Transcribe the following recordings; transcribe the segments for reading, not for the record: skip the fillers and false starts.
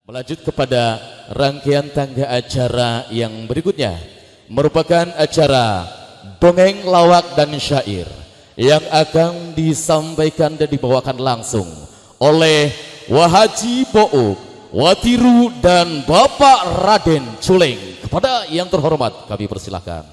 Melanjut kepada rangkaian tangga acara yang berikutnya merupakan acara dongeng, lawak, dan syair yang akan disampaikan dan dibawakan langsung oleh Wahaji Bouk, Watiru, dan Bapak Raden Culeng. Kepada yang terhormat kami persilahkan.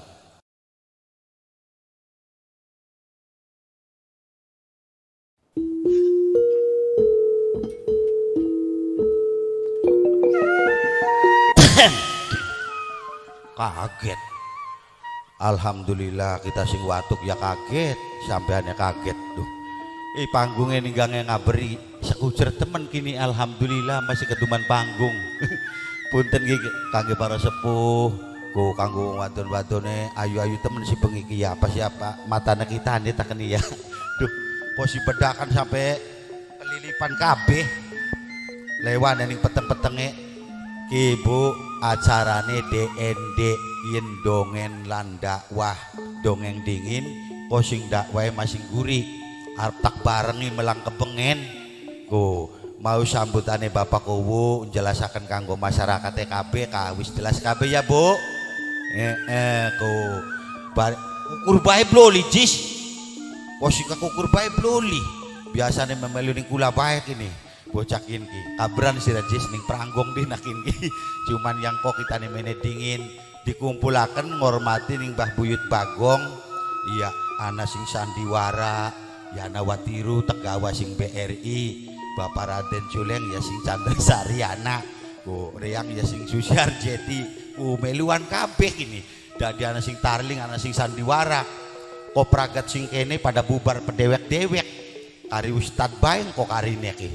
Kaget. Alhamdulillah kita sing watuk ya kaget, sampeannya kaget tuh. Panggungnya ninggangnya ngaberi sekujer temen kini, alhamdulillah masih keduman panggung. Punten kangge para sepuh, ku kanggo wadon-wadone ayu-ayu temen si bengi ki ya apa siapa matane kita nih tak keni ya. Duh, posi bedakan sampai kelilipan kabeh. Lewan ning peteng-petenge. Ibu acarane DND yen dongen lan dakwah dongeng dingin posing dakwah masing guri arep tak barengi melang kepengen ku mau sambutane Bapak Kuwu njelasaken kanggo masyarakat KB kawis jelas KB ya Bu. Ku ukur bae bloli jis posing kukur bae bloli biasane memelu ning kula bae kini bocakin ki kabran si Rajis ning pranggong di nakin ki cuman yang kok kita mene dingin dikumpulaken ngormati ning Mbah Buyut Bagong iya ana sing sandiwara ya ana Watiru Tegawa sing BRI Bapak Raden Culeng ya sing Candasari anak ku Reang ya sing Susiar Jeti meluan kabeh ini dadi ana sing Tarling ana sing sandiwara kok pragat sing kene pada bubar pedewek-dewek kari Ustad bae kok karine ki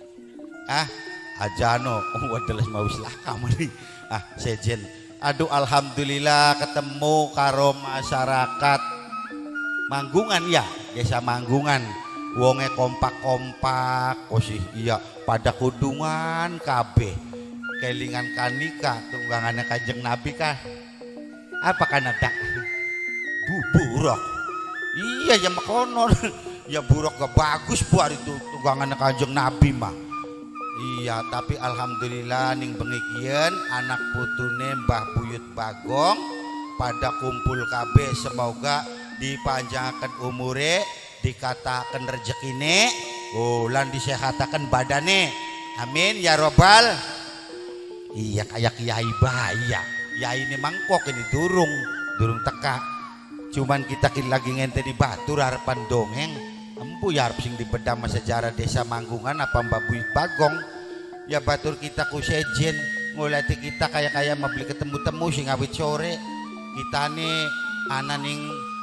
ajano wadeles mau islah kamari sejen aduh alhamdulillah ketemu karo masyarakat Manggungan ya desa Manggungan wonge kompak-kompak sih iya pada kudungan kabeh kelingan kanika tunggangannya Kanjeng Nabi kah apa kan ada buruk iya ya makonon ya buruk gak bagus buat itu tunggangannya Kanjeng Nabi mah. Iya tapi alhamdulillah ning bengikian anak putune Mbah Buyut Bagong pada kumpul KB semoga dipanjangkan umure dikatakan rezekine lan disehatakan badane amin ya robbal. Iya kayak kiai bahaya ya ini mangkok ini durung teka cuman kita lagi ngente di Batur harapan dongeng empu ya harap sing dibedam sejarah desa Manggungan apa Mbah Buyut Bagong ya batur kita ku sejen ngolati kita kayak mau beli ketemu-temu sing awit sore kita nih ana ning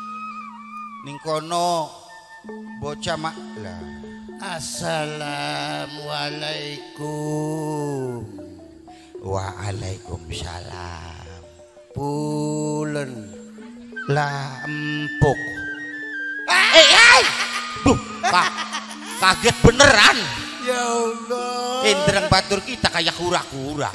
kono bocah mak lah assalamualaikum waalaikumsalam pulen lah empuk duh kaget beneran ya Allah Indrang batur kita kayak kura-kura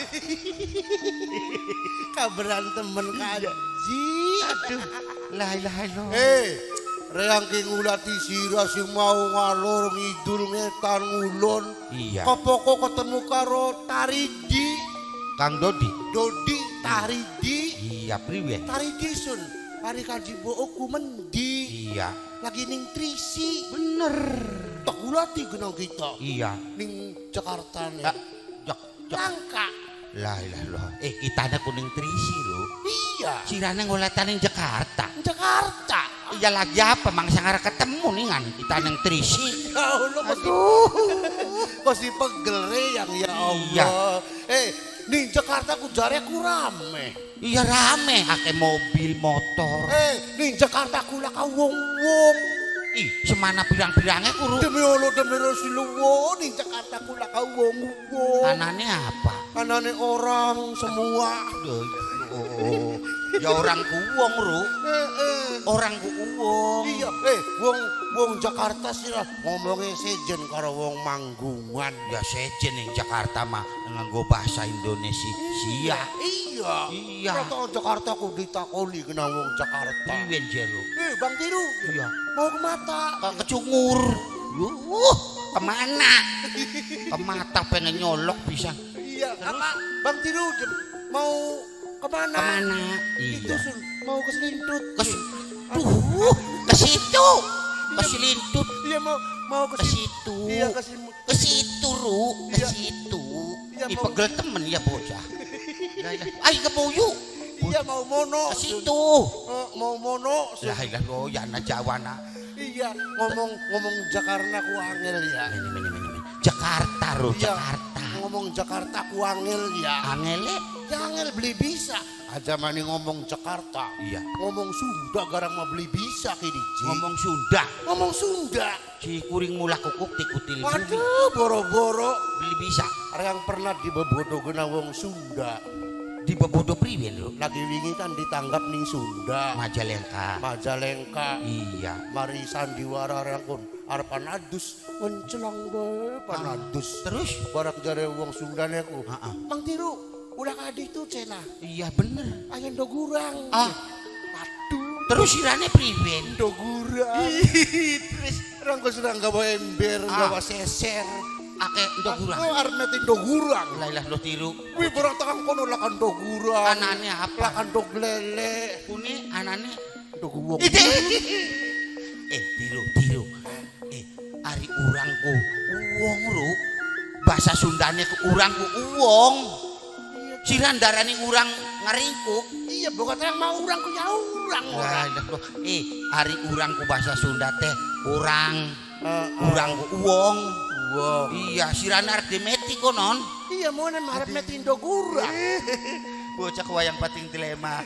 kabaran temen kaji aduh la ilaha illallah reang ki ngulati sira sing mau ngalor ngidul ngetan ngulon iya kopoko ketemu karo Taridi Kang Dodi Taridi iya priwe Taridi sun hari kaji bookku mendi iya lagi ning Trisi bener tak gulati genang kita iya ning Jakarta nih langka lah kita ada kuning Trisi lo iya cirane ngolatan ning Jakarta iya lagi apa mangsa ngara ketemu ningan kita ning Trisi ya Allah kok si pegel yang ya Allah ning Jakarta ku jare ku rame iya rame ake mobil motor ning Jakarta ku laka wong-wong semana pirang-pirangnya kuru demi Allah demi Rasulullah ning Jakarta ku laka wong-wong anane apa? Anane orang semua ya orang kuwong ru orang kuwong iya wong Jakarta sih lah ngomongnya sejen karo wong Manggungan ya sejen ning Jakarta mah nganggo bahasa Indonesia iya kata Jakarta aku ditakoni kena wong Jakarta piye jero Bang Tiru iya mau ke mata ke Cungur kemana ke mata pengen nyolok bisa Iya, apa? Bang Tiru mau kemana? Kemana? Itu Iya. mau ke Selintut. Ke situ. Ke Selintut. Iya mau ke situ. Iya ke situ, Ru. Ke Iya. situ. Iya, Ih, mau. pegel temen ya bocah. Ayo ke Boyu. Iya mau mono. Ke situ. Oh, mau mono. Lah ilah lo yana Jawana. Iya, ngomong Jakarta ku angel ya. Ini. Jakarta, Ru, Iya, Jakarta. ngomong Jakarta ku angel ya. Angele? Ya angel beli bisa. Aja mani ngomong Jakarta. Iya. Ngomong Sunda garang mah beli bisa kini. Ngomong Sunda. Ngomong Sunda. Si kuring mula kukuk tikutil bumi. Waduh, boro-boro. Beli bisa. Ada yang pernah dibebodo gena wong Sunda. Di bebodo priwen, Ru. Lagi wingi kan ditanggap ning Sunda. Majalengka. Majalengka. Iya. Mari sandiwara rangkun arep panadus mencelang bae panadus. Terus? Barak jare wong Sundane ku. Heeh. Mang Tiru, ulah kadi itu cena. Iya bener. Ayo ndo gurang. Waduh, Terus sirane priwen. ndo gurang. Terus Rangko sedang gawa ember, gawa seser. ake ndo gurang. Aku arep neti ndo gurang. Lah ilah lo tiru. Wih, borang tekan kono lakan ndo gurang. Anane apa? Lakan ndo glele. Kuni anane Ndo guwong. tiru. Ari urangku uwong, Ru. Bahasa Sundane ku urangku uwong. Siran darani urang ngaringkuk. Iya, bokat yang mau urang ku ya urang orang. Ari urangku bahasa Sunda teh urang. Urangku uwong. Wow. Iya, siran arep dimeti konon. Iya, mau nih marep neti ndo gurang. Bocah wayang pating dilema.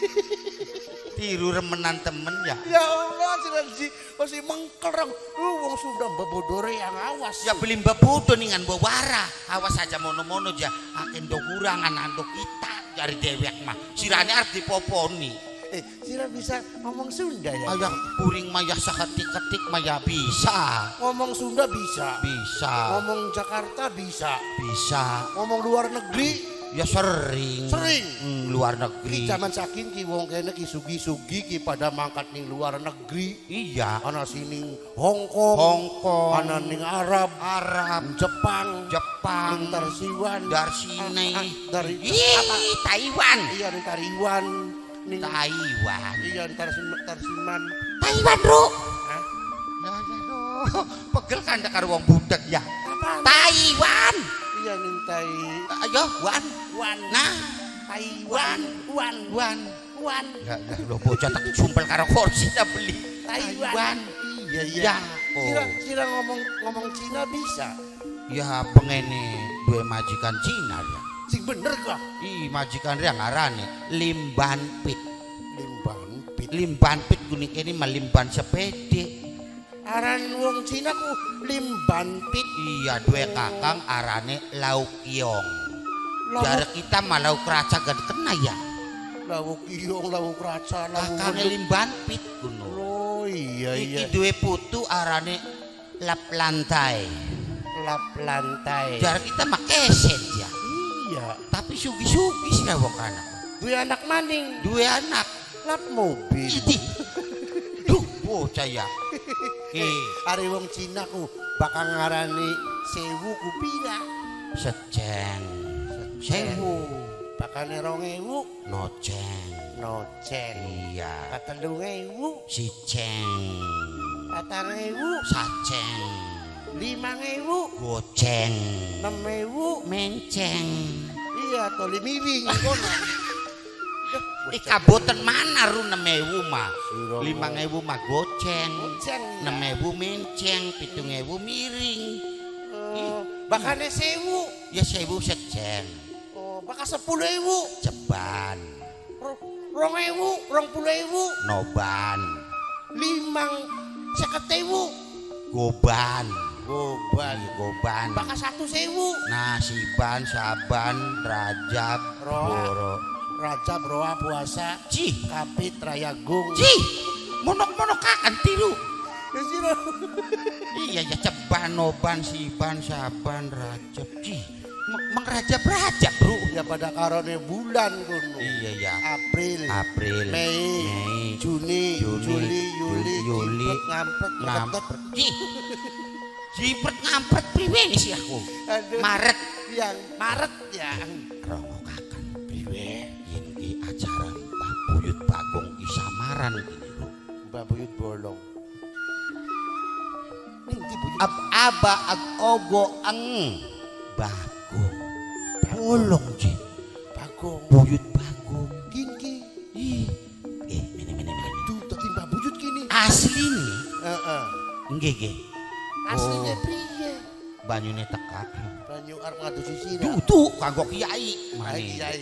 Tiru remenan temen ya. Ya Allah, si masih mengkerang. Wong Sunda bebodore yang awas. Ya beli babudo ningan bawara. Awas aja mono-mono aja. Aken do kurang anak kita dari dewek mah. Sirane arep dipoponi. Sira bisa ngomong Sunda ya? Ayah puring maya saketik-ketik maya bisa. Ngomong Sunda bisa. Bisa. Ngomong Jakarta bisa. Bisa. Ngomong luar negeri Ya sering. sering. Luar Ki negeri. zaman saking ki wong kene ki sugi-sugi ki pada mangkat ning luar negeri. Iya. Ana sining Hong Kong. Hongkong. Ana ning Arab. Arab. Jepang. Jepang. Ning Tarsiwan. Darsine. Dari Ih, Taiwan. Iya ning Taiwan. Ning Taiwan. Iya ning Tarsiman. Taiwan, Bro. Hah? Nah, aduh, pegel kan karo wong budak ya. Apaan? Taiwan. Iya ning Ayo, wan. Wan. Nah, Taiwan. wan. Wan. Ya, lo bocah tak sumpel karo kursi tak beli. Taiwan. Iya iya. Ya, oh. Sira ngomong Cina bisa. Ya pengene duwe majikan Cina ya. Sing bener kok. Ih, majikan dia ngarane Limban Pit. Limban pit. Limban Pit kuning kene malimban sepede. Aran wong Cina ku Limban pit. Iya, duwe kakang arane Lau Kiong. Lauk- Jare kita mah lauk raca gak kena ya. Lauk kiong, lauk raca, lauk Kakang Limban Pit kuno. Oh iya iya. Iki duwe putu arane Lap Lantai. Lap lantai. Jare kita mah keset ya. Iya. Tapi sugi-sugi sih lah wong anak. Duwe anak maning. Duwe anak. Lap mobil. Idi. Duh, bocah ya. Ari wong Cina ku bakal ngarani sewu ku pira. Seceng. Sewu. Bakal 2000 Noceng. noceng. Iya. 3000 Siceng. 4000 Saceng. 5000 Goceng. 6000 Menceng. iya to limiwing kono. Kaboten mana ru 6.000 mah. Sira 5.000 mah goceng. Goceng. 6.000 menceng, 7.000 miring. Bakane 1000. Ya 1.000 seceng. Oh, bakal 10.000. Ceban. 2000, 20.000. Noban. 50.000. Goban. Goban. Goban. Bakal 1.000. Nasiban, saban, rajab, Roa. boro. Raja broa puasa. Cih, Kapit rayagung. cih. Monok-monok kakan tiru. Sira. Iya ya ceban, noban, siban, saban, rajab. Cih, mang rajab-rajab, Bro. Ya pada karone bulan kono. Iya ya. April. April, Mei. Juni. Juni, Juli. Yuli. Juli, Cipet, ngampet. Ngampet. Ngampet. Cih. Jipret ngampret priwe sih aku. Aduh. Maret Yang Maret yang. rongokaken Priwe. yen ki acara Mbah Buyut Bagong ki samaran kini lho. Mbak Buyut bolong. Ning di Buyut. Aba ogo eng Bagong. Bolong Ji. Bagong. Buyut Bagong. Kini. Ih. Mene. Aduh, tadi Mbak Buyut kini. Asli nih. Heeh. Nggih nggih. Aslinya priye? Banyune teka. Banyu arep ngadosi sirah. Dudu kanggo kiai. Ai Mane. kiai.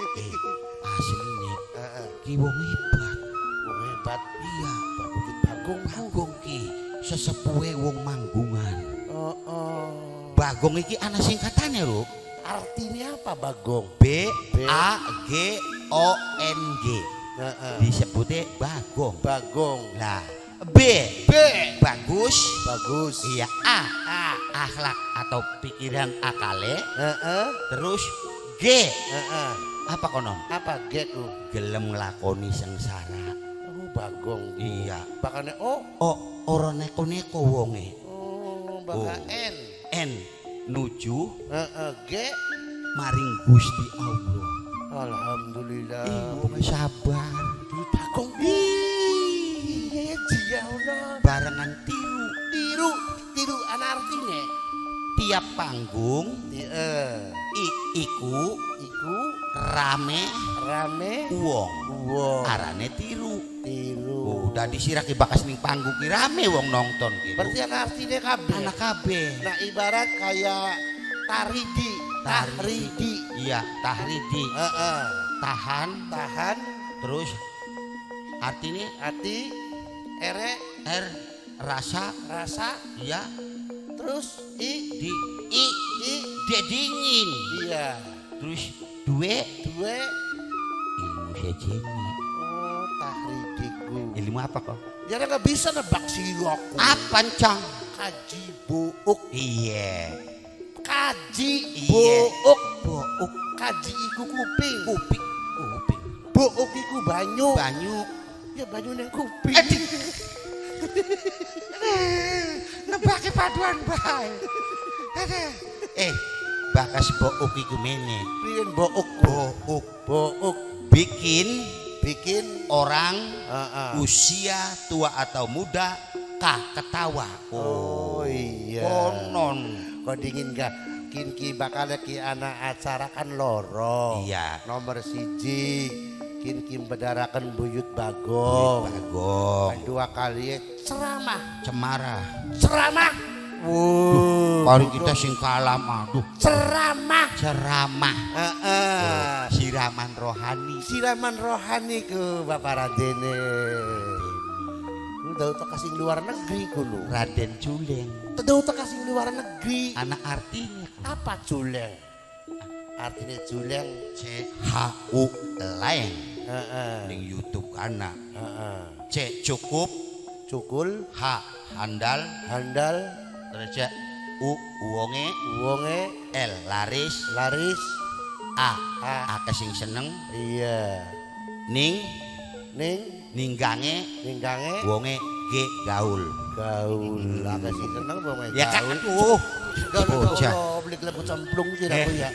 Asline Heeh. ki wong hebat. Wong hebat. Iya, Mbak Buyut Bagong. Bagong ki sesepuhe wong Manggungan. Heeh. Bagong iki ana singkatane lho. Artinya apa Bagong? B A G O N G. Heeh. Disebutnya Bagong. Bagong. Lah, B B. bagus. Bagus. Iya, A akhlak atau pikiran akale. Heeh. Terus G Heeh. apa konon? Apa geku? Gelem nglakoni sengsara. Oh, Bagong. Iya. Bakane O. Oh, ora neko-neko wonge. Oh, bakal Oh. N. N nuju Heeh. G. maring Gusti Allah. Alhamdulillah. Wong sabar. Bagong. Iya, ya Allah. Barengan tiru Tiru ana artine. tiap panggung Heeh. iku Iku rame rame wong. wong. Arane tiru. Tiru. Oh, dadi sirah ki bakas ning panggung ki rame wong nonton ki. Berarti ana artine kabeh. anak kabeh. Nah, ibarat kayak taridi. Tahridi. Iya, tahridi. Heeh. Tahan Tahan terus artinya hati ere R rasa rasa iya terus di i dia dingin. iya Terus dua dua ilmu sejengi. oh tahridiku Ilmu apa kok? ya nggak bisa nebak sirokku Apa cang? kaji buuk Iya. kaji Iya. buuk Bouk kaji iku kuping kuping kuping buuk iku banyu banyu. ya banyu neng kuping Nebake paduan bae. Bakas bouk iku mene. piyen buuk Bouk buuk bikin bikin orang usia usia tua atau muda ketawa. oh iya Konon. kok dingin gak kinki bakal ki anak acara kan loro Iya. nomor siji kinki bedarakan buyut bagong Bagong. kedua kali ceramah Cemara. ceramah Mari kita sing kalah aduh. ceramah Ceramah. Heeh. Siraman rohani. siraman rohani ke Bapak Radene udah utak kasih luar negeri kulo Raden Culeng. udah utak kasih luar negeri Anak artinya apa culeng artinya culeng C H U Leng. Heeh. Ning YouTube anak. Heeh. C cukup. Cukul H handal. handal Terus C U wonge. wonge L laris. laris A A. akeh sing seneng. iya Ning ning ninggange ninggange wonge G gaul. gaul apa sih seneng wonge Ya kan gaul bocah. beli klebu cemplung sih aku ya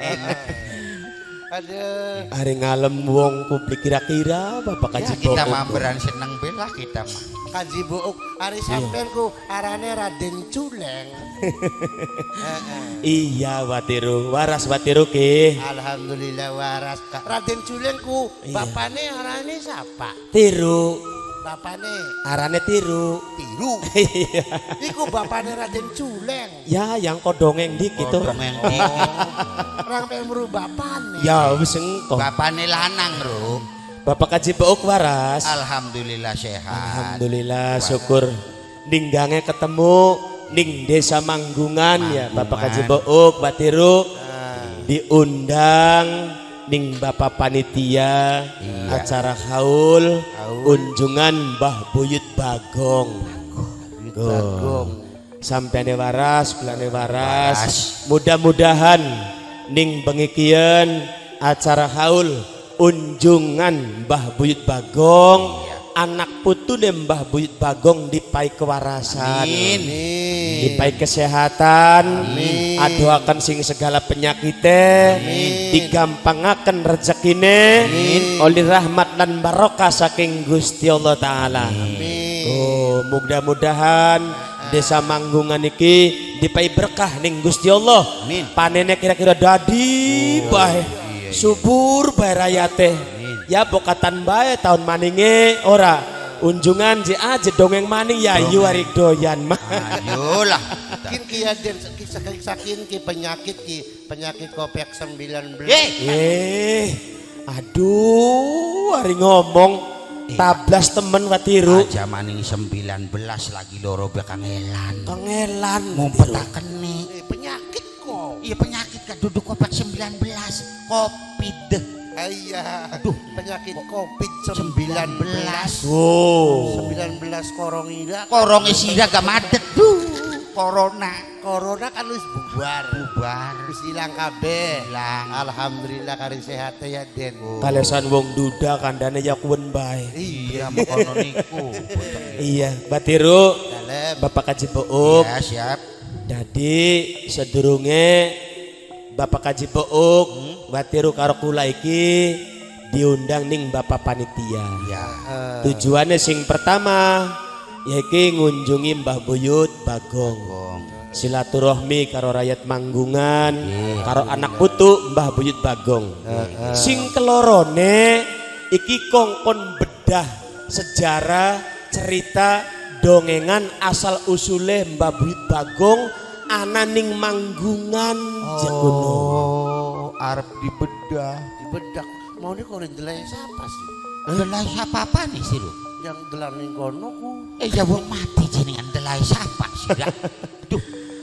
ada Are ngalem wong kuplik kira-kira Bapak Ya Kaji kita Bouk. mamberan seneng bela kita mah. kaji buuk hari sampean ku arane Raden Culeng Iya Watiru, waras Watiru ke. alhamdulillah waras Raden Culeng ku Iya. bapane arane siapa Tiru, bapane arane tiru. Tiru Iya. iku bapane Raden Culeng Ya yang kodongeng dik gitu. Dongeng di orang pengen merubah bapane Ya wis engko. bapane lanang, Bro. Bapak Kaji Bouk waras. Alhamdulillah sehat. Alhamdulillah syukur ninggange ketemu ning desa Manggungan ya Bapak Kaji Bouk Watiru diundang ning Bapak panitia acara haul unjungan Mbah Buyut Bagong. Bagong Sampene waras, kulane waras. Mudah-mudahan ning bengi kieu acara haul unjungan Mbah Buyut Bagong anak putune Mbah Buyut Bagong dipai kewarasan, dipai kesehatan, adoakan sing segala penyakitnya, digampangaken rezekine oleh rahmat dan barokah saking Gusti Allah Ta'ala. Oh, mudah-mudahan desa Manggungan iki dipai berkah ning Gusti Allah. Panennya kira-kira dadi bae, subur bae rayate. Ya bokatan bae tahun maninge ora unjungan je aja dongeng maning ya yu arik doyan mah. Ayolah. Kin ki aden saking ki penyakit Covid 19. Aduh ari ngomong tablas temen watiru. Aja maning 19 lagi loro be kangelan. Kangelan Ngumpetaken nih. Penyakit kok. Iya penyakit kan duduk Covid 19. Covid. Iya, aduh penyakit Covid-19. Oh, 19 korong ida. Korongnya sira gak madet. Corona kan wis bubar. Wis ilang kabeh. Alhamdulillah kari sehat ya Den. kalesan wong duda kandane ya kuwen bae. Iya makono niku. Iya, Batiru, Dalem. Bapak Kaji Beuk. Ya siap. Jadi sedurunge Bapak Kaji Beuk, Batiru karo kula iki diundang ning Bapak Panitia. Ya. Tujuannya sing pertama yaitu ngunjungi Mbah Buyut Bagong. Silaturahmi karo rakyat Manggungan, karo anak putu Mbah Buyut Bagong. Sing kelorone iki kongkon bedah sejarah cerita dongengan asal usule Mbah Buyut Bagong ana ning Manggungan Jegono. Arep dibedah. Dibedak. Mau nih kok ndelay siapa sih? Delai siapa nih sih lu? Yang delan ning kono ku. Ya wong mati jenengan delai siapa sih? Duh.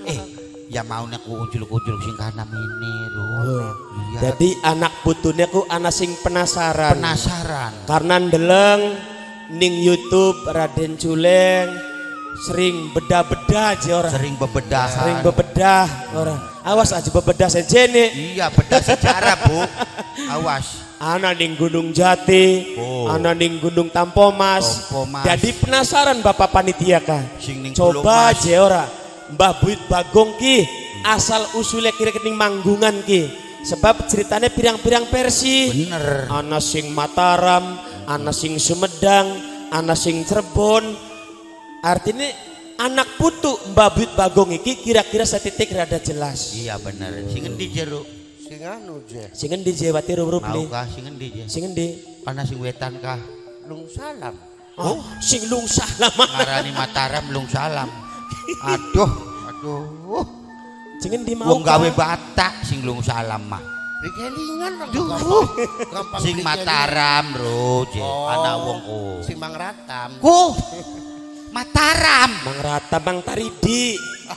Ya mau nek unjul-unjul sing kana mene lho. Iya. Jadi anak putune ku ana sing penasaran. Penasaran. Karena ndeleng ning YouTube Raden Culeng sering bedah-bedah aja orang. Sering bebedah. Sering bebedah orang. Awas aja bebedah sejene. Iya bedah sejarah Bu. Awas. Ana ning Gunung Jati, ana ning Gunung Tampomas. Jadi penasaran Bapak Panitia kah? Coba aja ora Mbah Buyut Bagong ki asal usulnya kira-kira ning Manggungan ki. Sebab ceritanya pirang-pirang versi. Bener. Ana sing Mataram, ana sing Sumedang, ana sing Cirebon. Artinya anak putu Mbah Buyut Bagong iki kira-kira setitik rada jelas. Iya bener. Sing endi jeruk? Sing anu je. Sing endi je Watiru Rupli? Mau kah sing endi je? Sing endi? Kana sing wetan kah? Lung Salam. Oh, sing Lung Salam. Ngarani Mataram Lung Salam. Aduh. Sing endi mau? Wong gawe Batak sing Lung Salam mah. Dikelingan gampang. Sing Mataram bro, je. Ana wong ku. Sing Mangratam. Mataram. Mang Rata, Mang Taridi.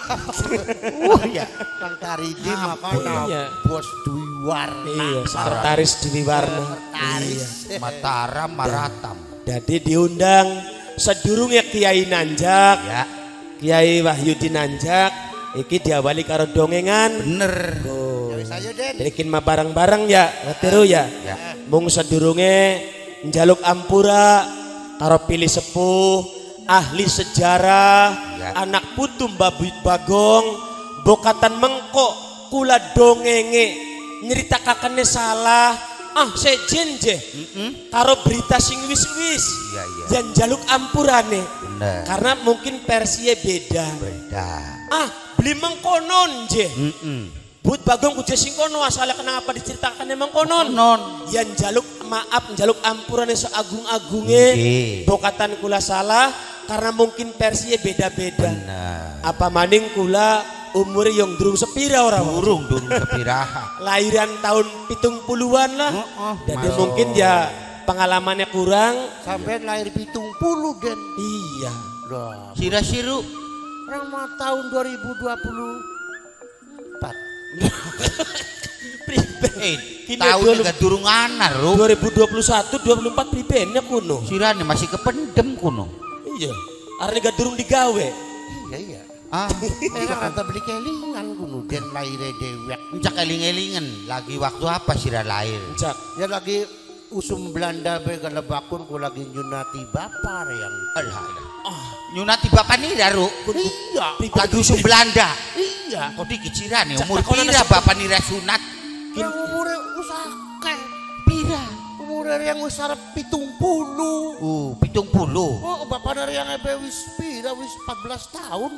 Iya. Mang Taridi makanya iya. Bos Dwi Warna. Iya, sekretaris Dwi Warna. Sekretaris. Mataram Maratam. Jadi diundang sedurungnya Kiai Nanjak, Ya. Kiai Wahyudi Nanjak, iki diawali karo dongengan. Bener. Ya wis ayo Den. Bikin mah bareng-bareng ya, Watiru ya. Ya. Mung sedurunge njaluk ampura karo pilih sepuh ahli sejarah Ya. anak putu Mbah Buyut Bagong bokatan mengko kula dongenge nyeritakakannya salah sejen je karo berita sing wis-wis Iya. yang jaluk ampurane Bener. karena mungkin versinya beda Beda. beli mengkonon je Buyut Bagong kudu sing kono asale kenapa diceritakan emang konon. Yang jaluk maaf jaluk ampurane seagung-agunge. Bokatan kula salah karena mungkin versinya beda-beda. Apa maning kula umur yang durung sepira ora? Durung sepiraha. Lahiran tahun 70-an lah. Jadi mungkin ya pengalamannya kurang. Sampai lahir 70 Den. Iya. Lah, Sira-siru orang mah tahun 2024. tahun gak durung anar ro. 2021 24 pribenya kuno. Sirane masih kependem kuno. Iya. Arne gak durung digawe. Iya. Ah, Kata beli kelingan kuno Den lahir dewek. encak eling-elingen lagi waktu apa sira lahir? Cak. Ya lagi usum Belanda be galabakun ku lagi nyunati bapak yang Alah. Nyunati bapak nira ru. iya Lagi usum Belanda. iya Kok dikiciran ya umur Cak, pira bapak nira sunat? yang umur usake Pira. umur yang usar 70 70. oh bapak dari yang wis pira wis 14 tahun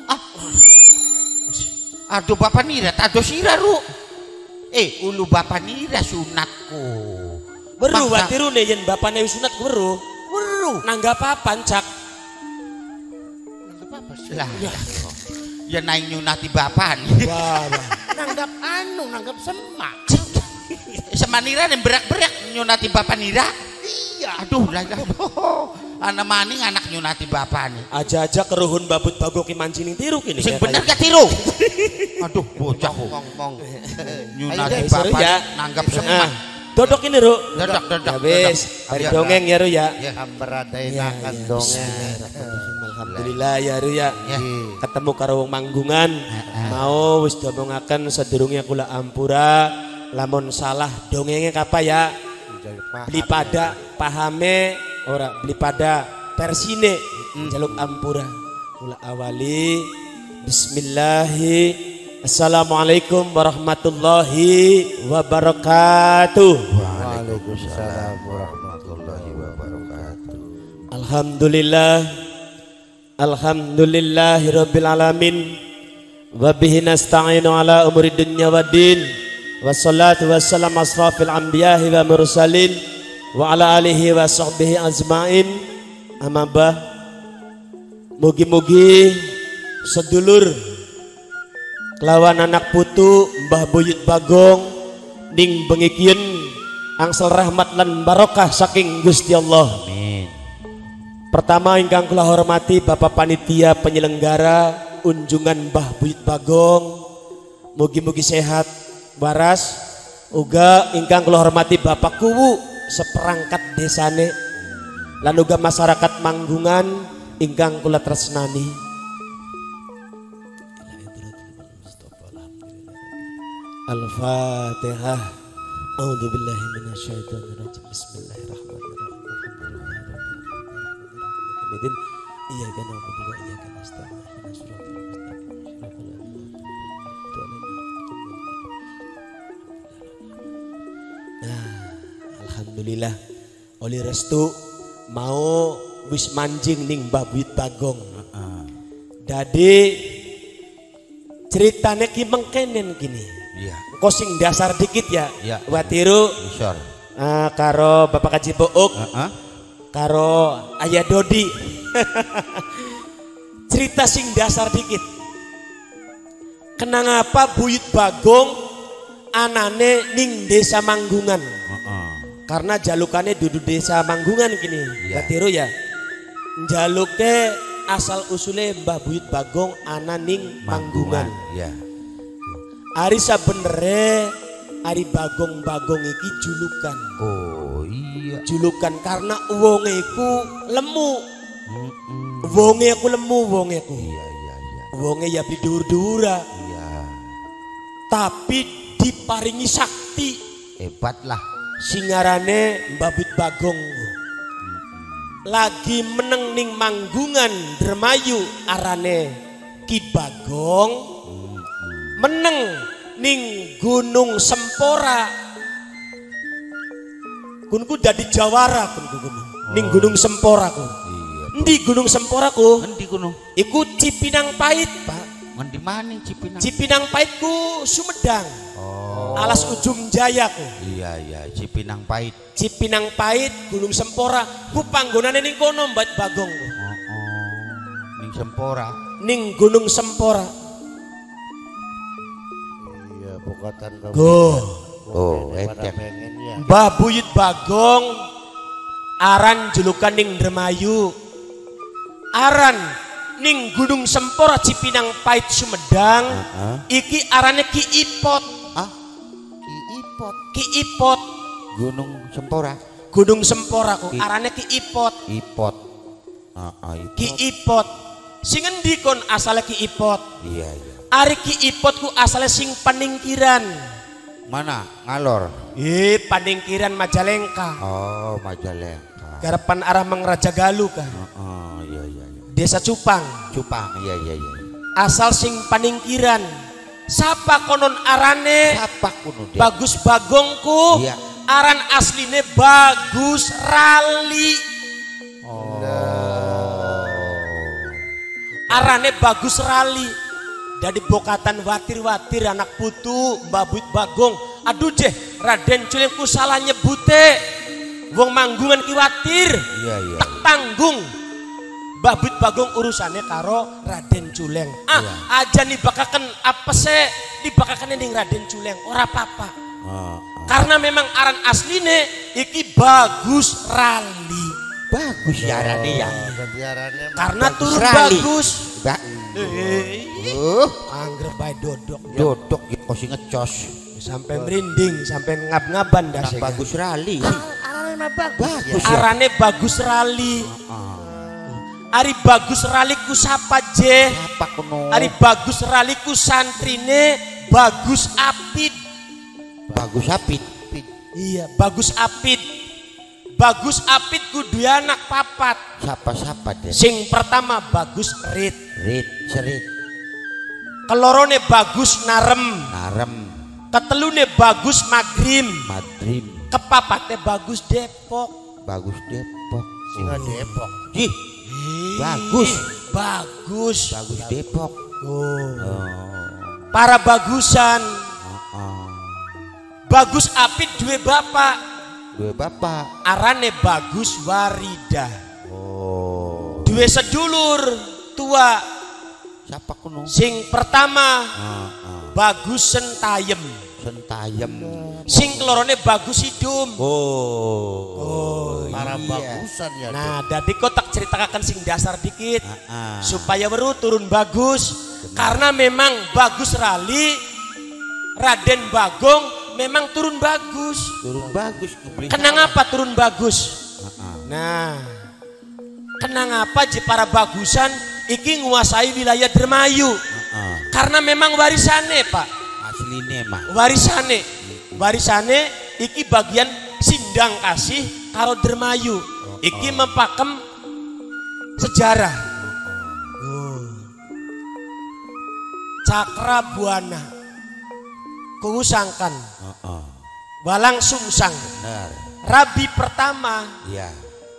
Aduh bapak nira tado sira ru. Ulu bapak nira sunatku. Beru Maksa- watiru nih yen bapane wis sunat beru. weruh Nanggap papan cak. nanggap apa sih Lah. Ya naik nyunati bapak nih. Wah. nanggap nanggap semak Semanira yang berak-berak nyunati bapak nira. iya Aduh lah. Anak maning anak nyunati bapak nih. Aja-aja keruhun babut bagoki mancining tiru kini. Sing bener gak tiru. Aduh bocah ngomong nyunati Ayo, seru bapak ya. nanggap Ah, semak. dodok ini Ru. Dodok. Habis dari dongeng ya Ru ya. Ya. berada Ya, enakan ya, dongeng bismillahirrahmanirrahim. Alhamdulillah ya Ru ya. Ya. Ketemu karo wong manggungan. Mau wis domongaken sedurunge kula ampura. Lamun salah dongenge kapa ya? Beli pada pahame ora beli pada persine jaluk ampura. Kula awali bismillahi. Assalamualaikum warahmatullahi wabarakatuh. Waalaikumsalam warahmatullahi wabarakatuh. Alhamdulillah. Alhamdulillahirabbil alamin. Wa bihi nasta'inu ala umuri dunya waddin. Wassalatu wassalamu asrafil anbiya'i wa mursalin wa ala alihi wa sahbihi ajmain. Amma ba. Mugi-mugi sedulur kelawan anak putu Mbah Buyut Bagong ning bengikieun angsal rahmat lan barokah saking Gusti Allah. Amin. Pertama ingkang kula hormati Bapak Panitia penyelenggara unjungan Mbah Buyut Bagong, mugi-mugi sehat waras. Uga ingkang kula hormati Bapak Kuwu seperangkat desane lan uga masyarakat Manggungan ingkang kula tresnani. Al-Fatihah. A'udzu billahi minasyaitonir rajim. Bismillahirrahmanirrahim. Iyyaka na'budu wa iyyaka nasta'in. Ihdinas siratal mustaqim. Nah, alhamdulillah oleh restu mau wis manjing ning Mbah Buyut Bagong. Dadi ceritane ki mengkenen gini. Iya. Kosing dasar dikit ya. Iya. Watiru Isor. karo Bapak Kaji Book, karo Ayah Dodi. Cerita sing dasar dikit. Kenapa Buyut Bagong anane ning desa Manggungan? Karena jalukannya dudu desa Manggungan gini. Iya. Watiru ya. Jaluke asal usule Mbah Buyut Bagong ana ning Manggungan. Ya. Ari sabenere Ari Bagong-Bagong iki julukan. Oh iya. Julukan karena wonge iku lemu. Wonge aku lemu wonge aku. Iya. Wonge ya bidur-dura. Iya. Tapi diparingi sakti. Hebat lah. Singarane Mbah Buyut Bagong. Lagi meneng ning Manggungan Dermayu arane Ki Bagong. Meneng ning Gunung Sempora. Kunku dadi jawara kunku ning Gunung Sempora ku. Iya. Endi Gunung Sempora ku? Ngendi kono? Iku Cipinang Pait, Pak. Ngendi maning Cipinang? Cipinang Pait ku Sumedang. Oh. Alas Ujung Jaya ku. Iya, Cipinang Pait. Cipinang Pait, Gunung Sempora. Ku panggonane ning kono Mbah Bagong ku. Ning Sempora. Ning Gunung Sempora. Iya, bukatan Go. Oh, pada edan. pengen ya. Mbah Buyut Bagong aran julukan ning Dermayu. Aran ning Gunung Sempora Cipinang Pait Sumedang. Iki arane Ki Ipot. Ki Ipot. Ki Ipot. Gunung Sempora. Gunung Sempora ku Ki- arane Ki Ipot. Ipot. Ipot. Ki Ipot. Sing endi kon asale Ki Ipot? Iya. Ari Ki Ipot ku asale sing Paningkiran. Mana? Ngalor. Paningkiran Majalengka. Oh, Majalengka. Garapan arah Mengraja Galuh kah? Oh, iya. Desa Cupang. Cupang, iya. Asal sing paningkiran. Sapa konon arane? Sapa kuno dia? Bagus Bagongku. Iya. Aran asline Bagus Rali. Oh. Arane Bagus Rali. Dari bokatan watir-watir anak putu Babut Bagong. Aduh deh, Raden Culeng ku salah nyebute. Wong manggungan ki watir. Iya. Tak tanggung. Babut Bagong urusannya karo Raden Culeng. Aja nih bakakan apa sih? Dibakakan ning Raden Culeng. Ora apa-apa. Karena memang aran asline iki Bagus Rali. Bagus ya arane ya. Karena turun bagus. Anggrek bae dodok. Dodok ya kok sing ngecos. Sampai merinding, sampai ngab-ngaban dah. Bagus Rali. Arane bagus. Arane Bagus Rali. Ari Bagus Rali ku sapa je? Apa kuno? Ari Bagus Rali ku santrine Bagus Apit. Bagus Apit. Iya, Bagus Apit. Bagus Apit ku duwe anak papat. Siapa deh? Sing pertama Bagus Rit. Serit. Kelorone Bagus Narem. Ketelune Bagus Magrim. Kepapate Bagus Depok. Singa Depok. Ih, bagus Depok. Para bagusan. Bagus Apit duwe bapak. Arane Bagus Warida. Duwe sedulur tua. Siapa kuno? Sing pertama Bagus Sentayem. Sing kelorone Bagus Hidum. Para iya. bagusan ya. Nah, dadi kok tak ceritakan sing dasar dikit supaya weru turun bagus. Karena memang Bagus Rali Raden Bagong memang turun bagus. Kenang apa turun bagus? Nah, kenang apa je para bagusan iki nguasai wilayah Dermayu? Karena memang warisane Pak. Asline mah. Warisane iki bagian Sindang Kasih karo Dermayu. Iki mempakem sejarah. Cakra Buana. Kuusangkan. Walang Sungsang. Benar. Rabi pertama. Iya.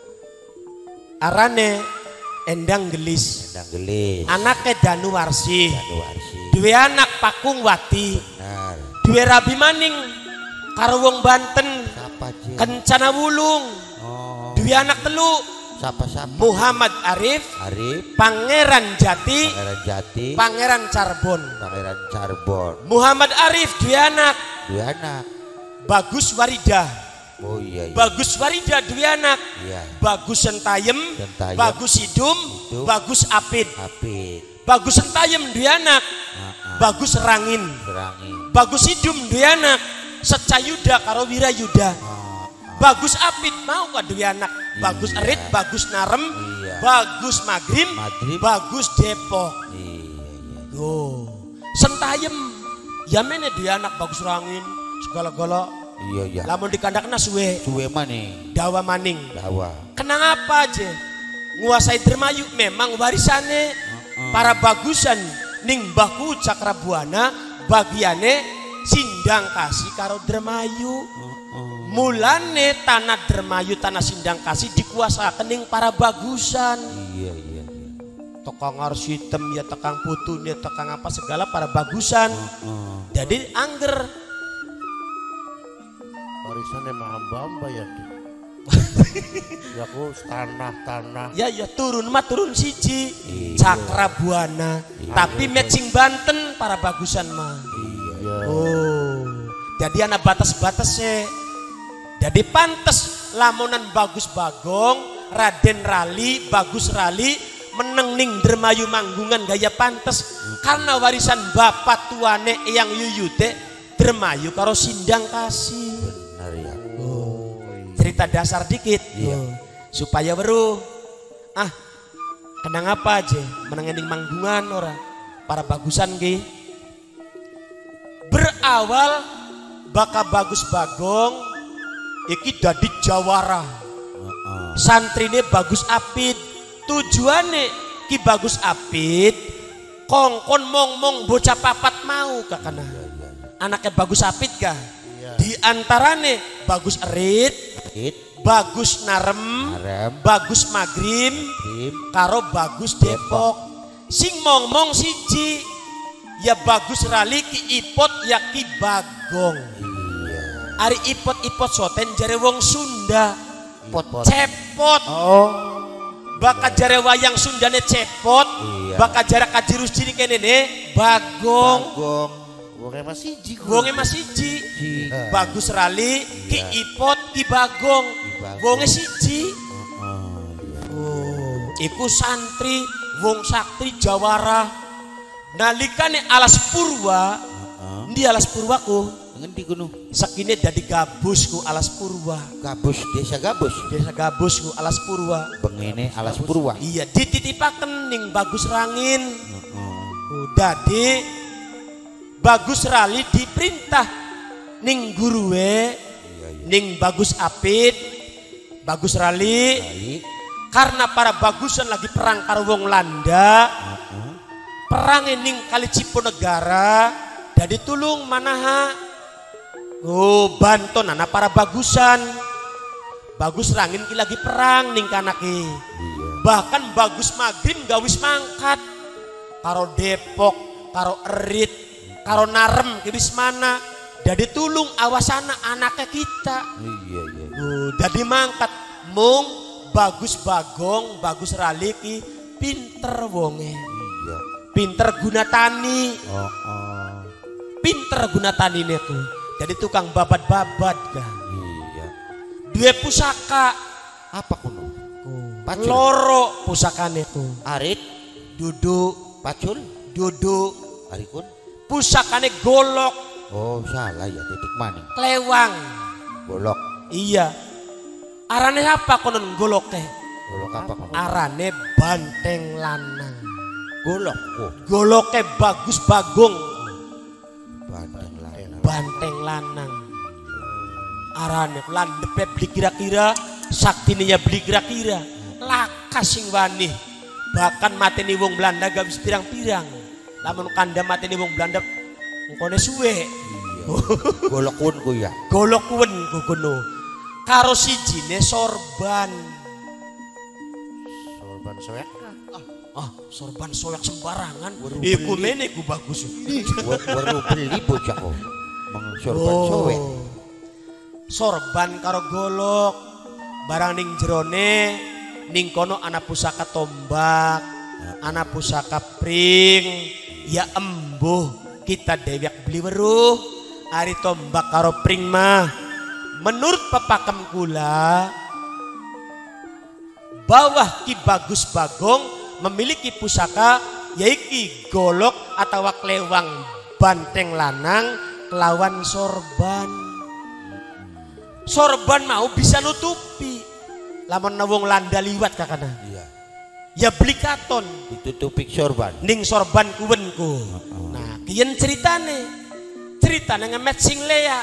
Arane Endang Gelis. Anaknya Danuwarsi. Duwe anak Pakungwati. Benar. Duwe Rabi Maning karo wong Banten. Kencana Wulung. Duwe anak telu. Siapa? Muhammad Arif. Pangeran Jati. Pangeran Carbon. Muhammad Arif duwe anak. Bagus Warida. Bagus Warida duwe anak. Bagus Sentayem. Bagus Hidum. Bagus Apit. Bagus Sentayem duwe anak. Bagus Rangin. Bagus Hidum duwe anak. Secayuda karo Wirayuda. Bagus Apit mau gak duwe anak. Bagus Erit, Bagus Narem, Bagus Magrim, Bagus Depok. Sentayem ya mene duwe anak Bagus Rangin segala-gala. Lamun dikandakna suwe maning. Dawa maning. Kenang apa aja? Nguasai Dermayu memang warisane para bagusan ning Mbahku Cakrabuana bagiane Sindang Kasih karo Dermayu. Mulane tanah Dermayu tanah Sindang Kasih dikuasakan ning para bagusan. Iya. Tokang Arsitem ya tekang putu ya tekang apa segala para bagusan. Jadi angger Warisannya Mahambamba ya. Ya ku tanah. Ya turun siji. Cakrabuana. Tapi matching Banten para bagusan mah. Jadi anak batas-batasnya. Jadi pantes lamunan Bagus Bagong, Raden Rali, Bagus Rali meneng ning Dermayu Manggungan gaya pantes karena warisan bapak tuane Eyang Yuyute Dermayu karo Sindang Kasih. Benar ya. Cerita dasar dikit supaya weruh. Kenang apa aja meneng ning Manggungan ora para bagusan ki. Berawal Baka Bagus Bagong iki dadi jawara. Santrine Bagus Apit. Tujuane Ki Bagus Apit kongkon mong bocah papat mau kakana. Anaknya Bagus Apit kah? Di antarane Bagus Erit, Bagus Narem, Bagus Magrim, karo Bagus Depok. Sing mong siji ya Bagus Rali Ki Ipot ya Ki Bagong. Ari ipot soten jare wong Sunda. Cepot. Baka jare wayang Sundane cepot. Baka jare kajirus ciri kenene Bagong. Wonge masih siji. Bagus Rali Ki Ipot Ki Bagong. Wonge siji. Iku santri wong sakti jawara. Nalikane alas purwa. Ndi alas purwaku? Ngendi kuno? Sakine dadi gabusku alas purwa. Desa Gabus. Desa Gabusku alas purwa. Bengene alas purwa. Iya, dititipaken ning Bagus Rangin. Dadi Bagus Rali diperintah ning guruwe ning Bagus Apit, Bagus Rali. Karena para bagusan lagi perang karo wong Landa. Perang ning Kali Ciponegara. Dadi tulung manaha banton anak para bagusan. Bagus Rangin ki lagi perang ning kanake. Bahkan Bagus Magrim gawis mangkat karo Depok, karo Erit, karo Narem ki wis mana. Dadi tulung awasana anaknya kita. Dadi mangkat mung Bagus Bagong, Bagus Rali ki pinter wonge. Pinter guna tani. Pinter guna tani neku. Jadi tukang babat-babat kah? Dua pusaka. Apa kuno? Loro pusakane ku. Arit, Duduk, pacul, duduk. arikun. Pusakane golok. Oh salah ya, titik maning. Klewang. Golok. Iya. Arane apa konon goloknya? Golok apa kuno? Arane banteng lanang. Golok. Oh, Goloknya Bagus Bagong. banteng Banteng lanang. lanang. Arane landepe beli kira-kira, saktininya beli kira-kira. Lakas sing wani. Bahkan mateni wong Belanda gak bisa pirang-pirang. Lamun kanda mateni wong Belanda ngkone suwe. Golok ku ya. Golok kuwen ku kono. Karo sijine sorban. sorban soek. Sorban soyak sembarangan. Iku mene ku bagus. Baru beli bocah kok. Sorban soek. Sorban karo golok. Barang ning jerone ning kono ana pusaka tombak, ana pusaka pring. Ya embuh kita dewek beli weruh. Ari tombak karo pring mah menurut pepakem kula bawah Ki Bagus Bagong memiliki pusaka yaiki golok atau klewang banteng lanang kelawan sorban. Sorban mau bisa nutupi lamun wong Landa liwat kakana. Iya. Ya beli katon Ditutupi sorban. ning sorban kuwenku. Nah, kiyen ceritane ngemet sing Lea.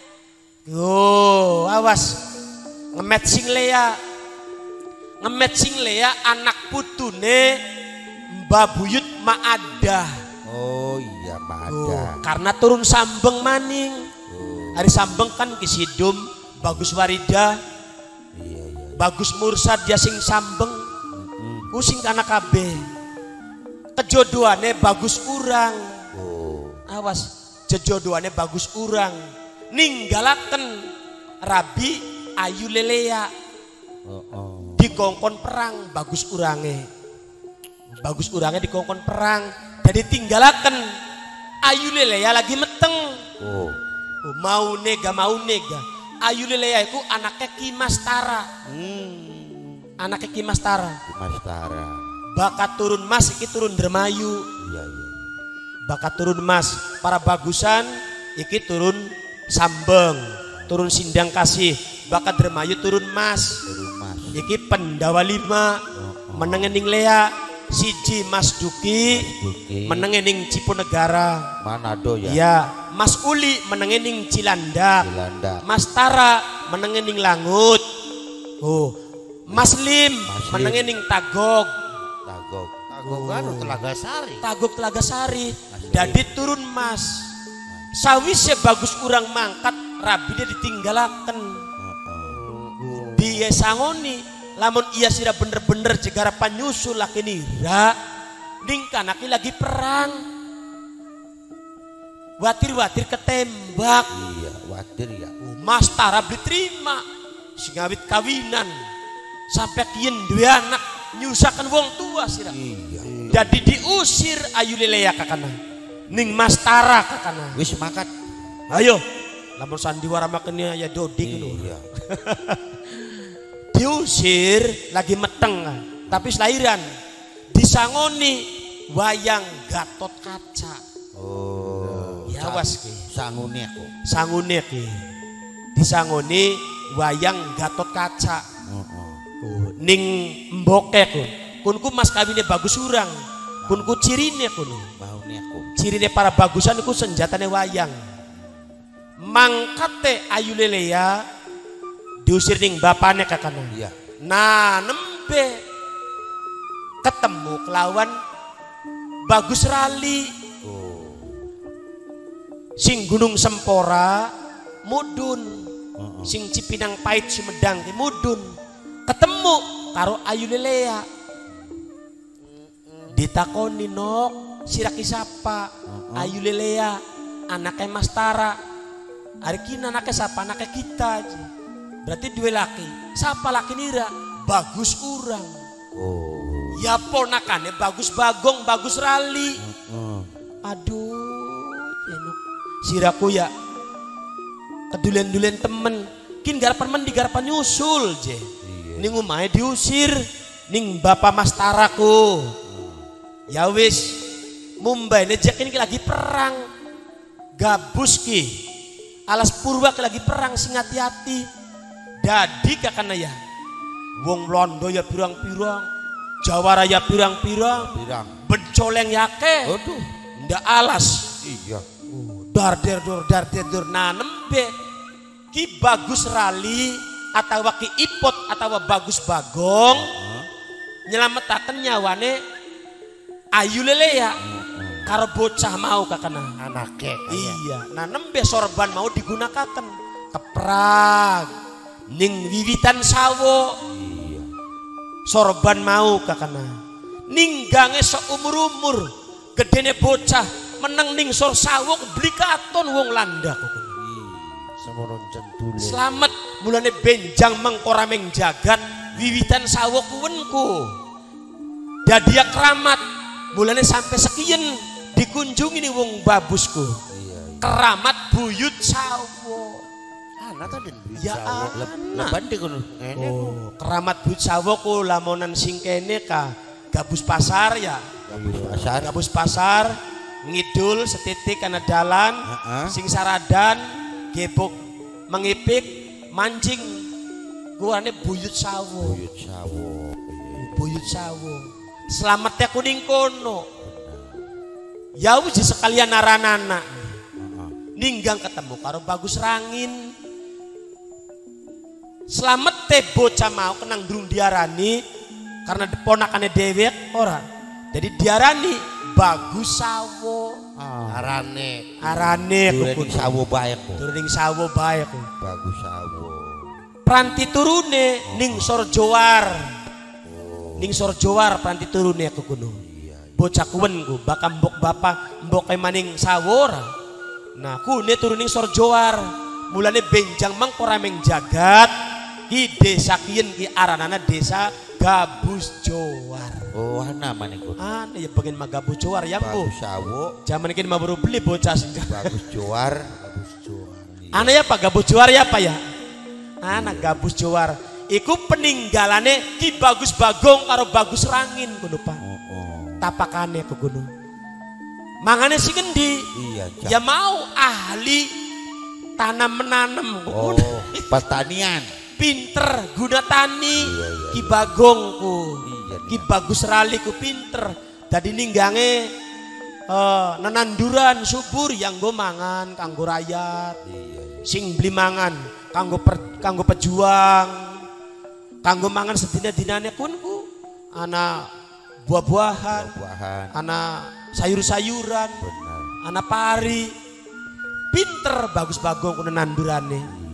Awas ngemet sing Lea. Ngemet sing Lea anak putune Mbah Buyut Maadah. Oh iya, ada. Karena turun sambeng maning. Hari sambeng kan Kisidum, Bagus Warida, Iya. Bagus Mursad dia sing sambeng. Pusing anak kabeh. Kejodohane bagus urang. Awas, jejodohane bagus urang. Ninggalaken Rabi Ayu Lelea. Dikongkon perang bagus urange. Bagus urange dikongkon perang. Jadi tinggalaken Ayu Lelea lagi meteng. Mau nega. Ayu Lelea itu anaknya Ki Mastara. Anaknya Ki Mastara. Mas Tara. Bakat turun mas iki turun Dermayu. Iya. Bakat turun mas para bagusan iki turun Sambeng, turun Sindang Kasih. Bakat Dermayu turun mas. Turun Mas. Iki Pendawa 5 menengening Lea siji Mas Duki menenge ning Ciponegara Manado ya. Iya, Mas Uli menenge ning Cilandak. Mas Tara menenge ning Langut. Oh, Mas Lim menenge ning Tagog. Telaga Sari. Tagog Telaga Sari. Dadi turun Mas. Sawise bagus urang mangkat rabine ditinggalaken. Dia sangoni lamun iya sira bener-bener jegara panyusul laki nira ning kanaki lagi perang. Watir-watir ketembak. Iya, watir ya. Mas Tara diterima sing awit kawinan sampai kien duwe anak nyusakan wong tua sira. Iya. Jadi diusir ayu lelea kakana ning Mas Tara kakana. Wis makat. Ayo lamun sandiwara makanya ya dodik Iya. diusir lagi meteng kan. Tapi selahiran disangoni wayang Gatot Kaca. Oh. Ya was ki. Sangune aku. Sangune ki. Disangoni wayang Gatot Kaca. Ning mboke kunku mas kawine bagus urang. Kunku cirine kuno. Maune aku. Cirine para bagusan iku senjatane wayang. Mangkate ayu lelea diusir ning bapane kakana. Iya. Nah nembe ketemu kelawan Bagus Rali. Oh. Sing Gunung Sempora mudun. Sing Cipinang Pait Sumedang ki mudun. Ketemu karo ayu lelea. Ditakoni nok siraki sapa? Ayu lelea anaknya Mas Tara. Hari kini anaknya siapa? Anaknya kita aja. Berarti dua laki. Siapa laki nira? Bagus urang. Oh. Ya ponakannya Bagus Bagong, Bagus Rali. Aduh, enok. Siraku ya kedulen-dulen temen. Kin garapan men di garapan nyusul je. Ning omahe diusir ning bapak Mas Taraku. Ya wis Mumbai nejak ini lagi perang. Gabus ki. Alas Purwa lagi perang sing hati-hati. Dadi kakana ya. Wong Londo ya pirang-pirang. Jawara ya pirang-pirang. Bencoleng yake. Aduh. Ndak alas. Iya. Dar der nah nembe ki Bagus Rali atau ki Ipot atau Bagus Bagong nyelametaken nyawane ayu lelea karo bocah mau kakana Anake. iya nah nembe sorban mau digunakan keprag ning wiwitan sawo Iya. sorban mau kakana ninggange seumur-umur gedene bocah meneng ning sor sawo beli katon wong landak Semono centule. selamat mulane benjang mengkorameng jagat wiwitan sawo kuwenku dadia keramat mulane sampai sekian dikunjungi nih wong babusku keramat buyut sawo Anak tadi. ya Leban di kono. oh keramat buyut sawo ku lamonan sing kene ka gabus pasar ya Pasar. gabus pasar ngidul setitik karena dalan sing saradan gebok mengipik mancing guane buyut sawo Buyut sawo. buyut sawo selamatnya kuning kono ya wis sekalian naranana ninggang ketemu karo Bagus Rangin selamat teh bocah mau kenang durung diarani karena ponakannya dewek ora jadi diarani Bagus sawo Arane. Turuning sawo bae kok. turuning sawo bae ku Bagus sawo. pranti turune ning Sorjowar ning Sorjowar pranti turune aku kuno bocah kuwen ku bakal mbok bapak mbok maning sawora nah kune turuning Sorjowar mulane benjang mangkorameng jagat ki desa kien ki aranana desa Gabus Jowar. Oh, ana maniku. Ana ya pengen mah Gabus Jowar ya Bu. Bagus sawo. Zaman kini mah baru beli bocah sing. Bagus Jowar. Bagus Jowar. Ana ya Pak Gabus Jowar ya Pak ya. Ana Gabus Jowar. Iku peninggalane Ki Bagus Bagong karo Bagus Rangin kudu Pak. Tapakane ke gunung. Mangane sing endi? Iya. Ya mau ahli tanam menanam. Oh, pertanian. Pinter guna tani Iya. Ki Bagongku. Ki Bagus Rali ku pinter. Dadi ninggange nenanduran subur yang nggo mangan kanggo rakyat. Sing beli mangan kanggo pejuang. Kanggo mangan sedina-dinane kun ku ana buah-buahan, ana sayur-sayuran, ana pari. Pinter Bagus Bagong ku nenandurane.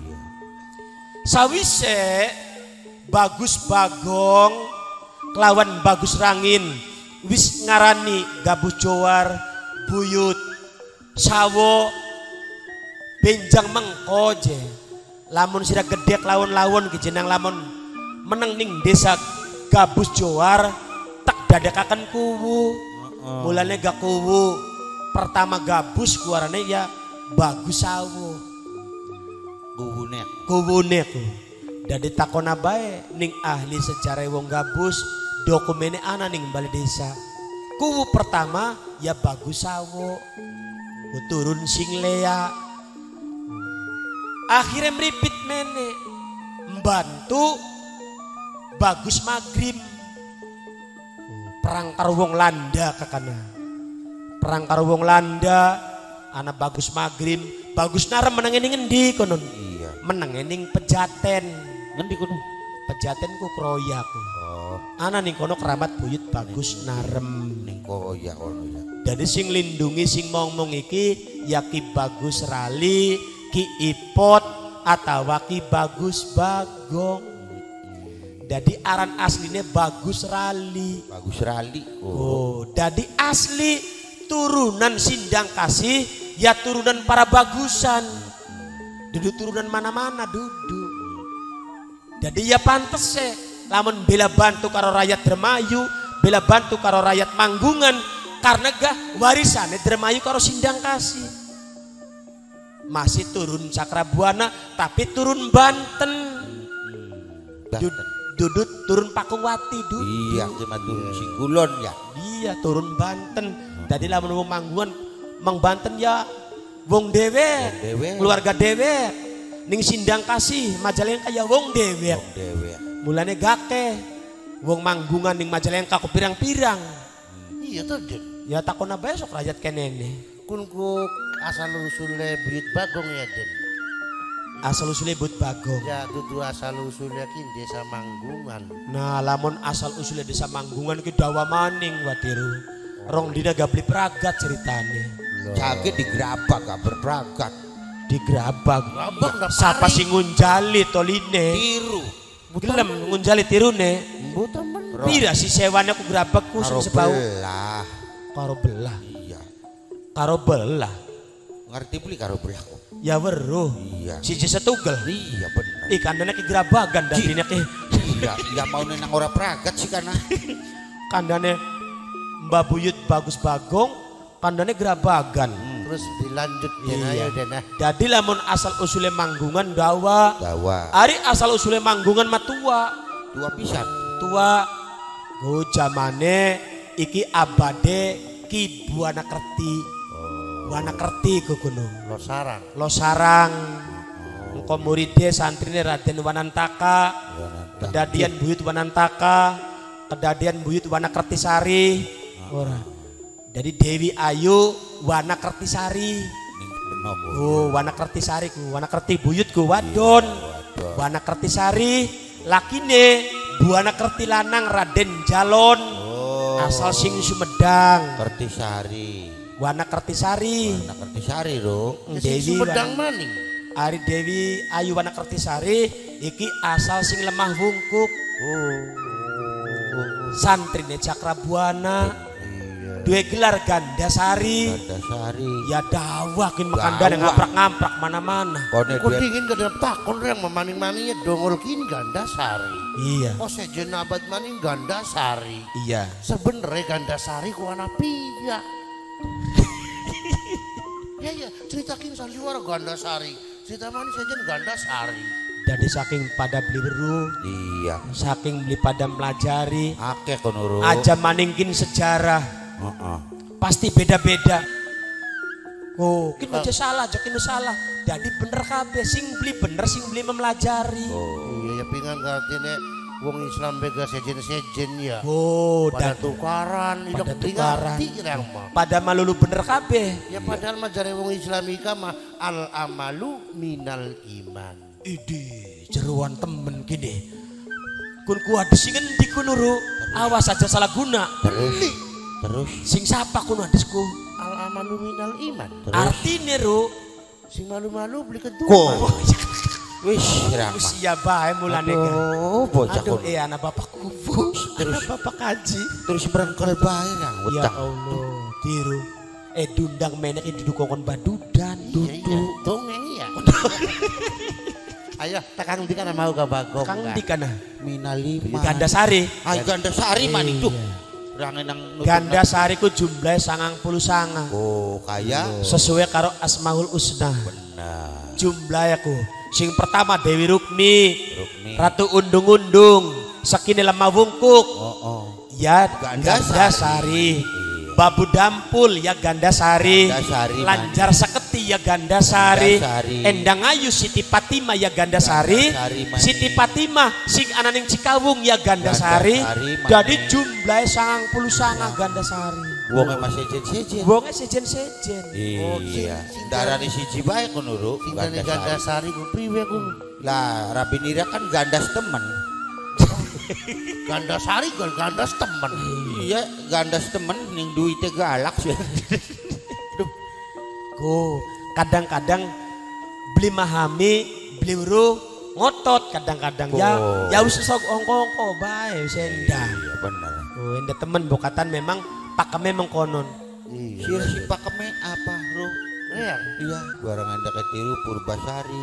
Sawise Bagus Bagong kelawan Bagus Rangin wis ngarani Gabuh Jowar buyut sawo benjang mengkoje lamun sira gedhe lawon-lawon ki jeneng lamun meneng ning desa Gabuh Jowar tak dadekaken kuwu mulane gak kuwu pertama gabus kuarane ya Bagus sawo kuwune ku dadi takon bae ning ahli sejarah wong Gabus dokumene ana ning balai desa kuwu pertama ya Bagus sawo turun sing lea akhirnya meripit mene membantu Bagus Magrib perang karo wong Landa kakana perang karo wong Landa ana Bagus Magrib Bagus Narem menenge ning endi konon menenge ning Pejaten ngendi kono Pejaten ku Kroyaku ana ning kono keramat buyut Bagus Narem ning Kroya ono ya dadi sing lindungi sing mong-mong iki ya Ki Bagus Rali Ki Ipot atawa Ki Bagus Bagong dadi aran asline Bagus Rali dadi asli turunan Sindang Kasih ya turunan para bagusan duduk turunan mana-mana duduk jadi ya pantes lamun bela bantu karo rakyat Dermayu bela bantu karo rakyat Manggungan karena gak warisane Dermayu karo Sindang Kasih masih turun Cakrabuana tapi turun Banten duduk turun Pakungwati duduk iya cuma turun Singkulon ya iya turun Banten jadi lamun wong Manggungan Mang Banten ya wong dewek keluarga dewek ning Sindang Kasih Majalengka ya wong dewek mulane gake wong Manggungan ning Majalengka ku pirang-pirang iya tuh Den ya takon bae sok rakyat kenene kun ku asal usule Buyut Bagong ya Den asal usule Buyut Bagong ya dudu asal usule ki desa Manggungan nah lamun asal usule desa Manggungan ki dawa maning watiru rong dina gak beli peragat ceritane sakit digerabak gak berperagat digerabak siapa sing ngunjali toline tiru gelem ngunjali tirune mboten bener pira si sewane aku gerabak ku sing sebau karo belah iya karo belah ngerti beli karo belah ya weruh iya siji setugel iya bener kandane ki gerabagan dadine ki iya mau nang ora peragat sih karena kandane Mbah Buyut Bagus Bagong kandane gerabagan terus dilanjut ayo Den jadi lamun asal usule Manggungan dawa ari asal usule Manggungan matua pisan tua go jamane iki abade Ki Buanakerti Buanakerti go gunung Losarang engko muride santrine Raden Wanantaka kedadian Buyut Wanantaka kedadian Buyut Wanakerti Sari ora jadi Dewi Ayu Wanakerti Sari Wanakerti Sari ku Wanakerti Buyut ku wadon Wanakerti Sari lakine Buanakerti lanang Raden Jalon asal sing Sumedang Kertisari Wanakerti Sari ro Dewi Sumedang maning Ari Dewi Ayu Wanakerti Sari iki asal sing Lemah Wungkuk santrine Cakrabuana dua gelar Gandasari ya dawakin makandane ngamprak-ngamprak mana-mana kok dingin gak ada takon yang memaning-maningnya dongol kini Gandasari iya kok sejen abad maning Gandasari iya sebenernya Gandasari ku anak piya ya ceritakin sandiwara Gandasari cerita maning sejen Gandasari jadi saking pada beli beru iya saking beli pada melajari akeh kono aja maningkin sejarah pasti beda-beda kin aja salah jokin salah jadi bener kabeh sing beli bener sing beli memelajari iya pingan artine wong Islam bega sejen-sejen ya. Oh, pada dan tukaran, pada tukaran. mah. Pada malulu bener kabeh. Ya padahal mah jare wong Islam ika mah al amalu minal iman. Idi, jeruan temen gini. Kun kuat sing ngendi ku nuru? Awas aja salah guna. Terus Sing sapa kun hadisku? Al amalu minal iman. Artine ru Sing malu-malu beli kedua. kok wis ramah. usia bae mulane kan. Oh, bocah Aduh, kono. anak bapak kubu. Terus bapak kaji. Terus berengkel bae nang Ya utang. Allah, tiru. Dundang menek duduk kokon badudan, duduk. Dongeng ya. Ayo tekang ndi kana mau ka bagong. Kang di kana. Minalima. Gandasari. Ay Gandasari man itu. Iya. Range nang Gandasari ku jumlahe 99. Oh, kaya Sesuai karo Asmaul Husna. benar. Jumlahe ku. Sing pertama Dewi Rukmi, Rukmi. Ratu Undung-undung, Sekine Lemah Wungkuk. Oh. Ya Gandasari. Gandasari. Babu Dampul ya Gandasari. Gandasari, Lanjar Seketi ya Gandasari. Gandasari. Endang Ayu Siti Fatimah ya Gandasari. Gandasari, manis. Siti Fatimah sing ananing Cikawung ya Gandasari. Gandasari, manis. Jadi jumlahnya 99 Gandasari. Wonge masih sejen-sejen. Wonge sejen-sejen. Iya. Darani siji bae kono Ru. Sing dari Gandasari ku priwe ku. Lah, Rabinira kan gandas temen. Gandasari kan gandas temen. Iya, gandas temen ning duite galak sih. Ku kadang-kadang beli mahami, beli uru ngotot kadang-kadang ya wis sok ongko-ongko bae wis endah. Iya, bener. Oh, endah temen bokatan memang pakeme mengkonon. Sira si pakeme apa, Ru? Iya. Iya, barang anda ketiru Purbasari.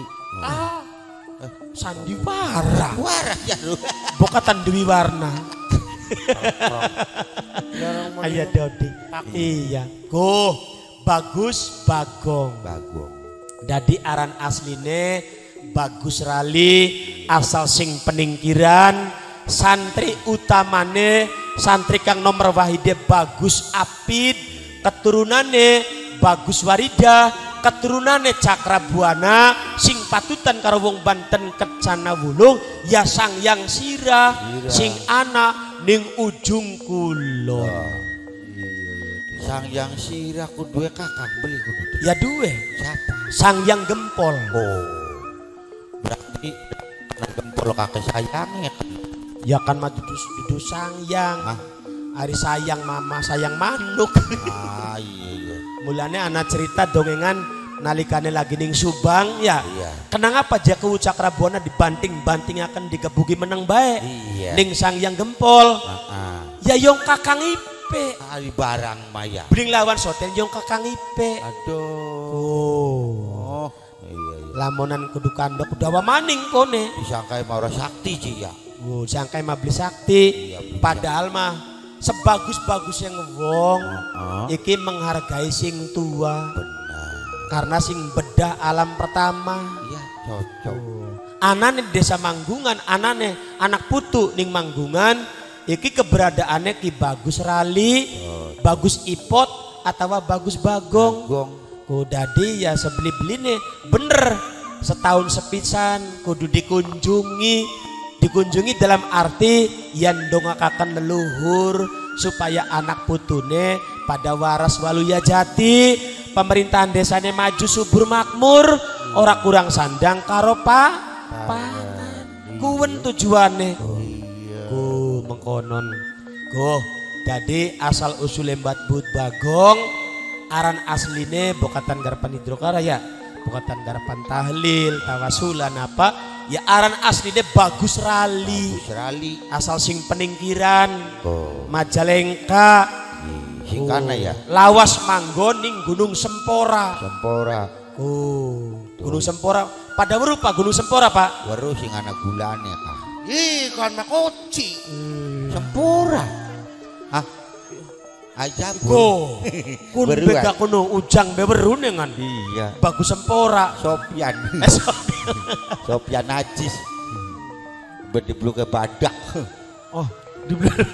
Sandiwara. Warah ya, Ru. Bokatan Dewi Warna. Jarang Ayah Dodi. Iya. Go Bagus Bagong. Bagong. Dadi aran asline Bagus Rali, asal sing peningkiran, santri utamane santri kang nomor wahide Bagus Apid, keturunane Bagus Warida, keturunane Cakrabuana, sing patutan karo wong Banten Kecana Wulung ya Sangyang Sirah, sing anak ning ujung kulon. Sangyang Sirah ku duwe kakang beli kudu. Ya duwe Siapa? Sangyang Gempol. Oh. Berarti anak gempol kakek sayangnya kan. Ya kan mah dudu Sangyang. Hah? Ari sayang mama sayang manuk. Ah, iya. Mulane anak cerita dongengan nalikane lagi ning Subang ya. Iya. Kenang apa Jakewu Cakrabuana dibanting-banting akan digebuki meneng bae. Iya. Ning Sangyang Gempol. Ya yong kakang Ipe. Ali barang maya. Bling lawan soten yong kakang Ipe. Aduh. Oh. Oh, iya. Lamonan kudu kandok udah maning kone. Disangkai Maura Sakti sih ya. Oh, sangkai mah beli sakti. Iya, Padahal mah sebagus-bagusnya ngewong iki menghargai sing tua. Benar. Karena sing bedah alam pertama. Iya, cocok. Anane desa Manggungan, anane anak putu ning Manggungan, iki keberadaannya Ki Bagus Rali, Bagus Ipot atau Bagus Bagong. Gong. Ku dadi ya sebeli-beline bener setahun sepisan kudu dikunjungi dalam arti yang dongakakan leluhur supaya anak putune pada waras waluya jati, pemerintahan desanya maju subur makmur, ora kurang sandang karo pangan. Kuwen tujuane. Ku mengkonon. Go. Jadi asal usul lembat but Bagong, aran asline bokatan garapan hidrokaraya, bokatan garapan tahlil, tawasulan apa? Ya aran asline Bagus Rali. Bagus Rali. Asal sing peningkiran. Oh. Majalengka. Singkana ya. Lawas manggon ning Gunung Sempora. Sempora. Oh, Gunung Sempora. Pada weruh Pak Gunung Sempora, Pak. Weruh sing ana gulane kah. Ih, kan makoci. Sempora. Hah? Aja Go. Kun Beruan. bega kuno ujang beweru nengan. Iya. Bagus Sempora. Sopian. Sopian najis. Berdiblu ke badak. Oh, di belakang.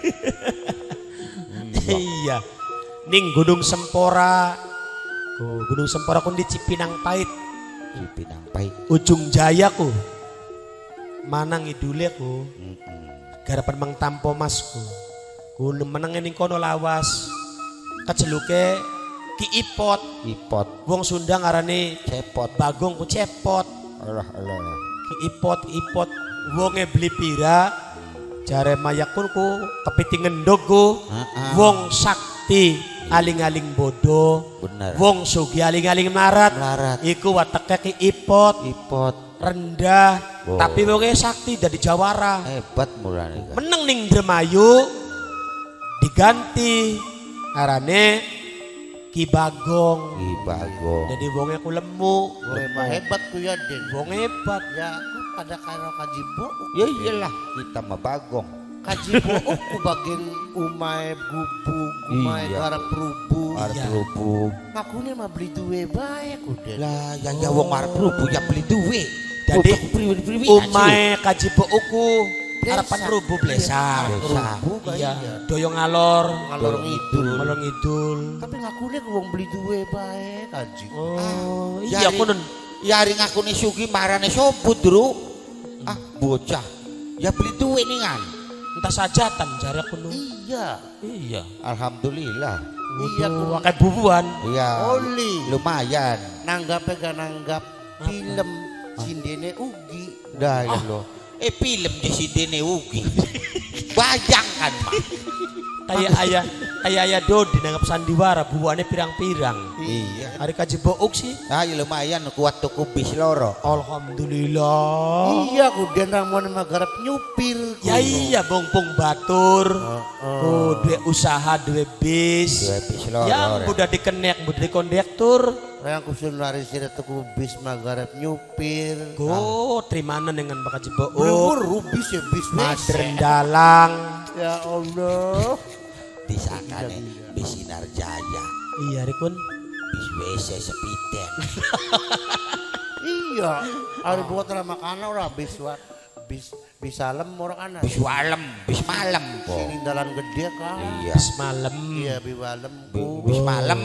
Iya. Ning Gunung Sempora. Oh, Gunung Sempora kun di Cipinang Pait. Cipinang Pait. Ujung Jaya ku. Manang idule ku. Garapan mang tampo masku. Ku meneng ning kono lawas. Kejeluke Ki Ipot. Wong Sunda ngarane Cepot. Bagong ku cepot. Alah. Ki Ipot. Wonge beli pira. Jare mayakun ku kepiting ngendog ku. Wong sakti aling-aling bodoh. Bener. Wong sugi aling-aling melarat. Iku wateke Ki Ipot. Rendah. Tapi wonge sakti dadi jawara. Hebat mulane. Meneng ning Dremayu diganti arane Ki Bagong. Jadi wonge ku lemu. Hebat ku ya Den. Wong hebat. Ya aku pada karo kajibo. Ya iyalah kita mah Bagong. Kajibo ku bagian umai gubuk, umai Iya. arep rubuh. Arep rubuk. Makune mah beli duwe bae ku Den. Lah ya wong arep rubuk ya beli duwe. Jadi priwi-priwi umae Kajibo uku harapan Blesa. rubuh blesa. Rubuh bae. Iya, Ya. doyong ngalor Ngalor ngidul. ngidul. Tapi ngakune ku wong beli duwe bae kaji. Oh, Ya, iya konon. Ya hari ngakune sugi marane sobut, Dru. Bocah. Ya beli duwe ningan. Entah sajatan jare kono. Iya. Iya. Alhamdulillah. Iya ku Wakai bubuan. Iya. oli. Lumayan. Nanggape gak nanggap film Sindene ugi. Dah ya lo. Film di sini ugi. Bayangkan mah. Kayak ayah Dodi nanggap sandiwara bubuannya pirang-pirang. Iya. Hari Kajibo uk sih. Ya lumayan kuat tuku bis loro. Alhamdulillah. Iya ku Den ramone magarap nyupir. Ya iya bongpong batur. Duwe usaha duwe bis. Duwe bis loro. Yang udah dikenek, udah dikondektur. Yang kusun lari sira tuku bis magarap nyupir. Go terimanan dengan bakal Kajibo Buru bis ya bis Madren dalang. Ya Allah. Disakane bis Sinar Jaya. Iya Rikun. Bis WC sepiten. Iya. Ari buat ra makana ora bis wat. Bis salem ora kana. Bis walem, bis malam kok. Sini dalan gede kan. Iya. Bis malam. Iya bis walem. Bis malam.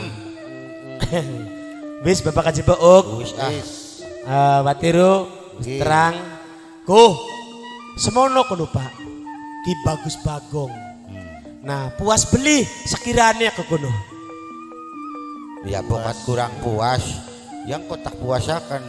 Bis Bapak Kajibo uk. Wis Watiru Iya. terang. Ku semono kono Pak. Ki Bagus Bagong. Nah, puas beli sekiranya ke kono. Ya bukan kurang puas. Yang kau tak puasakan.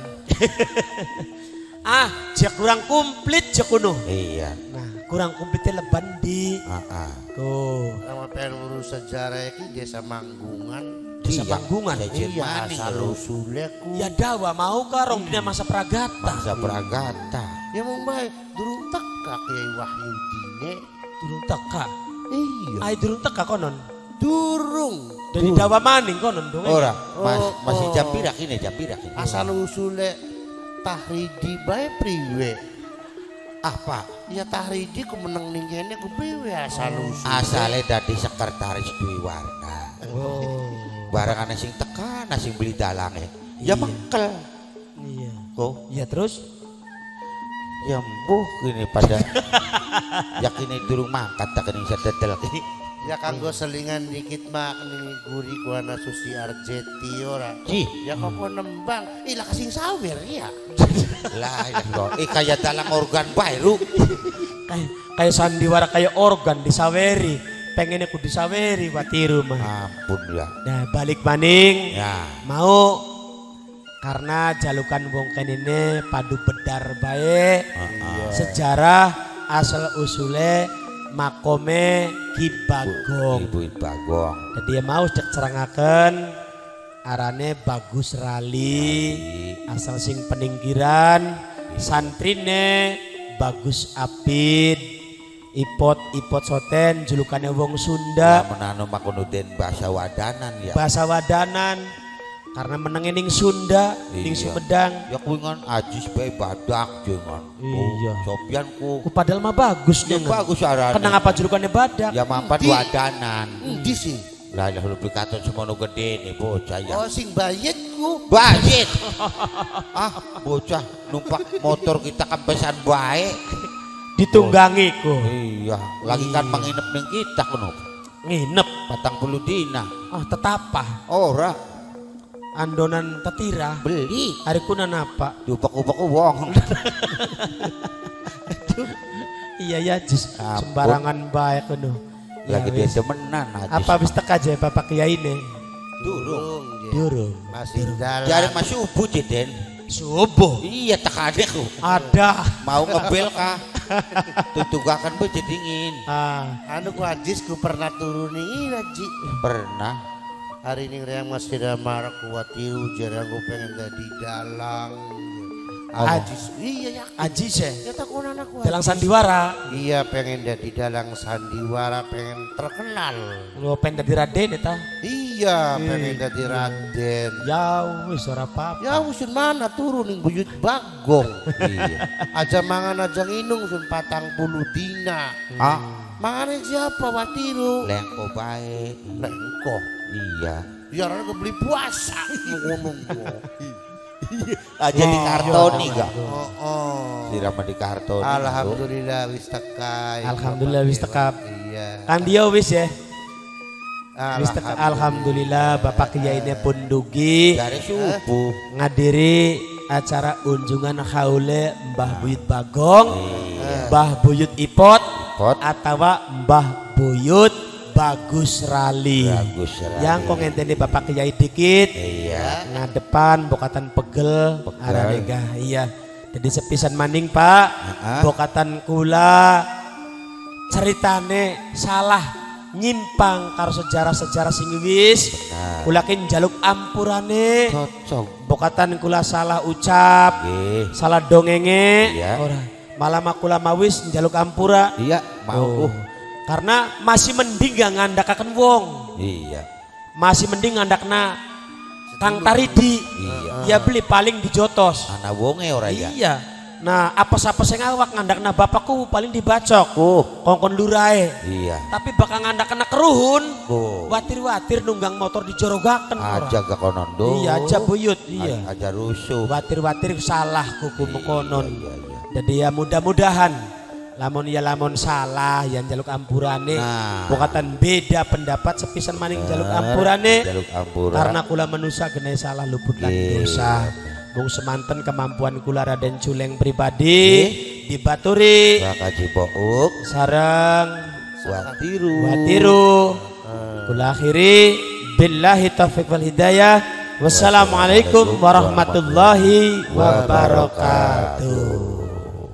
Jek kurang komplit jek kono. Iya. Nah, kurang komplitnya leban di. Tuh. Sama pengen urus sejarah iki desa Manggungan. Desa Manggungan. Iya, asal usulnya ku. Ya dawa mau karong dina masa pragata. Masa Pragata. Ya mong bae durung teka Kiai Wahyudine. Durung teka. Iya. Ai durung teka konon. Durung. Dari dawa maning konon dong. Ora, masih Oh. jam pirak ini. Asal usulnya Tahridi bae priwe. Apa? Ya Tahridi ku meneng ning kene ku priwe asal usul. Asale dadi sekretaris Dwi Warna. Oh. Barangane sing tekan, sing beli dalange. Ya mengkel. Iya. Kok Iya terus. ya mbuh gini pada yakini durung mangkat tak kene bisa dedel. Ya kanggo selingan dikit mak ning guri ku ana Susi Arjeti ora. Ji, Ya kok nembang, ilah kasing sawer ya. lah ya kaya dalang organ bae lu. Kayak sandiwara kayak organ disaweri. Pengennya ku disaweri Watiru mah. Ampun ya. Nah balik maning. Ya. Mau karena jalukan wong kenine padu bedar bae. Sejarah asal usule makome Ki Bagong. Ibu Bagong. Jadi mau cek cerangaken arane Bagus Rali, asal sing peninggiran, santrine Bagus Apid, Ipot Soten, julukannya wong Sunda, Menano makonuden bahasa wadanan ya. bahasa wadanan. Karena menengin ning Sunda, ning Iya. Sumedang. Ya kuwi ngon ajis bae badak jengon. Iya. Sopian ku. Ku padahal mah bagus Ya nih. bagus arane. Kenang apa julukannya badak? Ya mampat wadanan. Endi sih? Lah ya lu dikaton semono gede nih bocah ya. Oh sing bayet ku. Bayit. Bocah numpak motor kita kempesan bae. Ditunggangi ku. Iya, lagi kan menginep ning kita kono. Nginep. 40 dina. Tetapah. Ora Andonan tetira. beli. Hari kunan apa? Diupak-upak wong. Iya ya Jis, sembarangan baik kuno. Lagi dia demenan aja. Apa wis teka aja Bapak Kiai ini? Durung. Masih dalam. Jare masih subuh Jeden. Subuh. Iya tekane ku. Ada. Mau ngebel kah? Tutugakan be jadi dingin. Anu ku Ajis ku pernah turun ini Haji. Pernah. Hari ini yang masih ada marah kuatiru jarang gue pengen jadi dalang. Ajis, iya ya. Ajis ya. Ya takut anakku. Dalang sandiwara. Iya pengen jadi dalang sandiwara, pengen terkenal. Lu pengen jadi Raden eta? Iya pengen jadi Raden. Ya wis ora apa-apa. Ya usun mana turun ning buyut Bagong. Iya. Aja mangan aja nginung sun 40 dina. Mangan siapa Watiru? Lengko baik. Lengko. Iya. Ya orang beli puasa ngomong gua. Aja di kartoni gak? Oh. Sirama di kartoni. Alhamdulillah wis teka. Alhamdulillah wis teka. Iya. Kan dia wis ya. Wis teka alhamdulillah Bapak Kiai ini pun dugi. Dari subuh Ngadiri acara unjungan haule Mbah Buyut Bagong, Mbah Buyut Ipot, atau Mbah Buyut Bagus Rali. Yang kok ngenteni Bapak Kiai dikit. Iya. Ngadepan bokatan pegel. Ada nega. Iya. Jadi sepisan maning Pak. Bokatan kula ceritane salah nyimpang karo sejarah-sejarah sing wis. Kula kin njaluk ampurane. Cocok. Bokatan kula salah ucap. Salah dongenge. Iya. Ora. Malah kula mawis njaluk ampura. Iya, mau. Karena masih mending gak ngandakaken wong. Iya. Masih mending ngandakna Kang Taridi. Iya. Ya beli paling dijotos. Anak wonge ora ya. Iya. Nah, apa-apa sing awak ngandakna bapakku paling dibacok. Kongkon lurae. Iya. Tapi bakal ngandakna keruhun. Oh. Watir-watir nunggang motor dijorogaken. Aja gak konon do. Iya, aja buyut. Iya. Aja rusuh. Watir-watir salah kuku mengkonon. Iya. Jadi ya mudah-mudahan lamun salah yang jaluk ampurane. Bokatan beda pendapat sepisan maning jaluk ampurane. Karena kula manusia genai salah luput lan dosa. Mung semanten kemampuan kula Raden Culeng pribadi dibaturi Bakaji Pouk sareng Watiru. Kula akhiri billahi taufiq wal hidayah. Wassalamualaikum warahmatullahi wabarakatuh.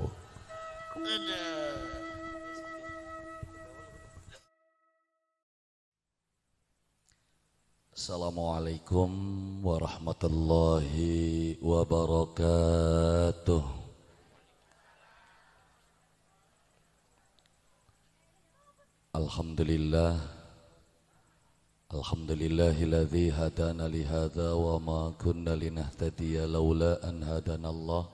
Assalamualaikum warahmatullahi wabarakatuh. Alhamdulillah. Alhamdulillahilladzi hadana li hadza wa ma kunna linahtadiya laula an hadanallah.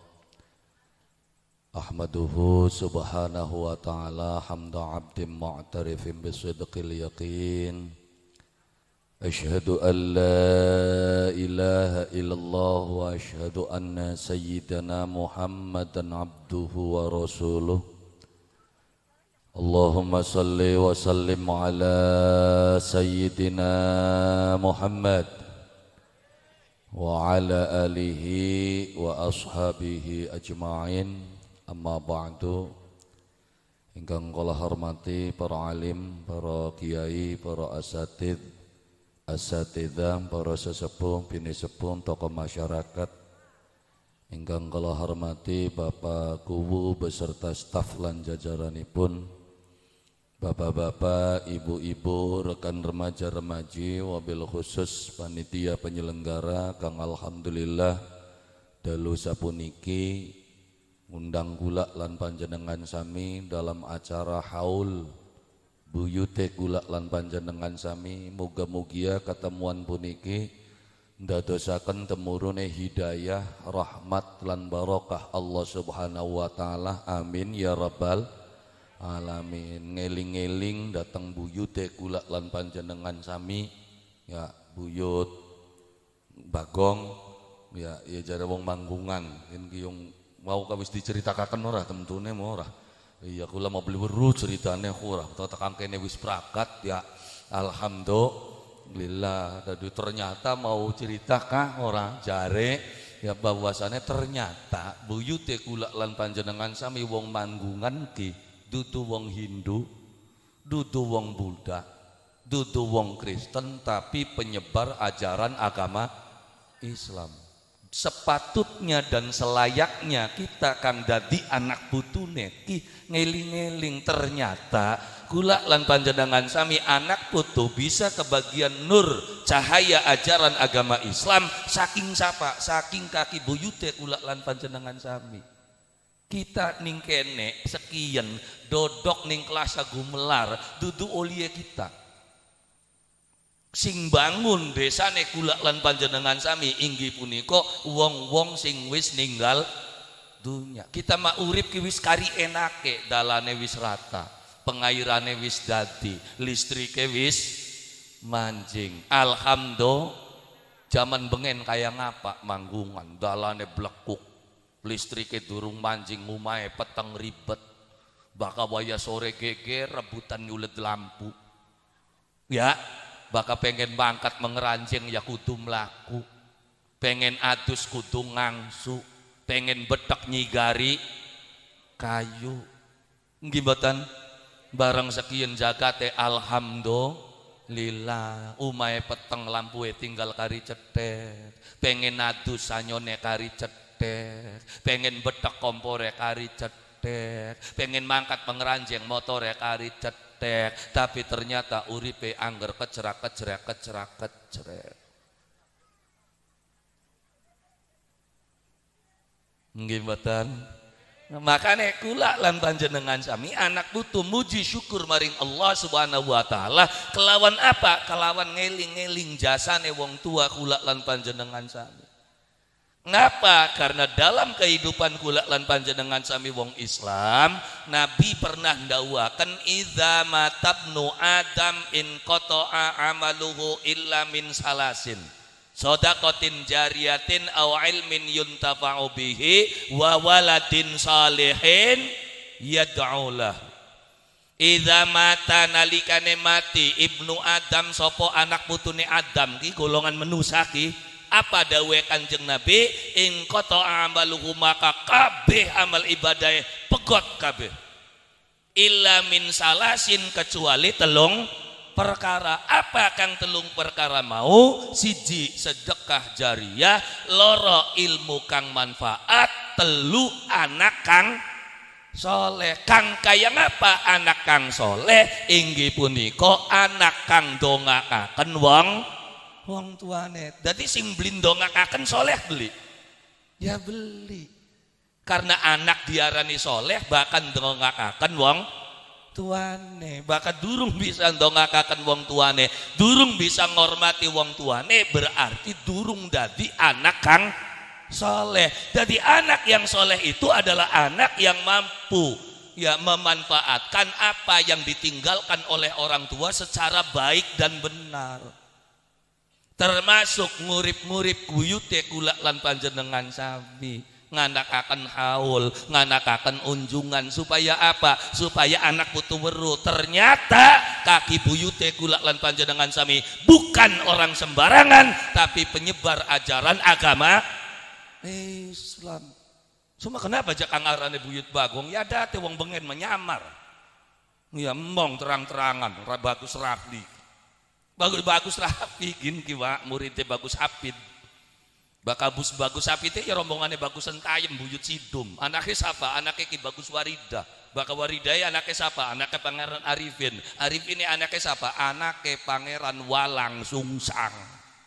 Ahmaduhu subhanahu wa ta'ala hamda 'abdin mu'tarifin bisidqil yaqin. Asyhadu an la ilaha illallah wa asyhadu anna sayyidana Muhammadan abduhu wa rasuluh. Allahumma salli wa sallim ala sayyidina Muhammad wa ala alihi wa ashabihi ajma'in. Amma ba'du. Ingkang kula hormati para alim, para kiai, para asatidzah, para sesepuh, bini sepuh, tokoh masyarakat. Ingkang kula hormati Bapak Kuwu beserta staf lan jajaranipun, bapak-bapak, ibu-ibu, rekan remaja-remaji, wabil khusus panitia penyelenggara kang alhamdulillah dalu sapuniki ngundang kula lan panjenengan sami dalam acara haul buyute kula lan panjenengan sami. Muga-mugia ketemuan puniki ndadosaken temurune hidayah, rahmat lan barokah Allah Subhanahu wa taala. Amin ya rabbal alamin. Ngeling-eling dateng buyute kula lan panjenengan sami ya, buyut Bagong ya jare wong Manggungan iki yung mau kawis diceritakaken ora temtune mau ora. Iya kula mau beli weru ceritane ora. Tekan kene wis prakat ya. Alhamdulillah. Dadi ternyata mau cerita kah ora jare ya bahwasannya ternyata buyute kula lan panjenengan sami wong Manggungan ki dudu wong Hindu, dudu wong Buddha, dudu wong Kristen, tapi penyebar ajaran agama Islam. Sepatutnya dan selayaknya kita kang dadi anak putune ki ngeling-ngeling, ternyata kula lan panjenengan sami anak putu bisa kebagian nur cahaya ajaran agama Islam saking sapa, saking kaki buyute kula lan panjenengan sami. Kita ning kene sekian dodok ning kelas gumelar dudu olie kita. Sing bangun desane kula lan panjenengan sami inggih punika wong-wong sing wis ninggal dunya. Kita mah urip ki wis kari enake, dalane wis rata, pengairane wis dadi, listrike wis manjing. Alhamdulillah, zaman bengen kaya ngapa Manggungan, dalane blekuk, listrike durung manjing, ngumahe peteng ribet, baka waya sore geger rebutan nyulet lampu. Ya, baka pengen bangkat mengeranjing ya kudu mlaku, pengen adus kudu ngangsu, pengen betek nyigari kayu. Nggih mboten? Barang sekian jagate alhamdulillah, umahe peteng lampue tinggal kari cetet, pengen adus sanyone kari cetet, pengen betek kompore kari cetet, pengen mangkat mengeranjing motore kari cetet. Tapi ternyata uripe angger kecerak. Nggih mboten? Makane kula lan panjenengan sami anak putu muji syukur maring Allah Subhanahu wa taala kelawan apa? Kelawan ngeling-ngeling jasane wong tua kula lan panjenengan sami. Ngapa? Karena dalam kehidupan kula lan panjenengan sami wong Islam, Nabi pernah ndawuhaken idza matabnu adam in qata'a amaluhu illa min salasin. Shadaqatin jariyatin aw ilmin yuntafa'u bihi wa waladin salihin yad'u lahu. Idza mata nalikane mati ibnu Adam sapa anak putune Adam ki golongan manusa ki, apa dawe Kanjeng Nabi, in qata'a amaluhu maka kabeh amal ibadah pegot kabeh, illa min salasin kecuali telung perkara. Apa kang telung perkara mau? Siji sedekah jariyah, loro ilmu kang manfaat, telu anak kang soleh. Kang kaya ngapa anak kang soleh? Inggih punika anak kang dongakaken wong tuane. Dadi sing blindongakaken soleh beli, ya beli. Karena anak diarani soleh bahkan dongakaken wong tuane, bahkan durung bisa dongakaken wong tuane, durung bisa ngormati wong tuane, berarti durung dadi anak kang soleh. Jadi anak yang soleh itu adalah anak yang mampu ya memanfaatkan apa yang ditinggalkan oleh orang tua secara baik dan benar. Termasuk ngurip-ngurip kuyute kula lan panjenengan sami, nganakaken haul, nganakaken unjungan supaya apa? Supaya anak putu weruh ternyata kaki buyute kula lan panjenengan sami bukan orang sembarangan, tapi penyebar ajaran agama Islam. Cuma kenapa jak angarane buyut Bagong? Ya date wong bengen menyamar. Ya mong terang-terangan bagus rapi. Bagus rapi gin kiwa muridnya bagus Hafid. Bakabus bagus Hafid ya rombongannya bagus Sentayem buyut Sidum. Anaknya siapa? Anaknya Ki Bagus Warida. Baka Warida ya anaknya siapa? Anaknya Pangeran Arifin. Arifin ini anaknya siapa? Anaknya Pangeran Walang Sungsang.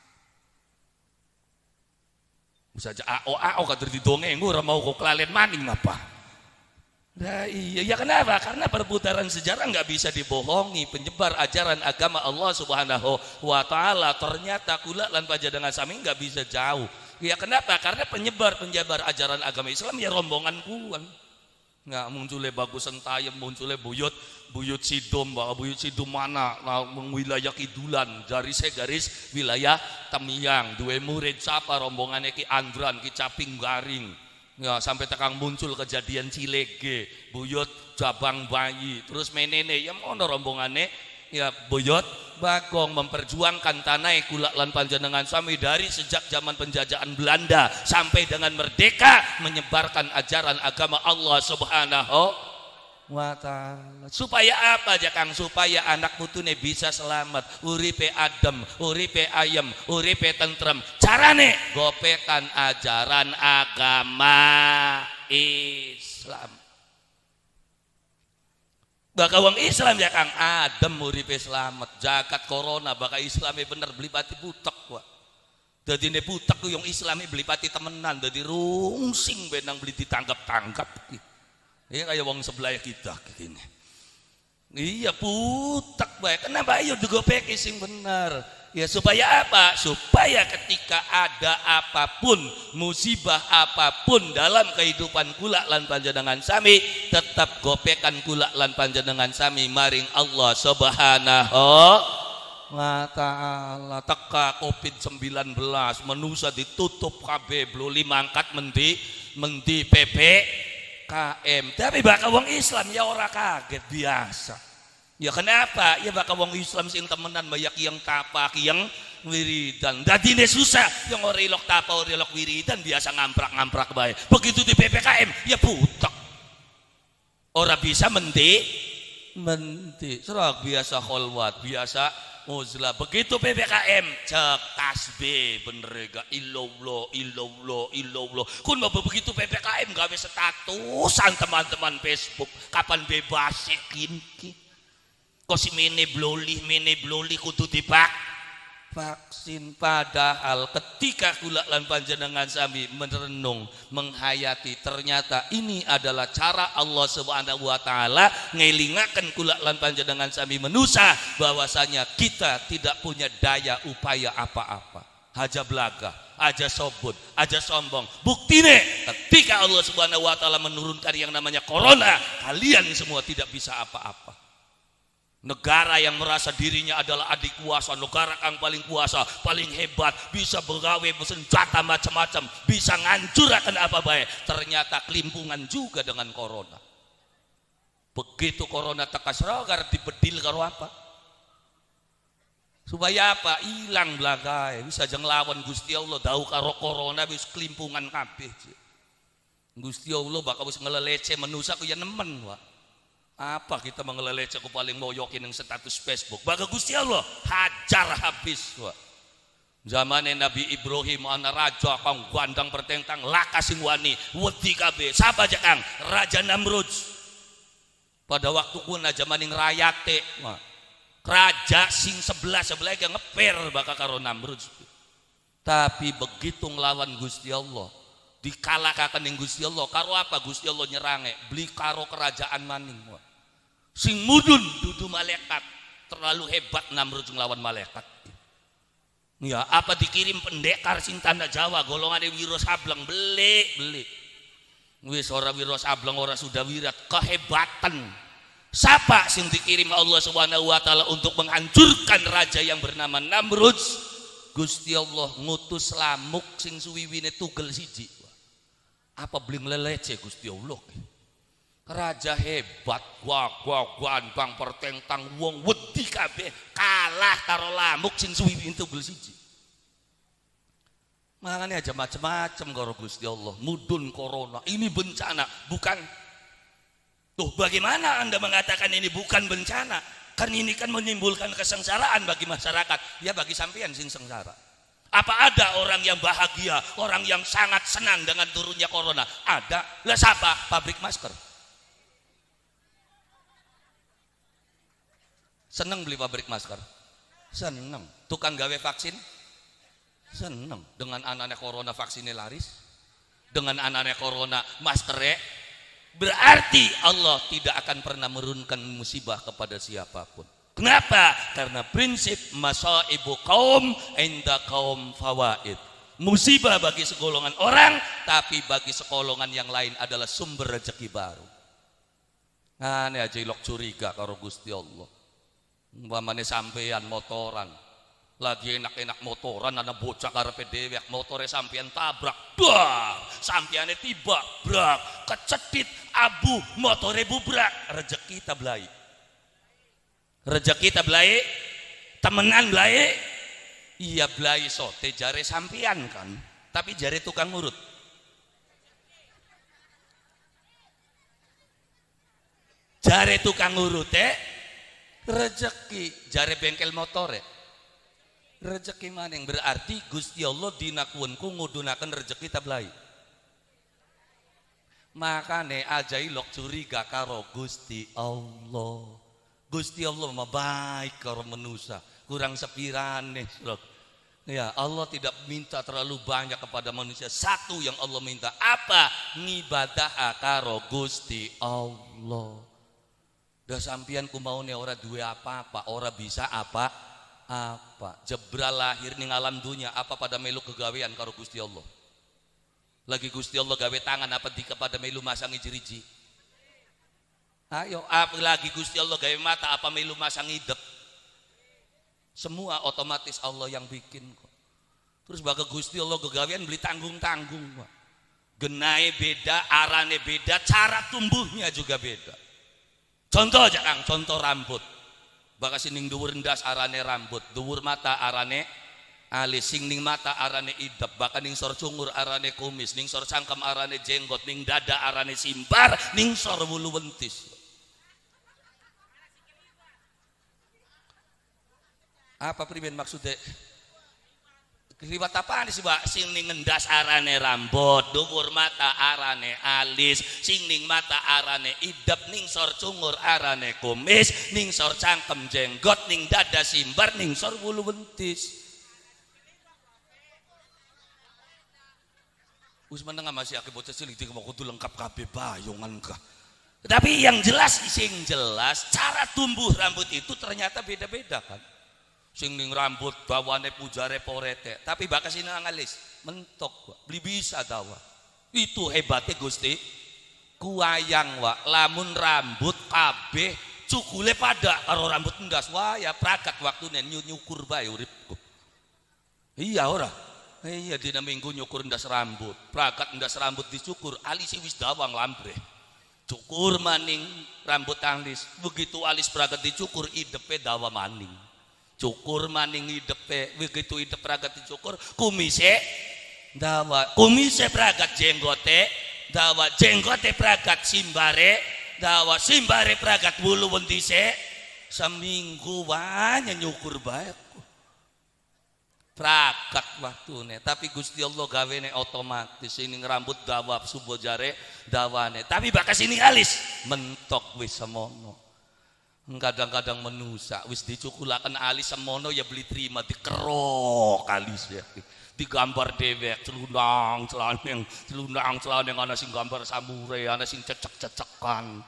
Bisa aja ao kader di dongeng ora mau kok kelalen maning apa? Nah iya, ya kenapa? Karena perputaran sejarah nggak bisa dibohongi. Penyebar ajaran agama Allah Subhanahu wa taala ternyata kula lan panjenengan sami nggak bisa jauh. Ya kenapa? Karena penyebar ajaran agama Islam ya rombongan kuan. Nggak munculnya bagus Sentayem, munculnya buyut Sidom, buyut Sidom mana? Nah, wilayah Kidulan, garis wilayah Temiyang. Dua murid siapa rombongannya Ki Andran, Ki Caping Garing. Ya, sampai tekang muncul kejadian Cilege, buyut Jabang Bayi, terus menene yang ono rombongannya ya buyut Bagong memperjuangkan tanah kula lan panjenengan sami dari sejak zaman penjajahan Belanda sampai dengan merdeka, menyebarkan ajaran agama Allah Subhanahu wa ta'ala. Supaya apa aja Kang? Supaya anak putune bisa selamat, uripe adem, uripe ayem, uripe tentrem. Carane gopekan ajaran agama Islam. Baka wong Islam ya Kang adem uripe selamat, jagat corona baka Islame bener beli pati butek wa. Dadi ne butek ku yang Islame beli pati temenan, dadi rungsing benang beli ditangkap-tangkap. Iya kayak wong sebelah kita gini. Iya butek bae. Kenapa ayo digopeki sing bener? Ya supaya apa? Supaya ketika ada apapun, musibah apapun dalam kehidupan kula lan panjenengan sami, tetap gopekan kula lan panjenengan sami maring Allah Subhanahu wa ta'ala. Teka COVID-19 menusa ditutup kabeh belum mangkat mendi PPKM. Tapi bakal wong Islam ya ora kaget biasa. Ya kenapa? Ya bakal wong Islam sing temenan banyak yang tapak yang wiridan. Dadine susah yang ora ilok tapa ora ilok wiridan biasa ngamprak-ngamprak bae. Begitu di PPKM ya butek. Ora bisa menti serak biasa kholwat, biasa uzlah. Begitu PPKM cek tasbih bener ga illallah. Kun begitu PPKM gawe statusan teman-teman Facebook kapan bebas kinki. Kosi mene bloli kudu vaksin. Padahal ketika kula lan panjenengan sami merenung menghayati ternyata ini adalah cara Allah Subhanahu wa taala ngelingaken kula lan panjenengan sami menusa bahwasanya kita tidak punya daya upaya apa-apa. Aja belaga, aja sobut, aja sombong. Buktine ketika Allah Subhanahu wa taala menurunkan yang namanya corona, kalian semua tidak bisa apa-apa. Negara yang merasa dirinya adalah adik kuasa, negara yang paling kuasa, paling hebat, bisa begawe bersenjata macam-macam, bisa ngancurkan apa baik, ternyata kelimpungan juga dengan corona. Begitu corona tekas rogar dibedil karo apa? Supaya apa? Hilang belagai, bisa jeng lawan Gusti Allah tahu karo corona bisa kelimpungan kabeh. Gusti Allah bakal bisa ngelelece manusia ku ya nemen wa. Apa kita mengelelece aku paling moyokin yang status Facebook baga Gusti Allah hajar habis wa. Zamane Nabi Ibrahim ana raja kang gandang pertentang lakas sing wani wedi kabeh sapa aja Kang Raja Namrud pada waktu kuna zamaning rayate raja sing sebelah yang ngeper baka karo Namrud. Tapi begitu nglawan Gusti Allah dikalahkan dengan Gusti Allah karo apa Gusti Allah nyerange beli karo kerajaan maning wa. Sing mudun dudu malaikat terlalu hebat Namrud nglawan malaikat. Ya apa dikirim pendekar sing tanda Jawa golongan Wiro Sableng beli. Wis ora Wiro Sableng ora sudah wirat kehebatan. Siapa sing dikirim Allah Subhanahu wa taala untuk menghancurkan raja yang bernama Namrud? Gusti Allah ngutus lamuk sing suwiwine tugel siji. Apa beli ngelelece Gusti Allah? Raja hebat, gandang pertentang wong wedi kabeh kalah karo lamuk sing suwi itu bel siji. Makanya aja macam-macam karo Gusti Allah. Mudun corona, ini bencana, bukan? Tuh bagaimana Anda mengatakan ini bukan bencana? Kan ini kan menimbulkan kesengsaraan bagi masyarakat. Ya bagi sampean sing sengsara. Apa ada orang yang bahagia, orang yang sangat senang dengan turunnya corona? Ada. Lah siapa? Pabrik masker. Seneng beli pabrik masker, seneng. Tukang gawe vaksin, seneng. Dengan anaknya corona vaksinnya laris, dengan anaknya corona maskernya, berarti Allah tidak akan pernah menurunkan musibah kepada siapapun. Kenapa? Karena prinsip masaibu kaum inda kaum fawaid. Musibah bagi segolongan orang, tapi bagi segolongan yang lain adalah sumber rezeki baru. Ane aja ilok curiga karo Gusti Allah. Umpamane sampean motoran lagi enak-enak motoran ana bocah karepe dhewe motore sampean tabrak bah sampeane tiba brak kecedit abu motore bubrak rezeki tablai temenan blai. Iya blai sote jare sampian kan, tapi jare tukang urut. Jare tukang urut rezeki, jare bengkel motor rezeki maning berarti Gusti Allah dinakuanku ngudunakan rezeki tablai. Makane ajailok curiga karo Gusti Allah. Gusti Allah mah baik karo manusia, kurang sepirane. Ya, Allah tidak minta terlalu banyak kepada manusia. Satu yang Allah minta apa? Ngibadah karo Gusti Allah. Dah sampian kumaune ora duwe apa-apa, ora bisa apa jebral lahir ning alam dunia apa pada melu kegawean karo Gusti Allah. Lagi Gusti Allah gawe tangan apa di kepada melu masang iji-iji. Ayo apalagi Gusti Allah gawe mata apa melu masang hidup. Semua otomatis Allah yang bikin kok. Terus baga Gusti Allah kegawean beli tanggung-tanggung kok. Genae beda, arane beda, cara tumbuhnya juga beda. Contoh aja Kang, contoh rambut. Bakas ning dhuwur ndas arane rambut, dhuwur mata arane alis, sing ning mata arane idep, bahkan ning sor cungur arane kumis, ning sor cangkem arane jenggot, ning dada arane simbar, ning sor wulu wentis. Apa priben maksudnya? Keliwat apaan sih Pak? Sing ning ngendas arane rambut, dhuwur mata arane alis, sing ning mata arane idep, ning sor cungur arane kumis, ning sor cangkem jenggot, ning dada simbar, ning sor wulu wentis. Wis meneng masih akeh bocah cilik iki mau kudu lengkap kabeh bayongan kah. Tapi yang jelas sing jelas cara tumbuh rambut itu ternyata beda-beda kan. Sing ning rambut bawane pujare porete, tapi bakas ini ngalis mentok beli bisa dawa. Itu hebatnya Gusti. Kuayang wa lamun rambut kabeh cukule pada karo rambut endas wah ya prakat waktune nyukur bae uripku. Iya ora? Iya dina minggu nyukur endas rambut, prakat endas rambut dicukur alisi wis dawang lambre. Cukur maning rambut alis, begitu alis prakat dicukur idepe dawa maning. Cukur maning hidepe begitu hidep pragat dicukur kumise dawa kumise pragat jenggote dawa jenggote pragat simbare dawa simbare pragat bulu wentise seminggu wanya nyukur baik pragat waktune. Tapi Gusti Allah gawene otomatis ini rambut dawa subuh jare dawane tapi bakas ini alis mentok wis semono. Kadang-kadang menusa wis dicukulaken alis semono ya beli terima dikerok alis ya digambar dewek celundang celana ana sing gambar samurai ana sing cecek-cecekan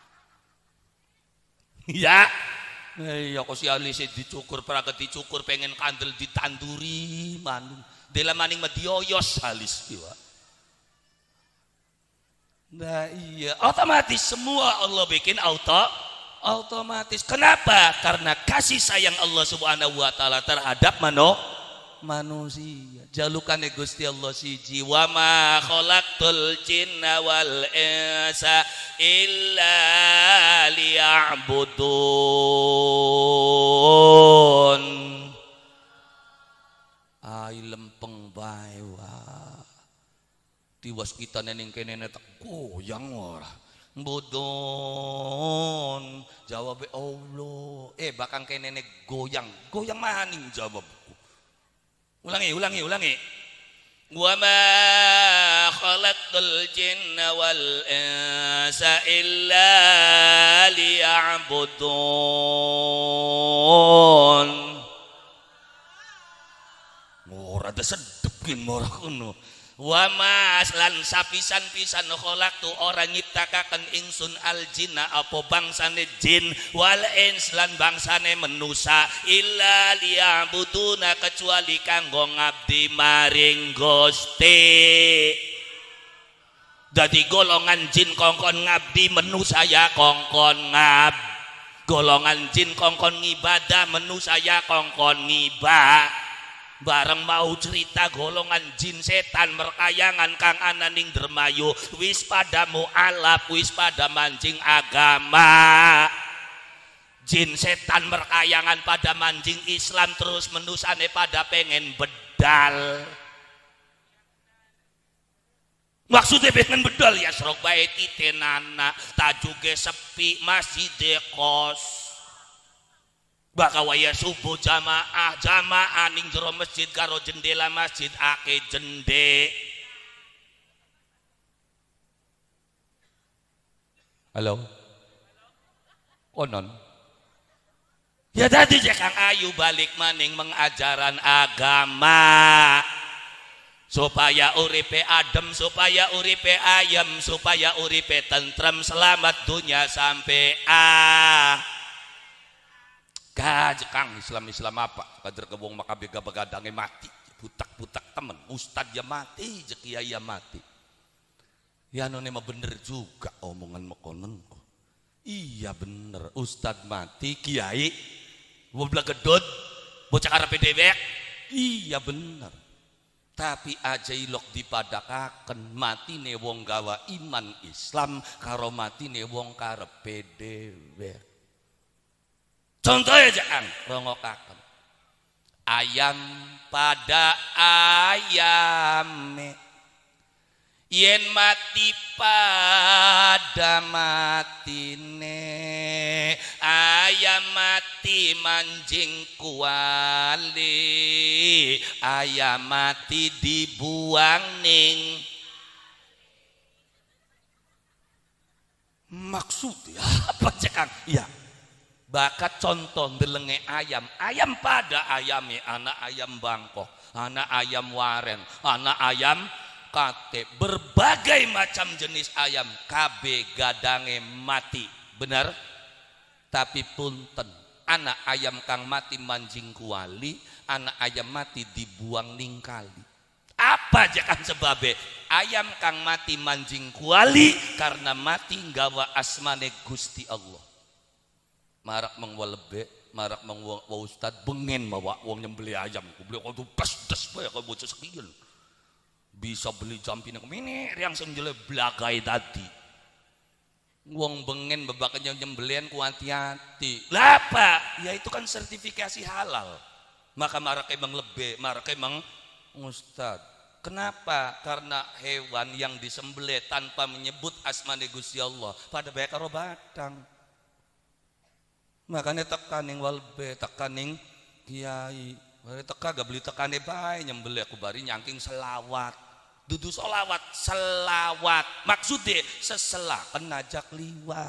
ya kok si alis dicukur pragat dicukur pengen kandel ditanduri maning dela maning medioyos alis kiwa. Nah iya otomatis semua Allah bikin otomatis. Kenapa? Karena kasih sayang Allah Subhanahu wa taala terhadap manusia. Jalukane Gusti Allah siji wa ma khalaqtul jinna wal insa illa liya'budun. Ai lempeng bae wae. Tiwas kita ning kene tak goyang ora. Bodon jawab Allah bakang kene goyang maning jawabku ulangi wa ma khalaqtul jinna wal insa illa liya'budun ora ada sedepin ora kono. Wa mas lan sapisan-pisan khalaqtu orang nyiptakaken ingsun al jinna apa bangsane jin wal ins lan bangsane manusa illa liya'buduna kecuali kanggo ngabdi maring Gusti. Dadi golongan jin kongkon ngabdi manusa ya kongkon golongan jin kongkon ngibadah manusa ya kongkon ngibah. Bareng mau cerita golongan jin setan merkayangan kang ananing dermayu wis pada mualaf wis pada mancing agama Jin setan merkayangan pada manjing Islam terus menusane pada pengen bedal. Maksudnya pengen bedal ya serok bae titenana tajuge sepi masjid kos. Baka waya subuh jamaah ning jero masjid karo jendela masjid ake jende. Halo. Konon. Ya tadi Kang Ayu balik maning mengajaran agama supaya uripe adem, supaya uripe ayem, supaya uripe tentrem, selamat dunia sampai Kang Islam apa? Kader kebong maka bega begadange mati, putak temen, ustad ya mati, kiai ya mati. Ya none mah bener juga omongan mekonon kok. Iya bener, ustad mati, kiai wobla gedot, bocah karepe dewek. Iya bener. Tapi aja ilok dipadakaken matine wong gawa iman Islam karo matine wong karepe dewek. Contoh aja Kang, rongokaken. Ayam pada ayame yen mati pada matine, ayam mati manjing kuali, ayam mati dibuang ning. Maksudnya apa Kang? Ya, bakat contoh ndelenge ayam pada ayame, anak ayam Bangkok, anak ayam Waren, anak ayam kate, berbagai macam jenis ayam KB gadange mati, benar? Tapi punten, anak ayam kang mati manjing kuali, anak ayam mati dibuang ning kali. Apa aja kan sebabnya? Ayam kang mati manjing kuali karena mati nggawa asmane Gusti Allah. Marak mengwalebe, marak mengwa ustad bengen mawa wong nyembeli ayam. Beli kudu des bae kok bocah sekian. Bisa beli jampine kemini yang senjele blagai tadi. Wong bengen bebakannya nyembelian ku hati-hati. Lah apa? Ya itu kan sertifikasi halal. Maka marak emang lebih, marak emang ustad. Kenapa? Karena hewan yang disembelih tanpa menyebut asmane Gusti Allah pada bae karo batang. Makanya tekaning walbe, tekaning kiai. Bari teka gak beli tekane bae nyembelih aku bari nyangking selawat. Dudu solawat, selawat. Maksudnya sesela kenajak liwat.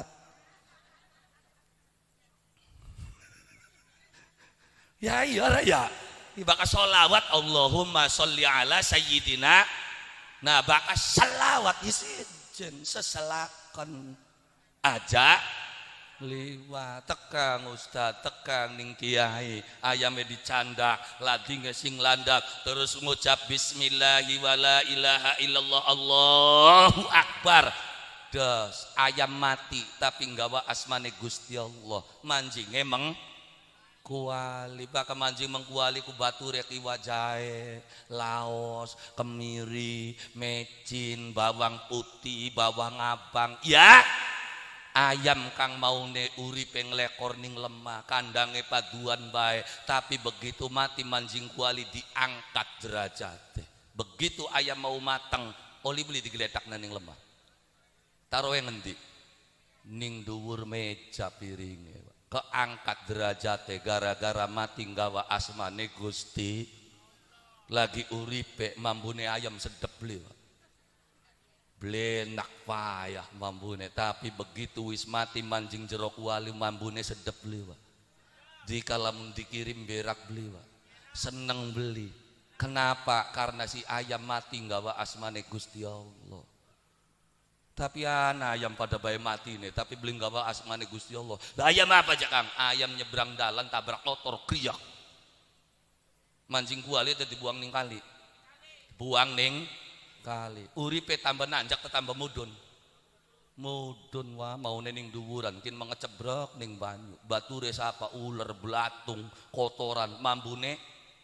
Ya iya ya. Baka solawat Allahumma sholli ala sayyidina. Nah baka selawat isijen seselakan aja liwat. Tekang ustad, tekang ning kiai, ayame dicandak, ladinge sing landak, terus ngucap bismillahi wala ilaha illallah Allahu akbar. Des ayam mati tapi nggawa asmane Gusti Allah, manjing emang kuali, baka manjing mengkuali ku bature ki wajahe, laos, kemiri, mecin, bawang putih, bawang abang. Ya ayam kang maune uripe nglekor ning lemah, kandange paduan bae, tapi begitu mati manjing kuali diangkat derajate. Begitu ayam mau mateng, oli beli digeletakna ning lemah. Taruhe ngendi? Ning dhuwur meja piringe. Keangkat derajate gara-gara mati nggawa asmane Gusti. Lagi uripe mambune ayam sedep liwat. Blenak payah mambune, tapi begitu wis mati manjing jero kuali mambune sedep liwat. Dikala mun dikirim berak beliwat. Seneng beli. Kenapa? Karena si ayam mati nggawa asmane Gusti Allah. Tapi ayam pada bayi mati nih, tapi beli nggawa asmane Gusti Allah. Lah ayam apa aja Kang? Ayam nyebrang dalan tabrak motor kriak. Manjing kuali itu dibuang ning kali. Buang ning kali. Uripe tambah nanjak tambah mudun. Mudun wah mau ning dhuwuran kin mengecebrok ning banyu. Bature sapa ular, belatung, kotoran, mambune.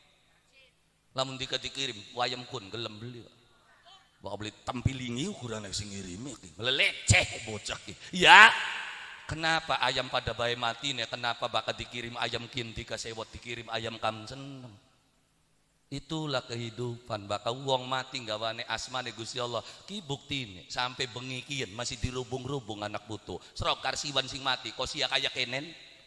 Lamun dikirim wayam kun gelem beli. Bakal beli tampilingi ukuran sing ngirimi iki. Leceh bocah iki. Ya. Kenapa ayam pada bayi mati nih? Kenapa bakal dikirim ayam kinti ke sewot, dikirim ayam kamsen? Itulah kehidupan. Bakal wong mati gawane asmane Gusti Allah. Ki buktine sampai bengikian masih dirubung-rubung anak putu. Serok karsiwan sing mati, kok sia kaya kenen?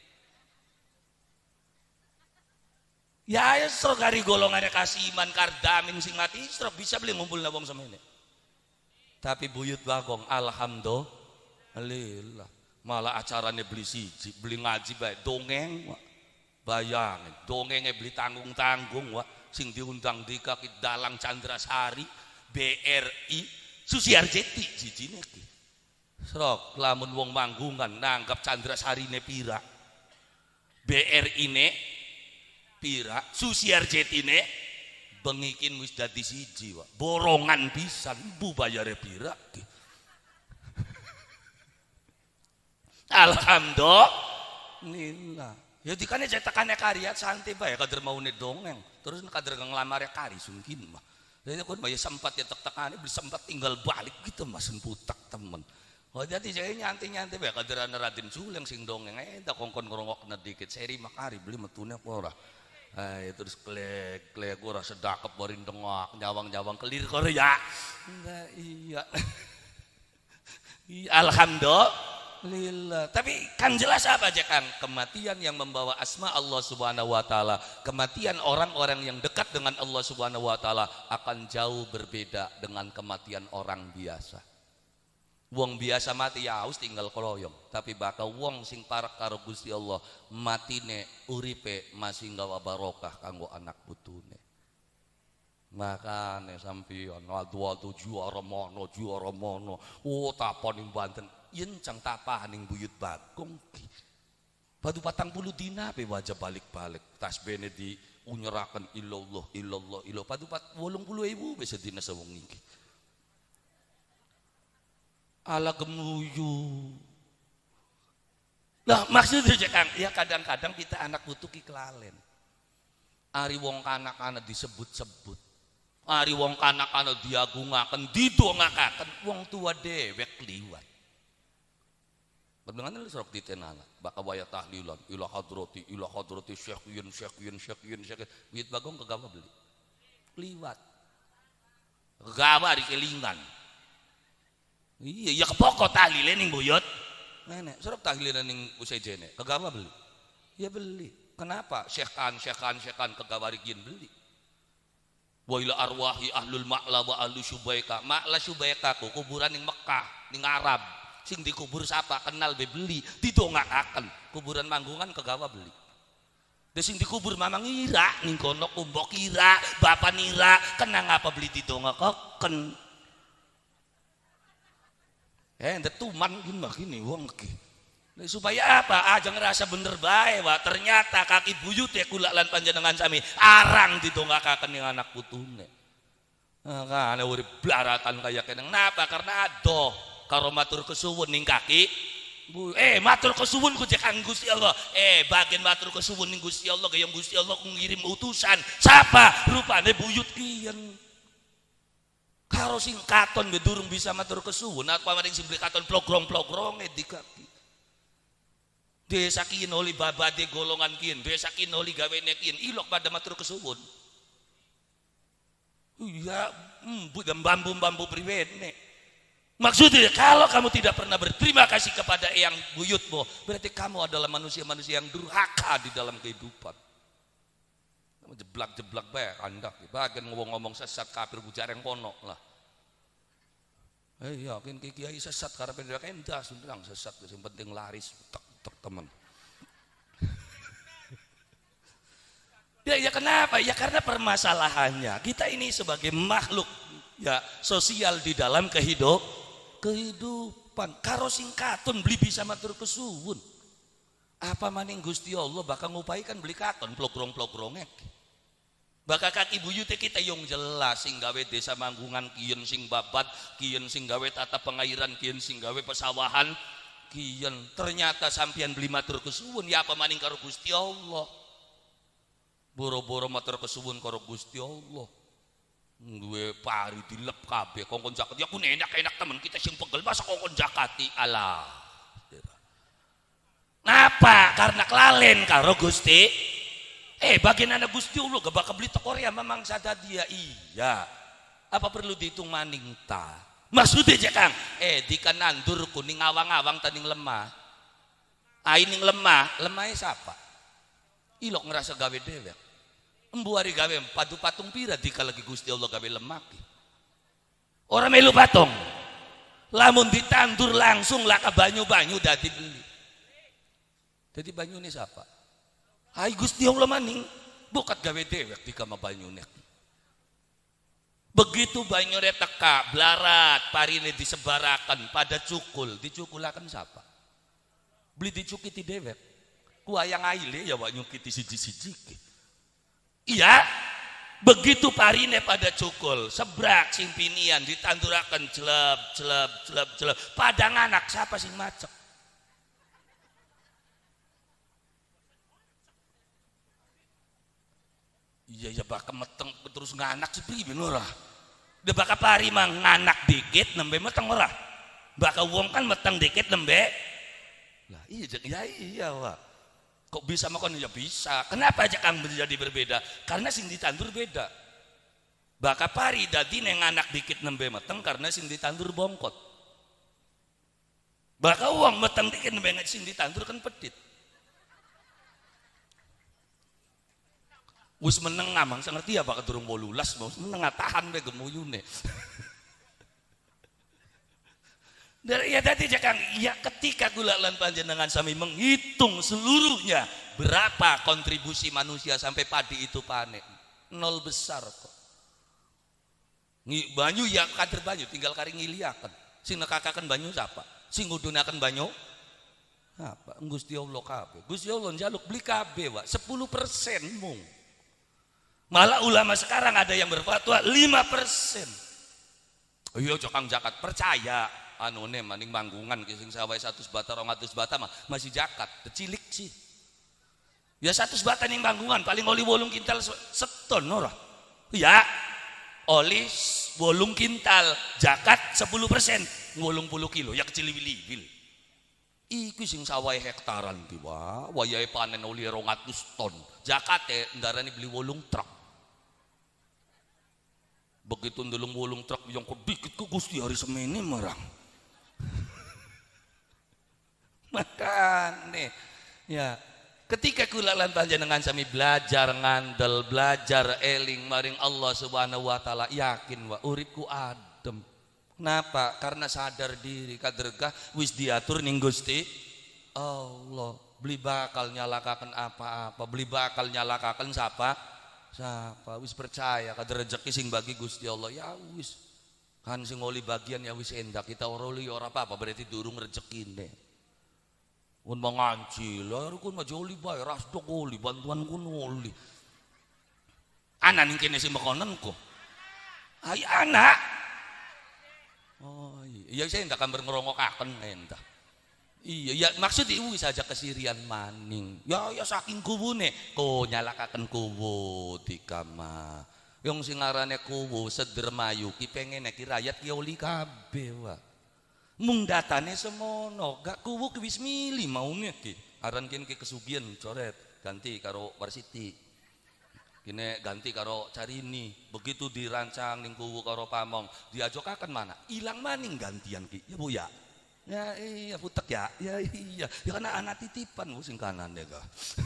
Ya serok kari golongannya kasiman kardamin sing mati, serok bisa beli ngumpul na wong semene. Tapi buyut bagong, alhamdulillah. Malah acaranya beli siji, beli ngaji baik dongeng, bayangin dongengnya beli tanggung-tanggung, wak sing diundang di kaki Dalang Chandrasari, BRI, Susiarjeti, jijine ki. Serok lamun wong manggungan nanggap Chandrasari ne pira, BRI ne pira, Susiarjeti ne bengikin wis dadi siji, wak borongan pisan, bu bayare pira ki. Alhamdulillah. Ya dikane cetakannya karya santai bae kader mau dongeng. Terus kader ngelamarnya kari sungkin mah. Jadi aku mah ya sempat ya tek-tekane beli sempat tinggal balik gitu mas putak temen. Oh jadi saya nyantai-nyantai bae kader ana Raden Suleng sing dongeng tak kongkon ngrongokna dikit seri makari beli metune apa ora. Terus klek ora sedakep borin dengok nyawang-nyawang kelir kore ya. Enggak iya. Alhamdulillah. Tapi kan jelas apa aja kan kematian yang membawa asma Allah Subhanahu wa taala, kematian orang-orang yang dekat dengan Allah Subhanahu wa taala akan jauh berbeda dengan kematian orang biasa. Wong biasa mati ya harus tinggal keroyong, tapi bakal wong sing parek karo Gusti Allah matine uripe masih nggawa barokah kanggo anak putune. Makane sampeyan adu-adu juara mono oh tapon ing Banten yen cang tapahan ing buyut Bagong ki padu 40 dina pe wajah balik-balik tasbihne di unyeraken illallah padu 80.000 wis dina sewong iki ala gemuyu. Lah maksudnya Kang ya kadang-kadang kita anak putu ki kelalen ari wong kanak-kanak disebut-sebut ari wong kanak-kanak diagungaken didongakaken wong tua dewek liwat. Bedengan lu serok ditenana baka waya tahlilan ila hadrati syekhyun Buyut Bagong kegawa beli liwat kegawa di kelingan iya ya kepokok tahlile ning buyut nenek serok tahlilan ning usejene kegawa beli ya beli kenapa syekhan kegawa rikin beli wa ila arwahi ahlul ma'la wa ahlu syubaika ma'la syubaika kuburan ning Mekah ning Arab sing dikubur siapa kenal be beli didongakaken kuburan manggungan kegawa beli de sing dikubur mamang ira ning kono kumbok ira bapak nira kenang apa beli didongakaken ndetuman gini wong ki supaya apa aja ngerasa bener bae wa ternyata kaki buyut ya kula lan panjenengan sami arang didongakaken ning anak putune kan urip blaratan kaya keneng napa karena adoh karo matur kesuwun ning kaki matur kesuwun ku jek Gusti Allah bagian matur kesuwun ning Gusti Allah gayung Gusti Allah ku ngirim utusan siapa rupane buyut kiyen karo sing katon ge durung bisa matur kesuwun apa maring sing beli katon plogrong di kaki desa kiyen oli babade golongan kiyen desa kiyen oli gawene kiyen ilok pada matur kesuwun iya bambu priwene. Maksudnya kalau kamu tidak pernah berterima kasih kepada yang buyutmu berarti kamu adalah manusia-manusia yang durhaka di dalam kehidupan. Kamu jeblak-jeblak bae kandak bagian ngomong-ngomong sesat kafir bujareng kono lah. Yakin kiai sesat karepe dhewe endas undang sesat sing penting laris tek teman. Ya kenapa? Ya karena permasalahannya kita ini sebagai makhluk ya sosial di dalam kehidupan karo singkaton beli bisa matur kesuwun apa maning Gusti Allah bakal ngupaikan beli katon plogrong-plogrongek bakal kaki buyute kita yang jelas sing gawe desa manggungan kiyen sing babat kiyen sing gawe tata pengairan kiyen sing gawe pesawahan kiyen ternyata sampean beli matur kesuwun ya apa maning karo Gusti Allah boro-boro matur kesuwun karo Gusti Allah duwe pari dilep kabeh kongkon zakat ya ku enak temen kita sing pegel masa kongkon zakati alah Napa? Karena kelalen karo Gusti. Bagian anak Gusti Allah gak bakal beli toko Korea memang sada dia. Iya. Apa perlu dihitung maning ta? Maksudnya aja Kang. Di nandur kuning awang-awang taning lemah. Aining lemahnya siapa? Ilok ngerasa gawe dewek. Embu hari gawe padu patung pira dika lagi Gusti Allah gawe lemah. Orang melu patung. Lamun ditandur langsung lah ke banyu-banyu dah dibeli. Jadi banyu ini siapa? Hai Gusti Allah maning bukat gawe dewek dika ma banyu nek. Begitu banyu teka blarat parine disebarakan pada cukul, dicukulakan siapa? Beli dicukiti dewek. Kuayang aile ya wak nyukiti siji-siji. Iya. Begitu parine pada cukul, sebrak simpinian ditandurakan celep. Padang anak siapa sing macek? Iya bakal meteng terus nganak sepribe ora. Dia bakal pari mang nganak dikit nembe meteng ora. Bakal wong kan meteng dikit nembe. Lah iya Wak. Kok bisa makan? Ya bisa. Kenapa aja Kang menjadi berbeda? Karena sing ditandur beda. Baka pari dadi neng anak dikit nembe meteng karena sing ditandur bongkot. Baka uang meteng dikit nembe sing ditandur kan pedit. Wis meneng amang ngerti ya bakal durung 18 mau meneng tahan we gemuyune. Ya tadi Kang, ya ketika kula lan panjenengan sami menghitung seluruhnya berapa kontribusi manusia sampai padi itu panen, nol besar kok. Banyu ya kader banyu tinggal kari ngiliakan. Sing nekakaken banyu siapa? Sing ngudunaken banyu apa? Gusti Allah kabeh. Gusti Allah njaluk beli kabeh, Wak. 10% mung. Malah ulama sekarang ada yang berfatwa 5%. Iya Kang zakat percaya. Anone maning manggungan sing sawai 100 bata 200 bata mah masih zakat cilik sih ya 100 bata ning manggungan paling oli 8 kintal seton ora ya oli 8 kintal zakat 10% 80 kilo ya kecil wil iku sing sawai hektaran ki wayahe panen oli 200 ton zakate ndarani beli 8 truk begitu ndulung 8 truk yang kedikit ke Gusti hari semene marang makane ya ketika kula lan panjenengan sami belajar ngandel belajar eling maring Allah Subhanahu wa taala yakin wa uripku adem. Kenapa? Karena sadar diri kadergah wis diatur ning Gusti Allah. Beli bakal nyalakaken apa-apa, beli bakal nyalakaken siapa wis percaya kader rezeki sing bagi Gusti Allah ya wis kan sing oli bagian ya wis endak kita ora oli ora apa-apa berarti durung rezekine. Un manganci lah, kun majoli bay, ras dok oli, bantuan kun oli. Anak ning kene sing mekonen ko. Ay anak. Oh iya, saya ndak kan ngerongokaken endah. Iya, ya maksud ibu saja kesirian maning. Ya saking kubune, ko nyalakaken kubu di kamar. Yang sing ngarane kubu sedermayu ki pengen ki rakyat ki oli kabeh wae. Mung datane semono gak kuwu wis mili maune ki aran kene ki kesugihan coret ganti karo Warsiti kene ganti karo Carini begitu dirancang ning kuwu karo Pamong diajokaken mana ilang maning gantian ki ya Bu ya iya putek ya iya ya karena anak titipan Bu sing kanan ya ga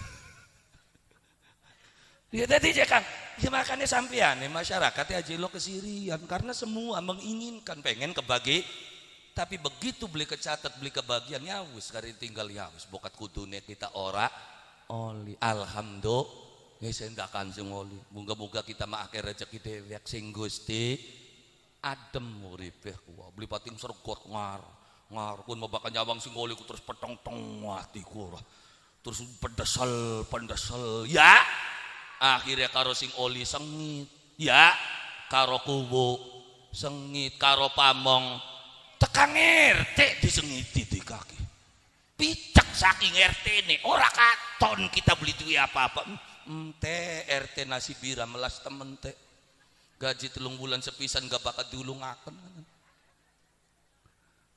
ya tadi Kang ya makanya sampean masyarakat ya jelo kesirian karena semua menginginkan pengen kebagi. Tapi begitu beli kecatat beli kebagian ya wis kari tinggal ya wis bokat kudune kita ora oli alhamdulillah ya sendakan sing oli moga-moga kita mak akeh rezeki dewek sing Gusti adem uripe ku beli pating sergot ngar pun bakal nyawang sing oli ku terus petong-tong atiku terus pendesel ya akhirnya karo sing oli sengit ya karo kubu sengit karo Pamong tekang RT disengiti di kaki picek saking RT ini ora katon kita beli duit apa-apa RT nasi bira melas temen gaji 3 bulan sepisan gak bakal diulungaken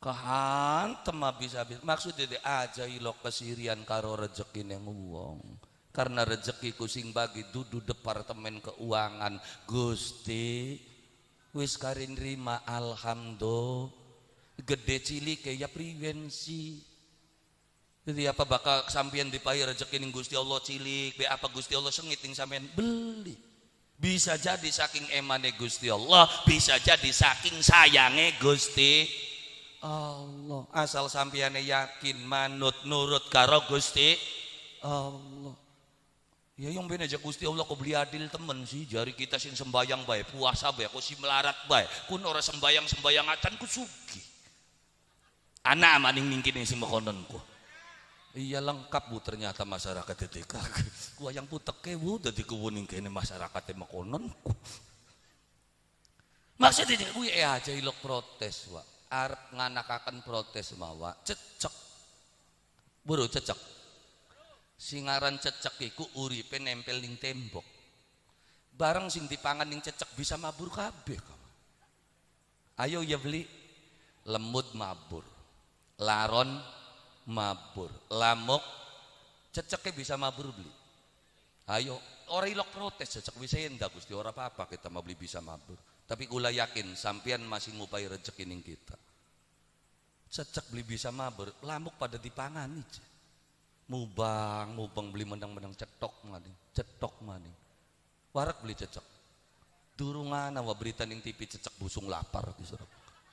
Kehantem habis-habis. Maksudnya aja ilok kesirian karo rezeki yang wong. Karena rezekiku sing bagi dudu departemen keuangan Gusti wis karin rima alhamdulillah gede cilik ya prevensi. Jadi apa bakal sampeyan dipahi rezeki ning Gusti Allah cilik be apa Gusti Allah sengit ning sampeyan beli. Bisa jadi saking emane Gusti Allah, bisa jadi saking sayange Gusti Allah. Asal sampeyan yakin manut nurut karo Gusti Allah. Ya yang bener aja Gusti Allah kok beli adil temen sih jari kita sing sembayang bae puasa bae kok si melarat bae kun ora sembayang acan ku sugi anak maning ningkin sing makonon ku iya lengkap bu ternyata masyarakat detik ku yang putek bu dadi kuwuning kene masyarakat makonon ku maksudnya ku aja ilok protes wa arep nganakaken protes mawa cecek buru cecek singaran cecek iku uripe nempel ning tembok. Barang sing dipangan ning cecek bisa mabur kabeh. Ayo ya beli lemut mabur, laron mabur, lamuk ceceknya bisa mabur beli. Ayo, ora ilok protes cecek bisa endah Gusti ora apa-apa kita mau beli bisa mabur. Tapi kula yakin sampean masih ngupai rezeki ning kita. Cecek beli bisa mabur, lamuk pada dipangani. Mubang beli menang-menang cetok maning warak beli cecek durungan wa berita ning TV cecek busung lapar disuruh.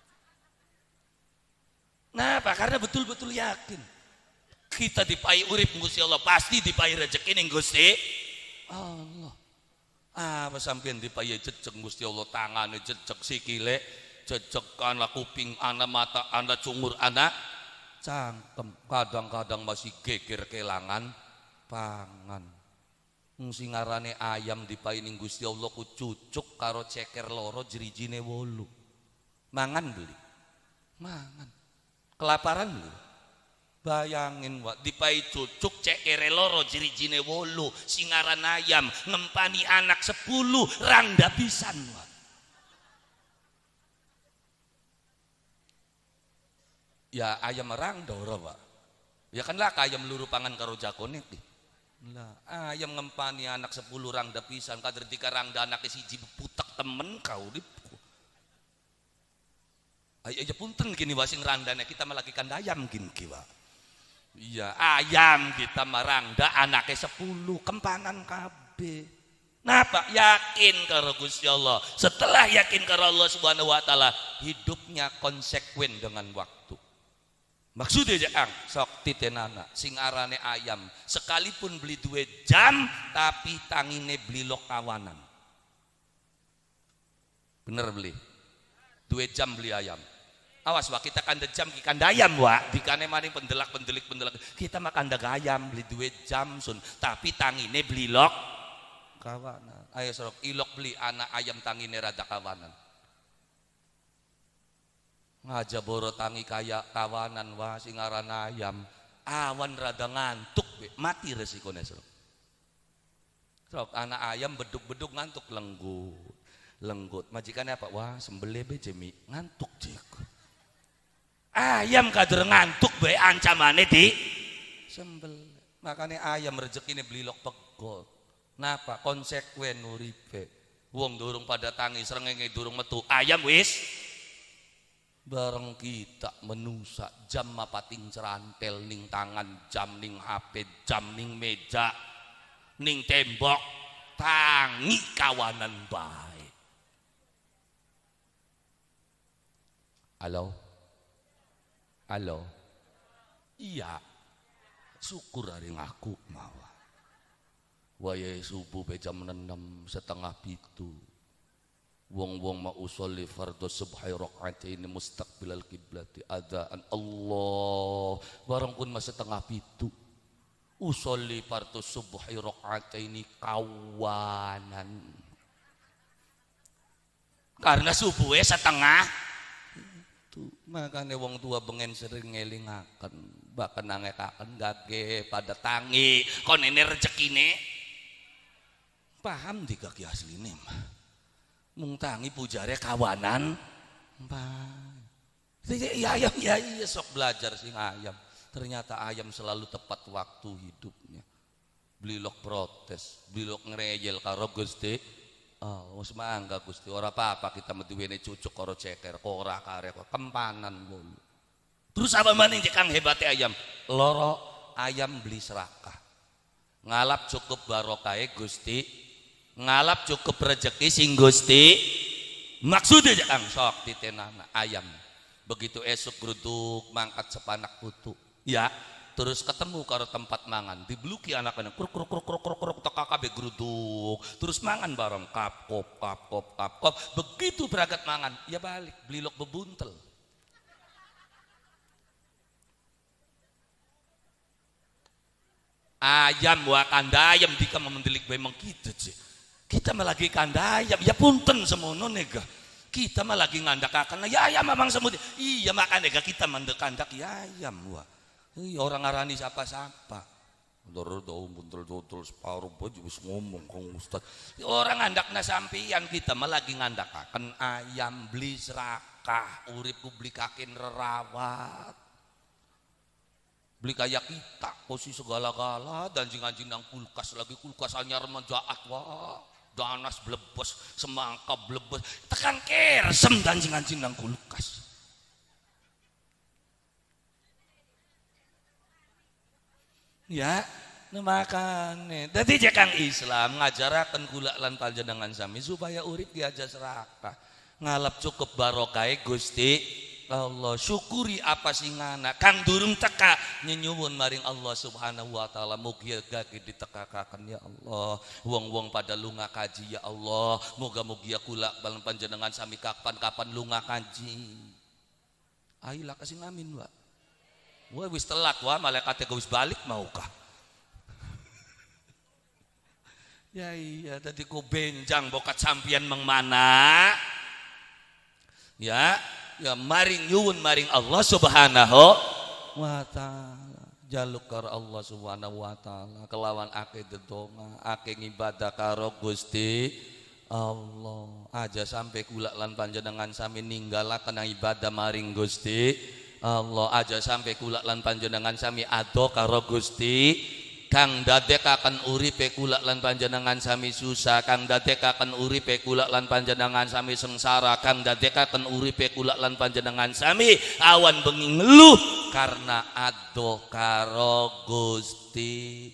Nah apa karena betul-betul yakin kita dipai urip Gusti Allah pasti dipai rezeki ning Gusti Allah. Apa sampean dipai cecek Gusti Allah tangane cecek sikile cecek ana kuping ana mata ana cungur ana cangkem kadang-kadang masih geger kelangan pangan sing ngarane ayam dipaining Gusti Allah ku cucuk karo ceker loro jerijine 8 mangan beli mangan kelaparan beli bayangin wa dipai cucuk cekere loro jerijine 8 sing ngaran ayam ngempani anak 10 rangda pisan wa ya ayam merang ora Pak. Ya kan lah ayam luru pangan karo jakonet lah ayam ngempani anak 10 rangda pisan kader dika rangda anak siji putek temen kau dipku. Aja punten gini wasing randane kita melakukan ayam gini Pak. Iya ayam kita merangda anaknya 10 kempanan kabeh. Nah Pak yakin karo Gusti Allah. Setelah yakin karo Allah Subhanahu wa taala hidupnya konsekuen dengan waktu. Maksudnya jangan sok titenana sing arane ayam sekalipun beli 2 jam tapi tangine beli lok kawanan bener beli 2 jam beli ayam awas wak kita kanda jam kanda ayam wak dikane maning pendelak kita makan daga ayam beli 2 jam sun tapi tangine beli lok kawanan ayo sorok ilok beli anak ayam tangine rada kawanan ngajak boro tangi kaya kawanan wah singaran ayam awan rada ngantuk be mati resikonya sok anak ayam beduk ngantuk lenggut majikannya apa wah sembelih be jemi ngantuk jik ayam kader ngantuk be ancamane di sembelih makanya ayam rezekine beli lok pegot napa konsekuen uripe wong durung pada tangi srengenge durung metu ayam wis bareng kita menusa jam mapating cerantel ning tangan jam ning HP jam ning meja ning tembok tangi kawanan bae. Halo iya syukur hari ngaku mawa waya subuh be jam 6:30 wong-wong ma usolli fardhu subhi rakaat ini mustaqbilal kiblati adzan Allah barang pun masa setengah 7 usolli fardhu subhi rakaat ini kawanan karena subuhnya setengah itu makanya wong tua bengen sering ngelingaken bahkan nangekaken gage pada tangi kon ini rezekine paham di kaki asline mah mung tangi pujare kawanan Ya ayam ya iya sok belajar sing ayam. Ternyata ayam selalu tepat waktu hidupnya. Blilok protes, blilok ngerejel karo Gusti. Oh, wis mangga Gusti, ora apa-apa kita meduwene cucuk karo ceker, ora karek kempanan bolu. Terus apa maning Kang hebate ayam? Loro ayam beli serakah. Ngalap cukup barokahe Gusti, ngalap cukup rezeki sing Gusti. Maksudnya Kang sok ditenana ayam. Begitu esok geruduk mangkat sepanak putu. Ya, terus ketemu karo tempat mangan, dibluki anak-anak kruk kruk kruk kruk kruk kruk teka kabeh geruduk. Terus mangan bareng kap kop. Begitu beragat mangan, ya balik blilok bebuntel. Ayam wa kandayam dika memendelik memang gitu sih. Kita mah lagi kandayam, ya punten semono nega. Kita mah lagi ngandakakan, ya ayam memang semut. Iya makan nega kita mendekandak ya ayam wa. Orang ngarani siapa-siapa. Buntel separuh baju wis ngomong kong Ustaz. Orang ngandakna sampian kita mah lagi ngandakaken ayam beli serakah, urip publikakin rerawat. Beli kayak kita, posisi segala-gala dan anjing nang kulkas lagi kulkas anyar menjaat wah. Danas blebes, semangka blebes, tekan kersem dan anjing nang kulkas. Ya, makane. Dadi Kang Islam ngajaraken kula lan panjenengan sami supaya urip diaja serakah. Ngalap cukup barokah Gusti Allah, syukuri apa singana kang durung teka nyenyuwun maring Allah Subhanahu wa taala mugi gage ditekakaken ya Allah. Wong-wong pada lunga kaji ya Allah. Moga-moga kula lan panjenengan sami kapan-kapan lunga kaji. Ayolah kasih amin, Pak. Wah wis telat wah malaikatnya wis balik maukah? Ya iya tadi ku benjang bokat sampian mengmana. Ya maring nyuwun maring Allah Subhanahu wa taala. Jaluk karo Allah Subhanahu wa taala kelawan ake dedonga, ake ngibadah karo Gusti Allah. Aja sampai kula lan panjenengan sami ninggalaken ibadah maring Gusti Allah, aja sampai kula lan panjenengan sami ado karo Gusti kang dadekaken uripe kula lan panjenengan sami susah, kang dadekaken uripe kula lan panjenengan sami sengsara, kang dadekaken uripe kula lan panjenengan sami awan bengi ngeluh karena ado karo Gusti.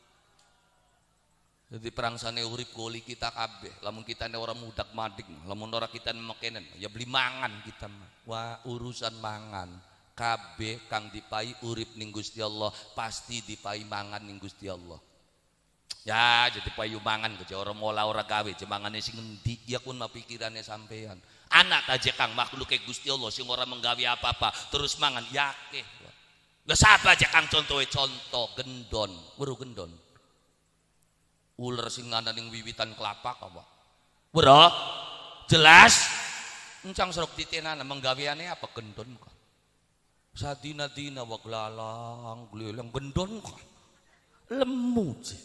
Jadi perangsane urip goli kita kabeh, lamun kita ne orang mudak madik, lamun ora kita mekenen ya beli mangan kita mah. Wah urusan mangan kabeh kang dipai urip ning Gusti Allah pasti dipai mangan ning Gusti Allah. Ya jadi payu mangan ke orang mola ora gawe jemangane sing endi ya kun mah pikirane sampean. Anak aja kang makhluk ke Gusti Allah sing ora menggawe apa-apa terus mangan yakeh. Lah sapa aja kang contoh gendon, weruh gendon. Ular sing ana ning wiwitan kelapa apa? Weruh jelas encang serok ditenana menggaweane apa gendon kok. Sadina-dina wak lalang gelelang gendon kok lemu sih.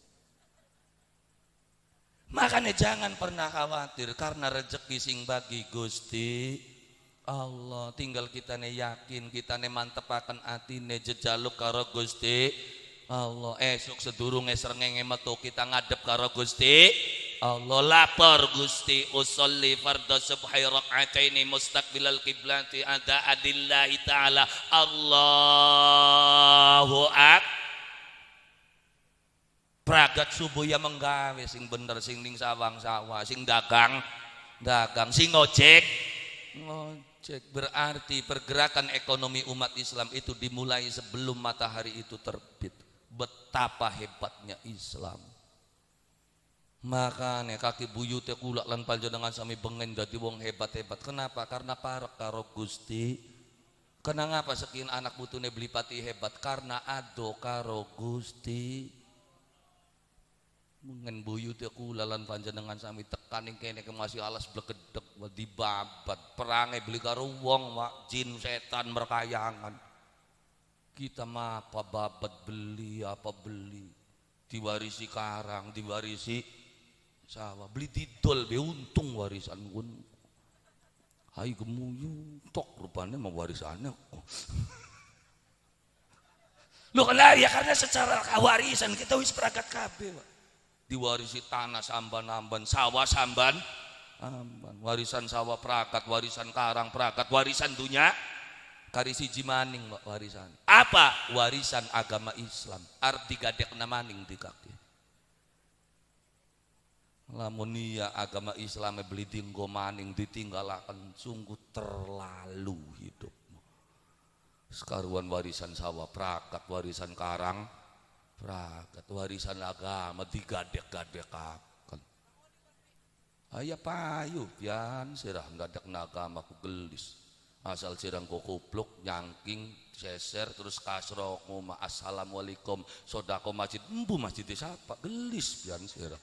Makanya jangan pernah khawatir karena rezeki sing bagi Gusti Allah. Tinggal kita ne yakin, kita ne mantepaken atine jejaluk karo Gusti Allah. Esok sedurunge srengenge metu kita ngadep karo Gusti Allah. Lapor Gusti usolli fardhu subhi rak'ataini mustaqbilal qiblati ada adillahi ta'ala Allahu akbar. Pragat subuh ya menggawe sing bener sing ning sawang sawah sing dagang sing ngojek berarti pergerakan ekonomi umat Islam itu dimulai sebelum matahari itu terbit. Betapa hebatnya Islam. Makanya kaki buyute kula lan panjenengan sami bengen dadi wong hebat-hebat. Kenapa? Karena parek karo Gusti. Kenapa sekian anak putune beli pati hebat? Karena ado karo Gusti. Mengen buyute kula lan panjenengan sami tekaning kene ke masih alas blegedek dibabat perange beli karo wong wak jin setan berkayangan. Kita mah apa babat beli apa beli diwarisi karang diwarisi sawah beli didol be untung warisan pun Hai gemuyu tok rupanya mau warisannya. Loh kenapa ya, karena secara warisan kita wis perangkat kabeh, Pak. Diwarisi tanah samban-amban, sawah samban amban, warisan sawah prakat, warisan karang prakat, warisan dunia kari siji maning, Pak, warisan. Apa? Warisan agama Islam. Arti gadekna maning di kaki. Lamun iya agama Islam beli tinggo maning ditinggalakan, sungguh terlalu hidup. Sekaruan warisan sawah prakat, warisan karang prakat, warisan agama digadek-gadekakan. Aya payu pian sirah gadek agama ku gelis. Asal sirang ku kupluk nyangking seser terus kasro ngomah assalamualaikum sodako masjid embu masjid siapa gelis pian sirah.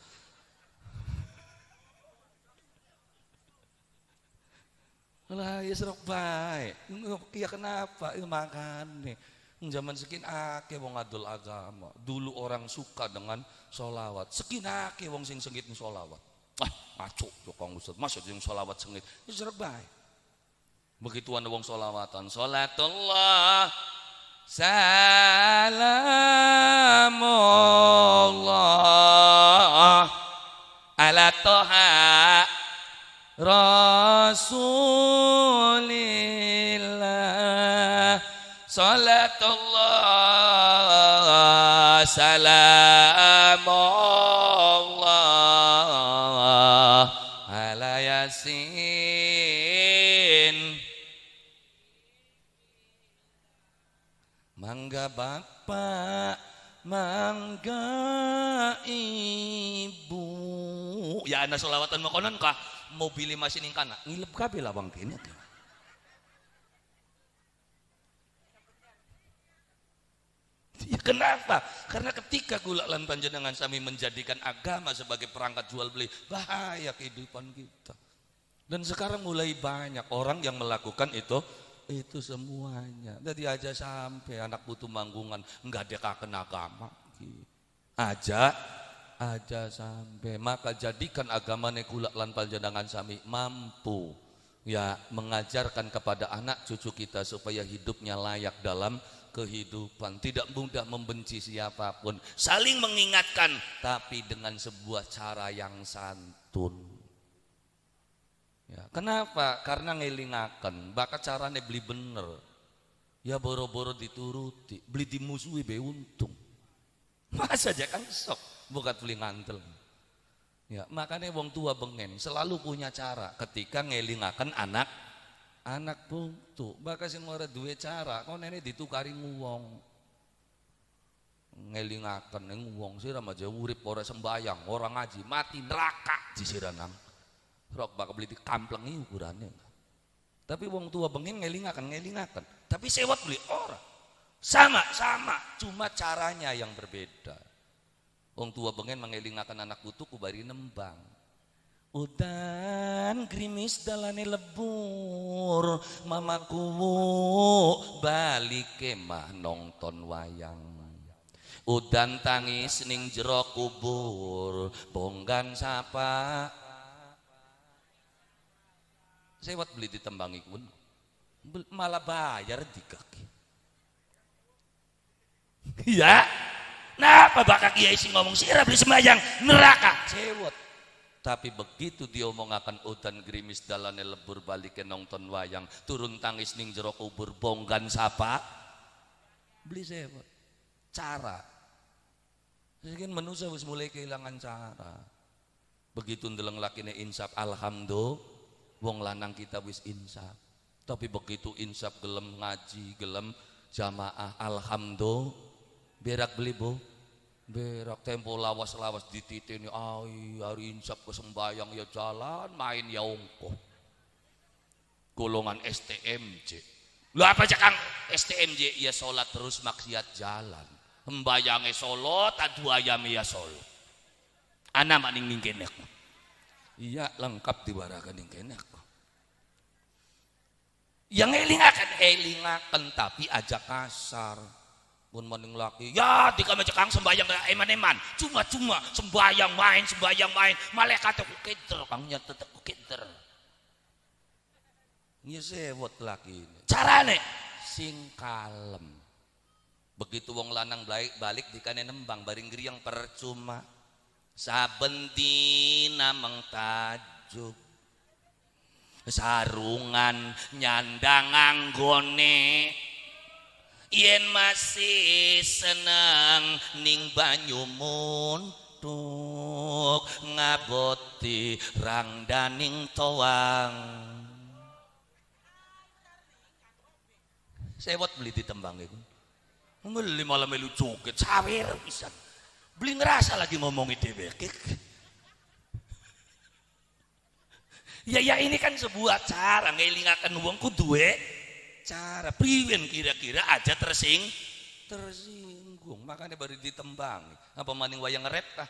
Lah ya serok baik. Iya kenapa? Ya makane. Zaman sekin ake wong adol agama. Dulu orang suka dengan sholawat. Sekin ake wong sing sengit sholawat. Ngaco Kang Ustaz. Masuk yang sholawat sengit. Ya serok baik. Begitu ada wong sholawatan. Sholatullah salamullah ala toha Rasulillah salatullah salamullah ala yasin. Mangga bapak, mangga ibu. Ya ana selawatan makonan kah? Mobil masin kana ngilep kabeh lawang kene. Ya kenapa? Karena ketika kula lan panjenengan sami menjadikan agama sebagai perangkat jual beli, bahaya kehidupan kita. Dan sekarang mulai banyak orang yang melakukan itu semuanya. Jadi aja sampai anak butuh manggungan enggak dekaken agama. Aja sampai, maka jadikan agama nekula lan panjenengan sami mampu ya mengajarkan kepada anak cucu kita supaya hidupnya layak dalam kehidupan, tidak mudah membenci siapapun, saling mengingatkan tapi dengan sebuah cara yang santun. Ya, kenapa? Karena ngelingaken bakal carane beli bener. Ya boro-boro dituruti, beli dimusuhi be untung. Masa aja kan sok bukan beli ngantel. Ya, makanya wong tua bengen selalu punya cara ketika ngelingaken anak putu. Bakal sing ora duwe cara, kok nenek ditukari wong. Ngelingaken ning wong siram aja urip ora sembayang, ora ngaji, mati neraka disiranang. Rok bakal beli dikamplengi ukurannya. Tapi wong tua bengen ngelingaken. Tapi sewot beli ora. Sama, cuma caranya yang berbeda. Wong tua bengen mengelingaken anak putu kubari nembang. Udan grimis dalane lebur, mamaku balik kemah nonton wayang. Udan tangis ning jero kubur, bonggan sapa. Sewat beli ditembangi kun, malah bayar di kaki. Ya, kenapa bakal kiai sing ngomong sira beli sembayang neraka cewot. Tapi begitu dia omongakan udan gerimis dalane lebur balik ke nonton wayang, turun tangis ning jero kubur bonggan sapa beli cewot. Cara sekian manusia wis mulai kehilangan cara. Begitu ndeleng lakine insaf, alhamdulillah wong lanang kita wis insaf. Tapi begitu insaf gelem ngaji, gelem jamaah, alhamdulillah berak beli bu, berak tempo lawas-lawas dititeni, hari insaf ke sembayang ya jalan, main ya ongkoh. Golongan STMJ. Lu apa cakang STMJ? Ya sholat terus maksiat jalan. Membayangnya sholat, adu ayamnya ya sholat. Ana maning ningkenek. Iya lengkap dibarakan ningkenek. Yang elingakan tapi aja kasar. Pun maning laki ya di kamar cekang sembayang eman-eman cuma sembayang main malaikat aku keder kang nyatet aku keder Nya sewot laki ini. Carane sing kalem. Begitu wong lanang balik dikane nembang baring griyang percuma. Saben dina mengtajuk sarungan nyandang anggone yen masih seneng ning banyu muntuk ngaboti rangdaning toang. Sewot beli ditembang iku. Beli malah melu joget sawer pisan. Beli ngerasa lagi ngomongi dhewe. Ya ini kan sebuah cara ngelingaken wong ku duwe cara priwen kira-kira aja tersinggung. Makanya baru ditembang. Apa maning wayang ngerep tah?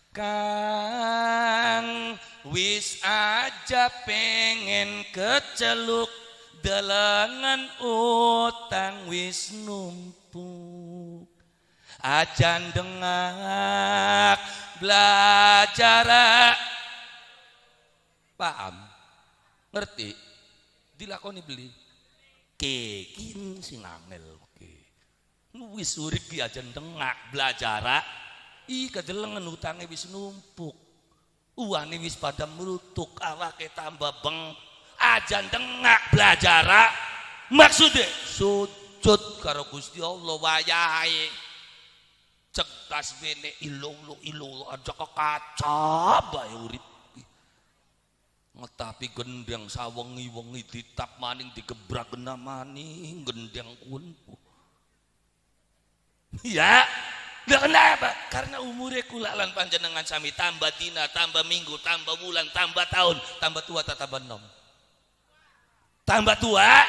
Kang wis aja pengen keceluk delengan utang wis numpuk ajan dengak belajar paham ngerti dilakoni beli kekin sing angel wis urip ki ajan dengak belajar kadelengan utange wis numpuk uane wis pada merutuk awake tambah beng ajan dengak belajar maksudnya sujud karo Gusti Allah wayahe cek tasbihne ilo aja kekacap bae urip ngetapi gendeng sawengi-wengi ditap maning digebrak gena maning gendeng kunpu ya kenapa? Karena umure kula lan panjenengan sami tambah dina tambah minggu tambah bulan tambah tahun tambah tua tambah nom tambah tua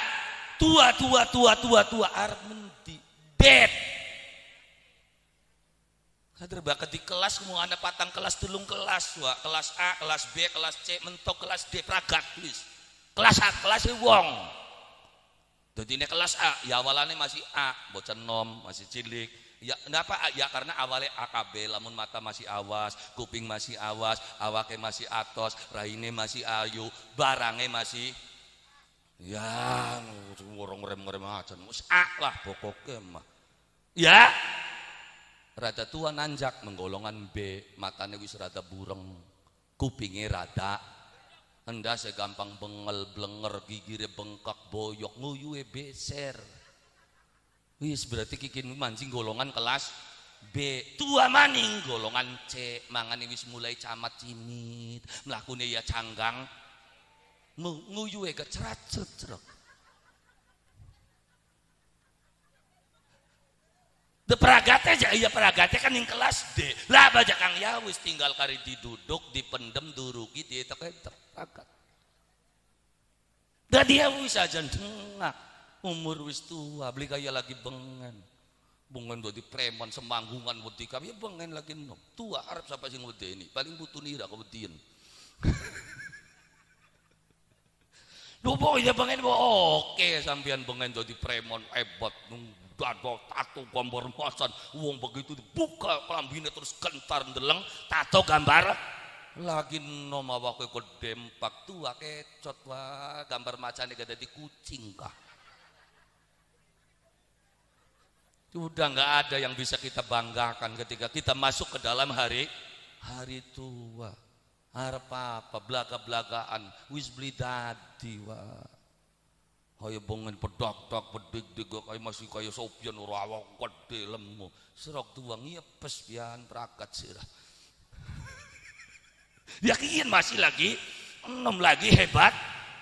arep mendi dead kader bakat di kelas mau anak patang kelas telung kelas wa kelas A kelas B kelas C mentok kelas D pragat please kelas A kelas wong jadi ini kelas A ya awalannya masih A bocah nom masih cilik ya kenapa ya karena awalnya AKB lamun mata masih awas kuping masih awas awake masih atos raine masih ayu barangnya masih ya ngorong rem aja mus lah pokoknya mah ya rada tua nanjak menggolongan B matanya wis rada bureng kupingnya rada hendak segampang bengel blenger gigire bengkak boyok nguyuwe beser wis berarti kikin mancing golongan kelas B tua maning golongan C mangane wis mulai camat cimit mlakune ya canggang nguyuwe gak cerat-cerat de peragate aja iya peragate kan yang kelas D lah baca kang ya wis tinggal kari diduduk dipendem durugi dietek-etek agat dah dia wis aja dengak umur wis tua beli kaya lagi bengen di preman semanggungan wedi kami ya bengen lagi nom tua arep sampai sing wedi ini paling butuh nira kewedian Duh boy ya bengen oke sampean bengen jadi preman hebat dadok tato gambar masan uang begitu dibuka kelambine terus kentar ndeleng tato gambar lagi nom awake kedempak tua kecot wah gambar macane gak ada di kucing kah udah nggak ada yang bisa kita banggakan ketika kita masuk ke dalam hari tua harap apa belaga-belagaan wis beli dadi wah kaya bengen pedak-dak bedik-dik kaya masih kaya Sofyan ora awak gede lemu serok tua ngepes pian perakat sirah yakin masih lagi 6 lagi hebat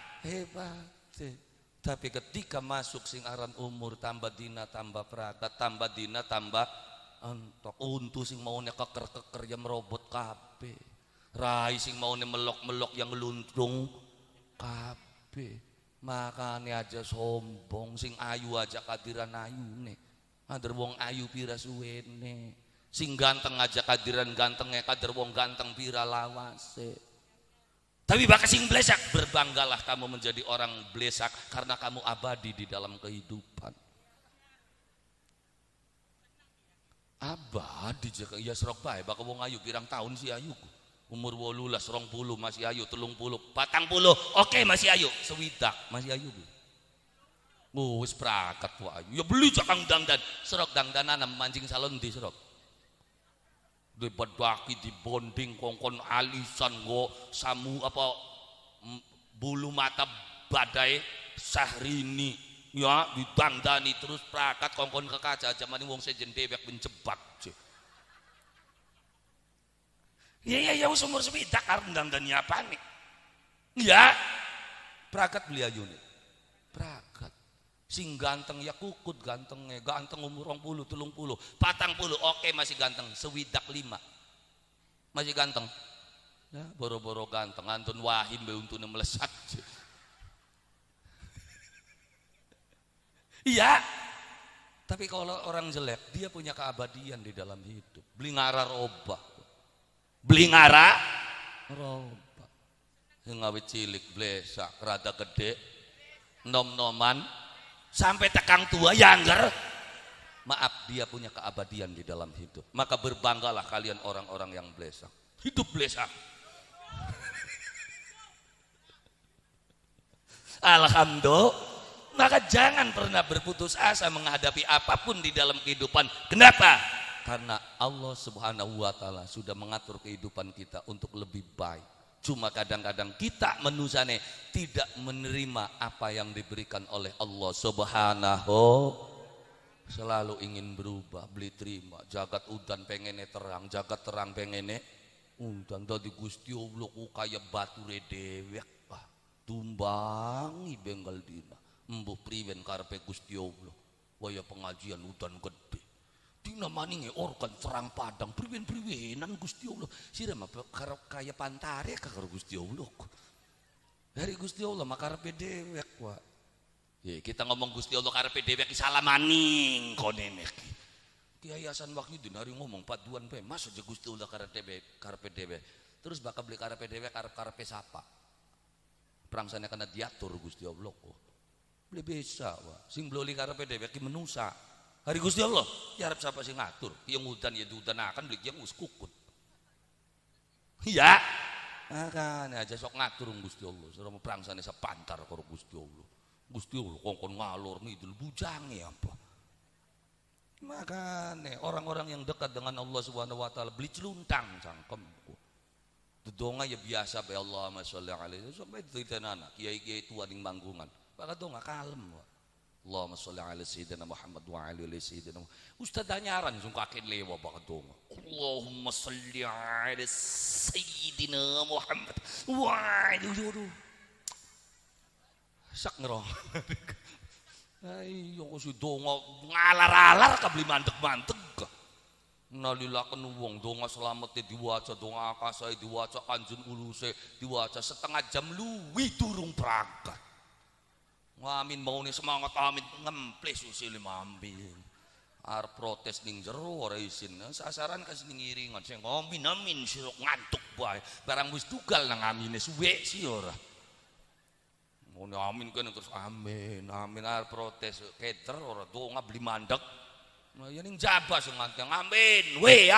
tapi ketika masuk sing aran umur tambah dina tambah perakat tambah dina tambah entok untu sing maunya keker-keker yang merobot kabeh rai sing maunya melok-melok yang ngeluntung kabeh makanya aja sombong sing ayu aja kadiran ayune kader wong ayu pira suwene sing ganteng aja kadiran gantengnya kader wong ganteng pira lawase tapi bakal sing blesak berbanggalah kamu menjadi orang blesak karena kamu abadi di dalam kehidupan abadi ya serok bae bakal wong ayu pirang tahun si ayu Umur 18, 20 masih ayu, 30, 40, oke masih ayu, sewidak masih ayu. Wis prakat wae. Ya beli jakang dangdan, serok dangdanan mancing salon di serok. Dibedaki di bonding kongkon alisan go samu apa bulu mata badai Syahrini ya didandani terus prakat kongkon ke kaca zaman wong sejen dewek menjebak. Iya wis umur sewidak arep dandani apa nih? Ya prakat beli ayu nih. Prakat sing ganteng ya kukut gantengnya ganteng umur 20, 30, 40 oke masih ganteng sewidak 5 masih ganteng ya boro-boro ganteng antun wahim be untune melesat iya tapi kalau orang jelek dia punya keabadian di dalam hidup beli ngarar obah beli ngarar obah sing awit cilik blesak rada gede nom-noman sampai tekang tua yangger maaf dia punya keabadian di dalam hidup maka berbanggalah kalian orang-orang yang blesak hidup blesak alhamdulillah maka jangan pernah berputus asa menghadapi apapun di dalam kehidupan kenapa? Karena Allah subhanahu wa ta'ala sudah mengatur kehidupan kita untuk lebih baik cuma kadang-kadang kita menusane tidak menerima apa yang diberikan oleh Allah subhanahu selalu ingin berubah beli terima jagat udan pengennya terang jagat terang pengennya udan dadi Gusti Allah ku kaya bature dewek tumbangi benggal dina embuh priwen karepe Gusti Allah waya pengajian udan gede dina maninge organ terang padang priwen-priwenan Gusti Allah sirama kaya pantare karo Gusti Allah dari Gusti Allah makarepe dewek wa ya kita ngomong Gusti Allah karepe dewek salah maning konene Yayasan Wahyudin hari ngomong paduan pe mas aja Gusti Allah karepe dewek terus bakal beli karepe dewek karepe sapa prangsane kana diatur Gusti Allah kok beli bisa wa sing bloli karepe dewek ki menusa hari Gusti Allah ya harap siapa sih ngatur yang udan ya udan akan beli yang us kukut iya kan aja sok ngatur Gusti Allah suruh prangsane sepantar karo Gusti Allah kongkon ngalor ngidul bujange apa makane orang-orang yang dekat dengan Allah subhanahu wa ta'ala beli celuntang cangkem dedonga ya biasa be Allahumma sholli alaihi sampai ditena anak kiai-kiai tua ning manggungan maka donga kalem wa Allahumma sholli ala sayyidina Muhammad wa ala sayyidina Ustaz danyaran sung kaken lewa baka donga Allahumma sholli ala sayyidina Muhammad wa ala sak ngerong ayo si donga ngalar-alar ka beli mandeg-mandeg nalilaken wong donga selametnya diwaca donga akasae diwaca kanjeng uluse diwaca setengah jam luwih durung prakat ngamin mau nih semangat amin ngemples usil mampir arep protes ning jero ora isin sasaran kasih ning iringan sing ngamin amin sirok ngantuk bae barang wis tugal nang amine suwe sih ora mau amin kan terus amin arep protes keter ora donga beli mandek nah ya ning jabah sing nganteng amin we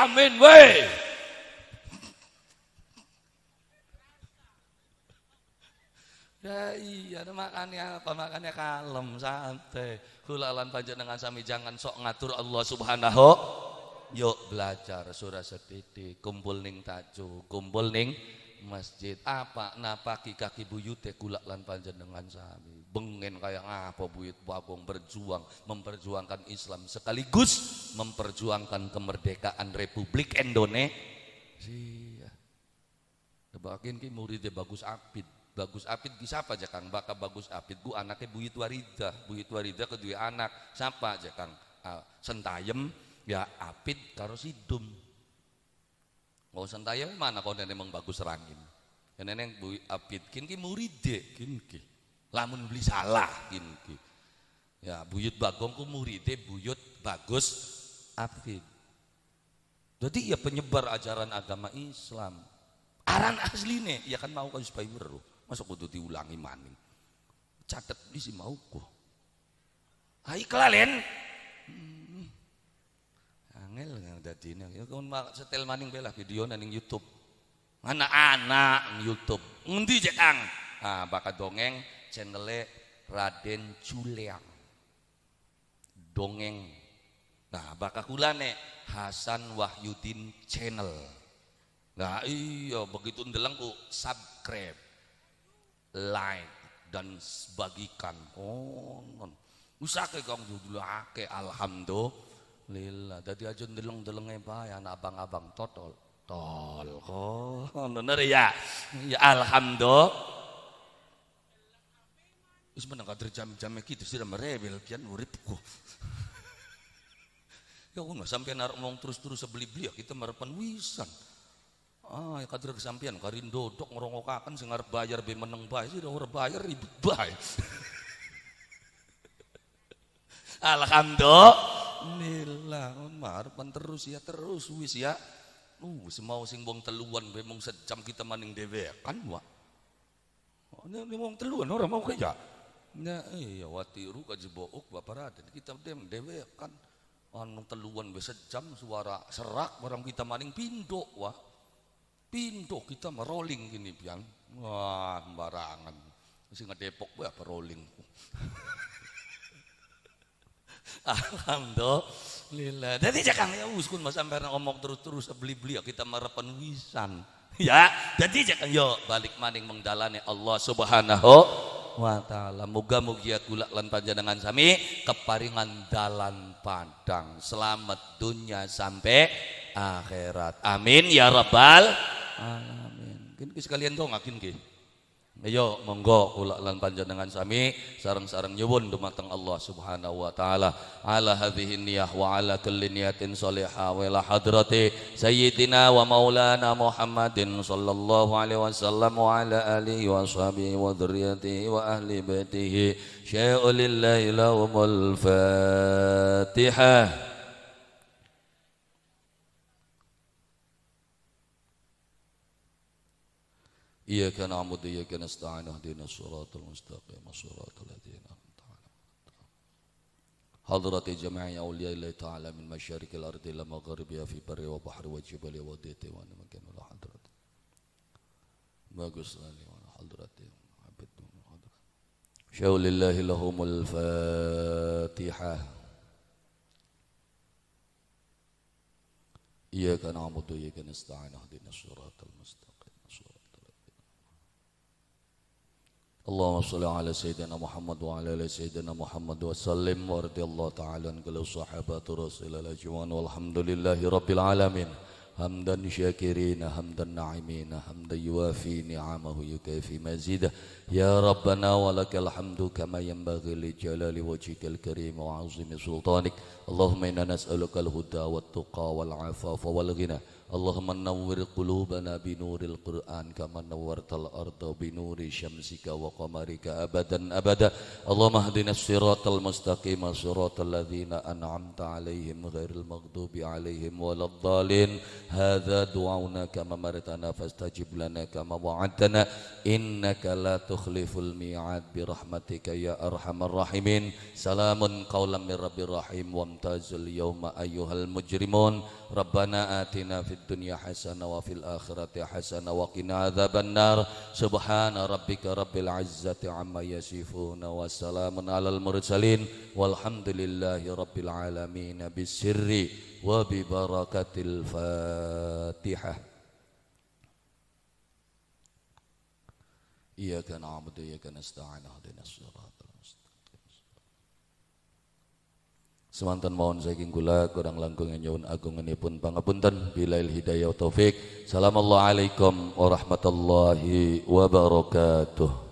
ya iya makanya kalem santai kulalan panjenengan sami jangan sok ngatur Allah subhanahu yuk belajar surah setitik kumpul ning tajuk kumpul ning masjid apa napaki kaki buyute kulalan panjenengan sami bengen kayak ngapa buyut bagong berjuang memperjuangkan Islam sekaligus memperjuangkan kemerdekaan Republik Indonesia debakin ki muridnya Bagus Apid ki siapa aja Kang baka Bagus Apid ku anaknya Buyut Warida kedua anak siapa aja Kang Sentayem ya Apid karo Sidum mau Sentayem mana kau neneng Bagus Rangin ya neneng Buyut Apid ki muride ki lamun beli salah ki ya Buyut Bagong ku muride Buyut Bagus Apid jadi ya penyebar ajaran agama Islam aran asline ya kan mau kan supaya weruh masa kudu diulangi maning catet di si mauku hai kelalen angel yang dadine ya kon setel maning belah video ning YouTube anak-anak YouTube ngendi cek Kang bakal dongeng channel Raden Juliang dongeng nah bakal kulane Hasan Wahyudin channel nah iya begitu ndeleng ku subscribe like dan bagikan non usake Kang judulake alhamdulillah dadi aja ndeleng-ndelenge bae anak abang-abang totol kok bener ya alhamdulillah wis meneng kader jam-jam gitu sih merebel pian uripku ya ngono sampeyan arep ngomong terus-terus beli-beli ya kita marepan wisan ya kader kesampean karin dodok ngerongokaken sing arep bayar be meneng bae sih ora bayar ribet bae alhamdulillah marepan terus ya terus wis ya semau sing wong teluan be mung sejam kita maning dhewekan wa. Ini wong teluan ora mau kaya. Nya iya watiru kajebouk Bapak Raden kita dhewekan anu teluan be sejam suara serak barang kita maning pindo wa. Pindo kita merolling gini pian. Wah, sembarangan. Sing ngedepok bae apa rolling. Alhamdulillah. Jadi jangan ya uskun mas sampai ngomong terus-terus beli-beli ya kita marepan wisan. Ya, jadi jangan yo balik maning mengdalane Allah Subhanahu wa taala. Muga-mugia kula lan panjenengan sami keparingan dalan padang. Selamat dunia sampai akhirat. Amin ya rabbal alamin. Kini sekalian dong akin nggih. Ayo monggo kula lan panjenengan sami sareng-sareng nyuwun dumateng Allah Subhanahu wa taala ala hadhihi niyyah wa ala kulli niyatin shalihah wa ila hadrati sayyidina wa maulana Muhammadin sallallahu alaihi wasallam wa ala alihi wa sahbihi wa dzurriyyatihi wa ahli baitihi syai'ul lillahi lahumul fatihah. إياك نعبد وإياك نستعين اهدنا الصراط المستقيم صراط الذين أنعمت عليهم حضرة جميع أولياء الله تعالى من مشارق الأرض إلى مغاربها في بر وبحر وجبال وديت وأنا مكان ولا حضرة bagus sekali حضرتي عبدتم حضرة شاء لله لهم الفاتحة إياك نعبد وإياك نستعين اهدنا الصراط المستقيم اللهم صل على سيدنا محمد وعلى ال سيدنا محمد وسلم ورضي الله تعالى عن كل صحابة رسول الله أجمعين والحمد لله رب العالمين حمدا شاكرين حمدا ناعمين حمدا يوافي نعمه يكافي مزيده يا ربنا ولك الحمد كما ينبغي لجلال وجهك الكريم وعظيم سلطانك اللهم إنا نسألك الهدى والتقى والعفاف والغنى اللهم نور قلوبنا بنور القرآن كما نورت الأرض بنور شمسك وقمرك أبدا أبدا اللهم اهدنا الصراط المستقيم صراط الذين أنعمت عليهم غير المغضوب عليهم ولا الضالين هذا دعاؤنا كما مرتنا فاستجب لنا كما وعدتنا إنك لا تخلف الميعاد برحمتك يا أرحم الراحمين سلام قولا من رب رحيم وامتاز اليوم أيها المجرمون ربنا آتنا في الدنيا حسنة وفي الآخرة حسنة وقنا عذاب النار سبحان ربك رب العزة عما يصفون وسلام على المرسلين والحمد لله رب العالمين بالسر وببركة الفاتحة إياك نعبد وإياك نستعين اهدنا الصراط Semanten mohon saking kula kurang langkung nyuwun agunganipun pangapunten bilail hidayah taufik. Assalamualaikum warahmatullahi wabarakatuh.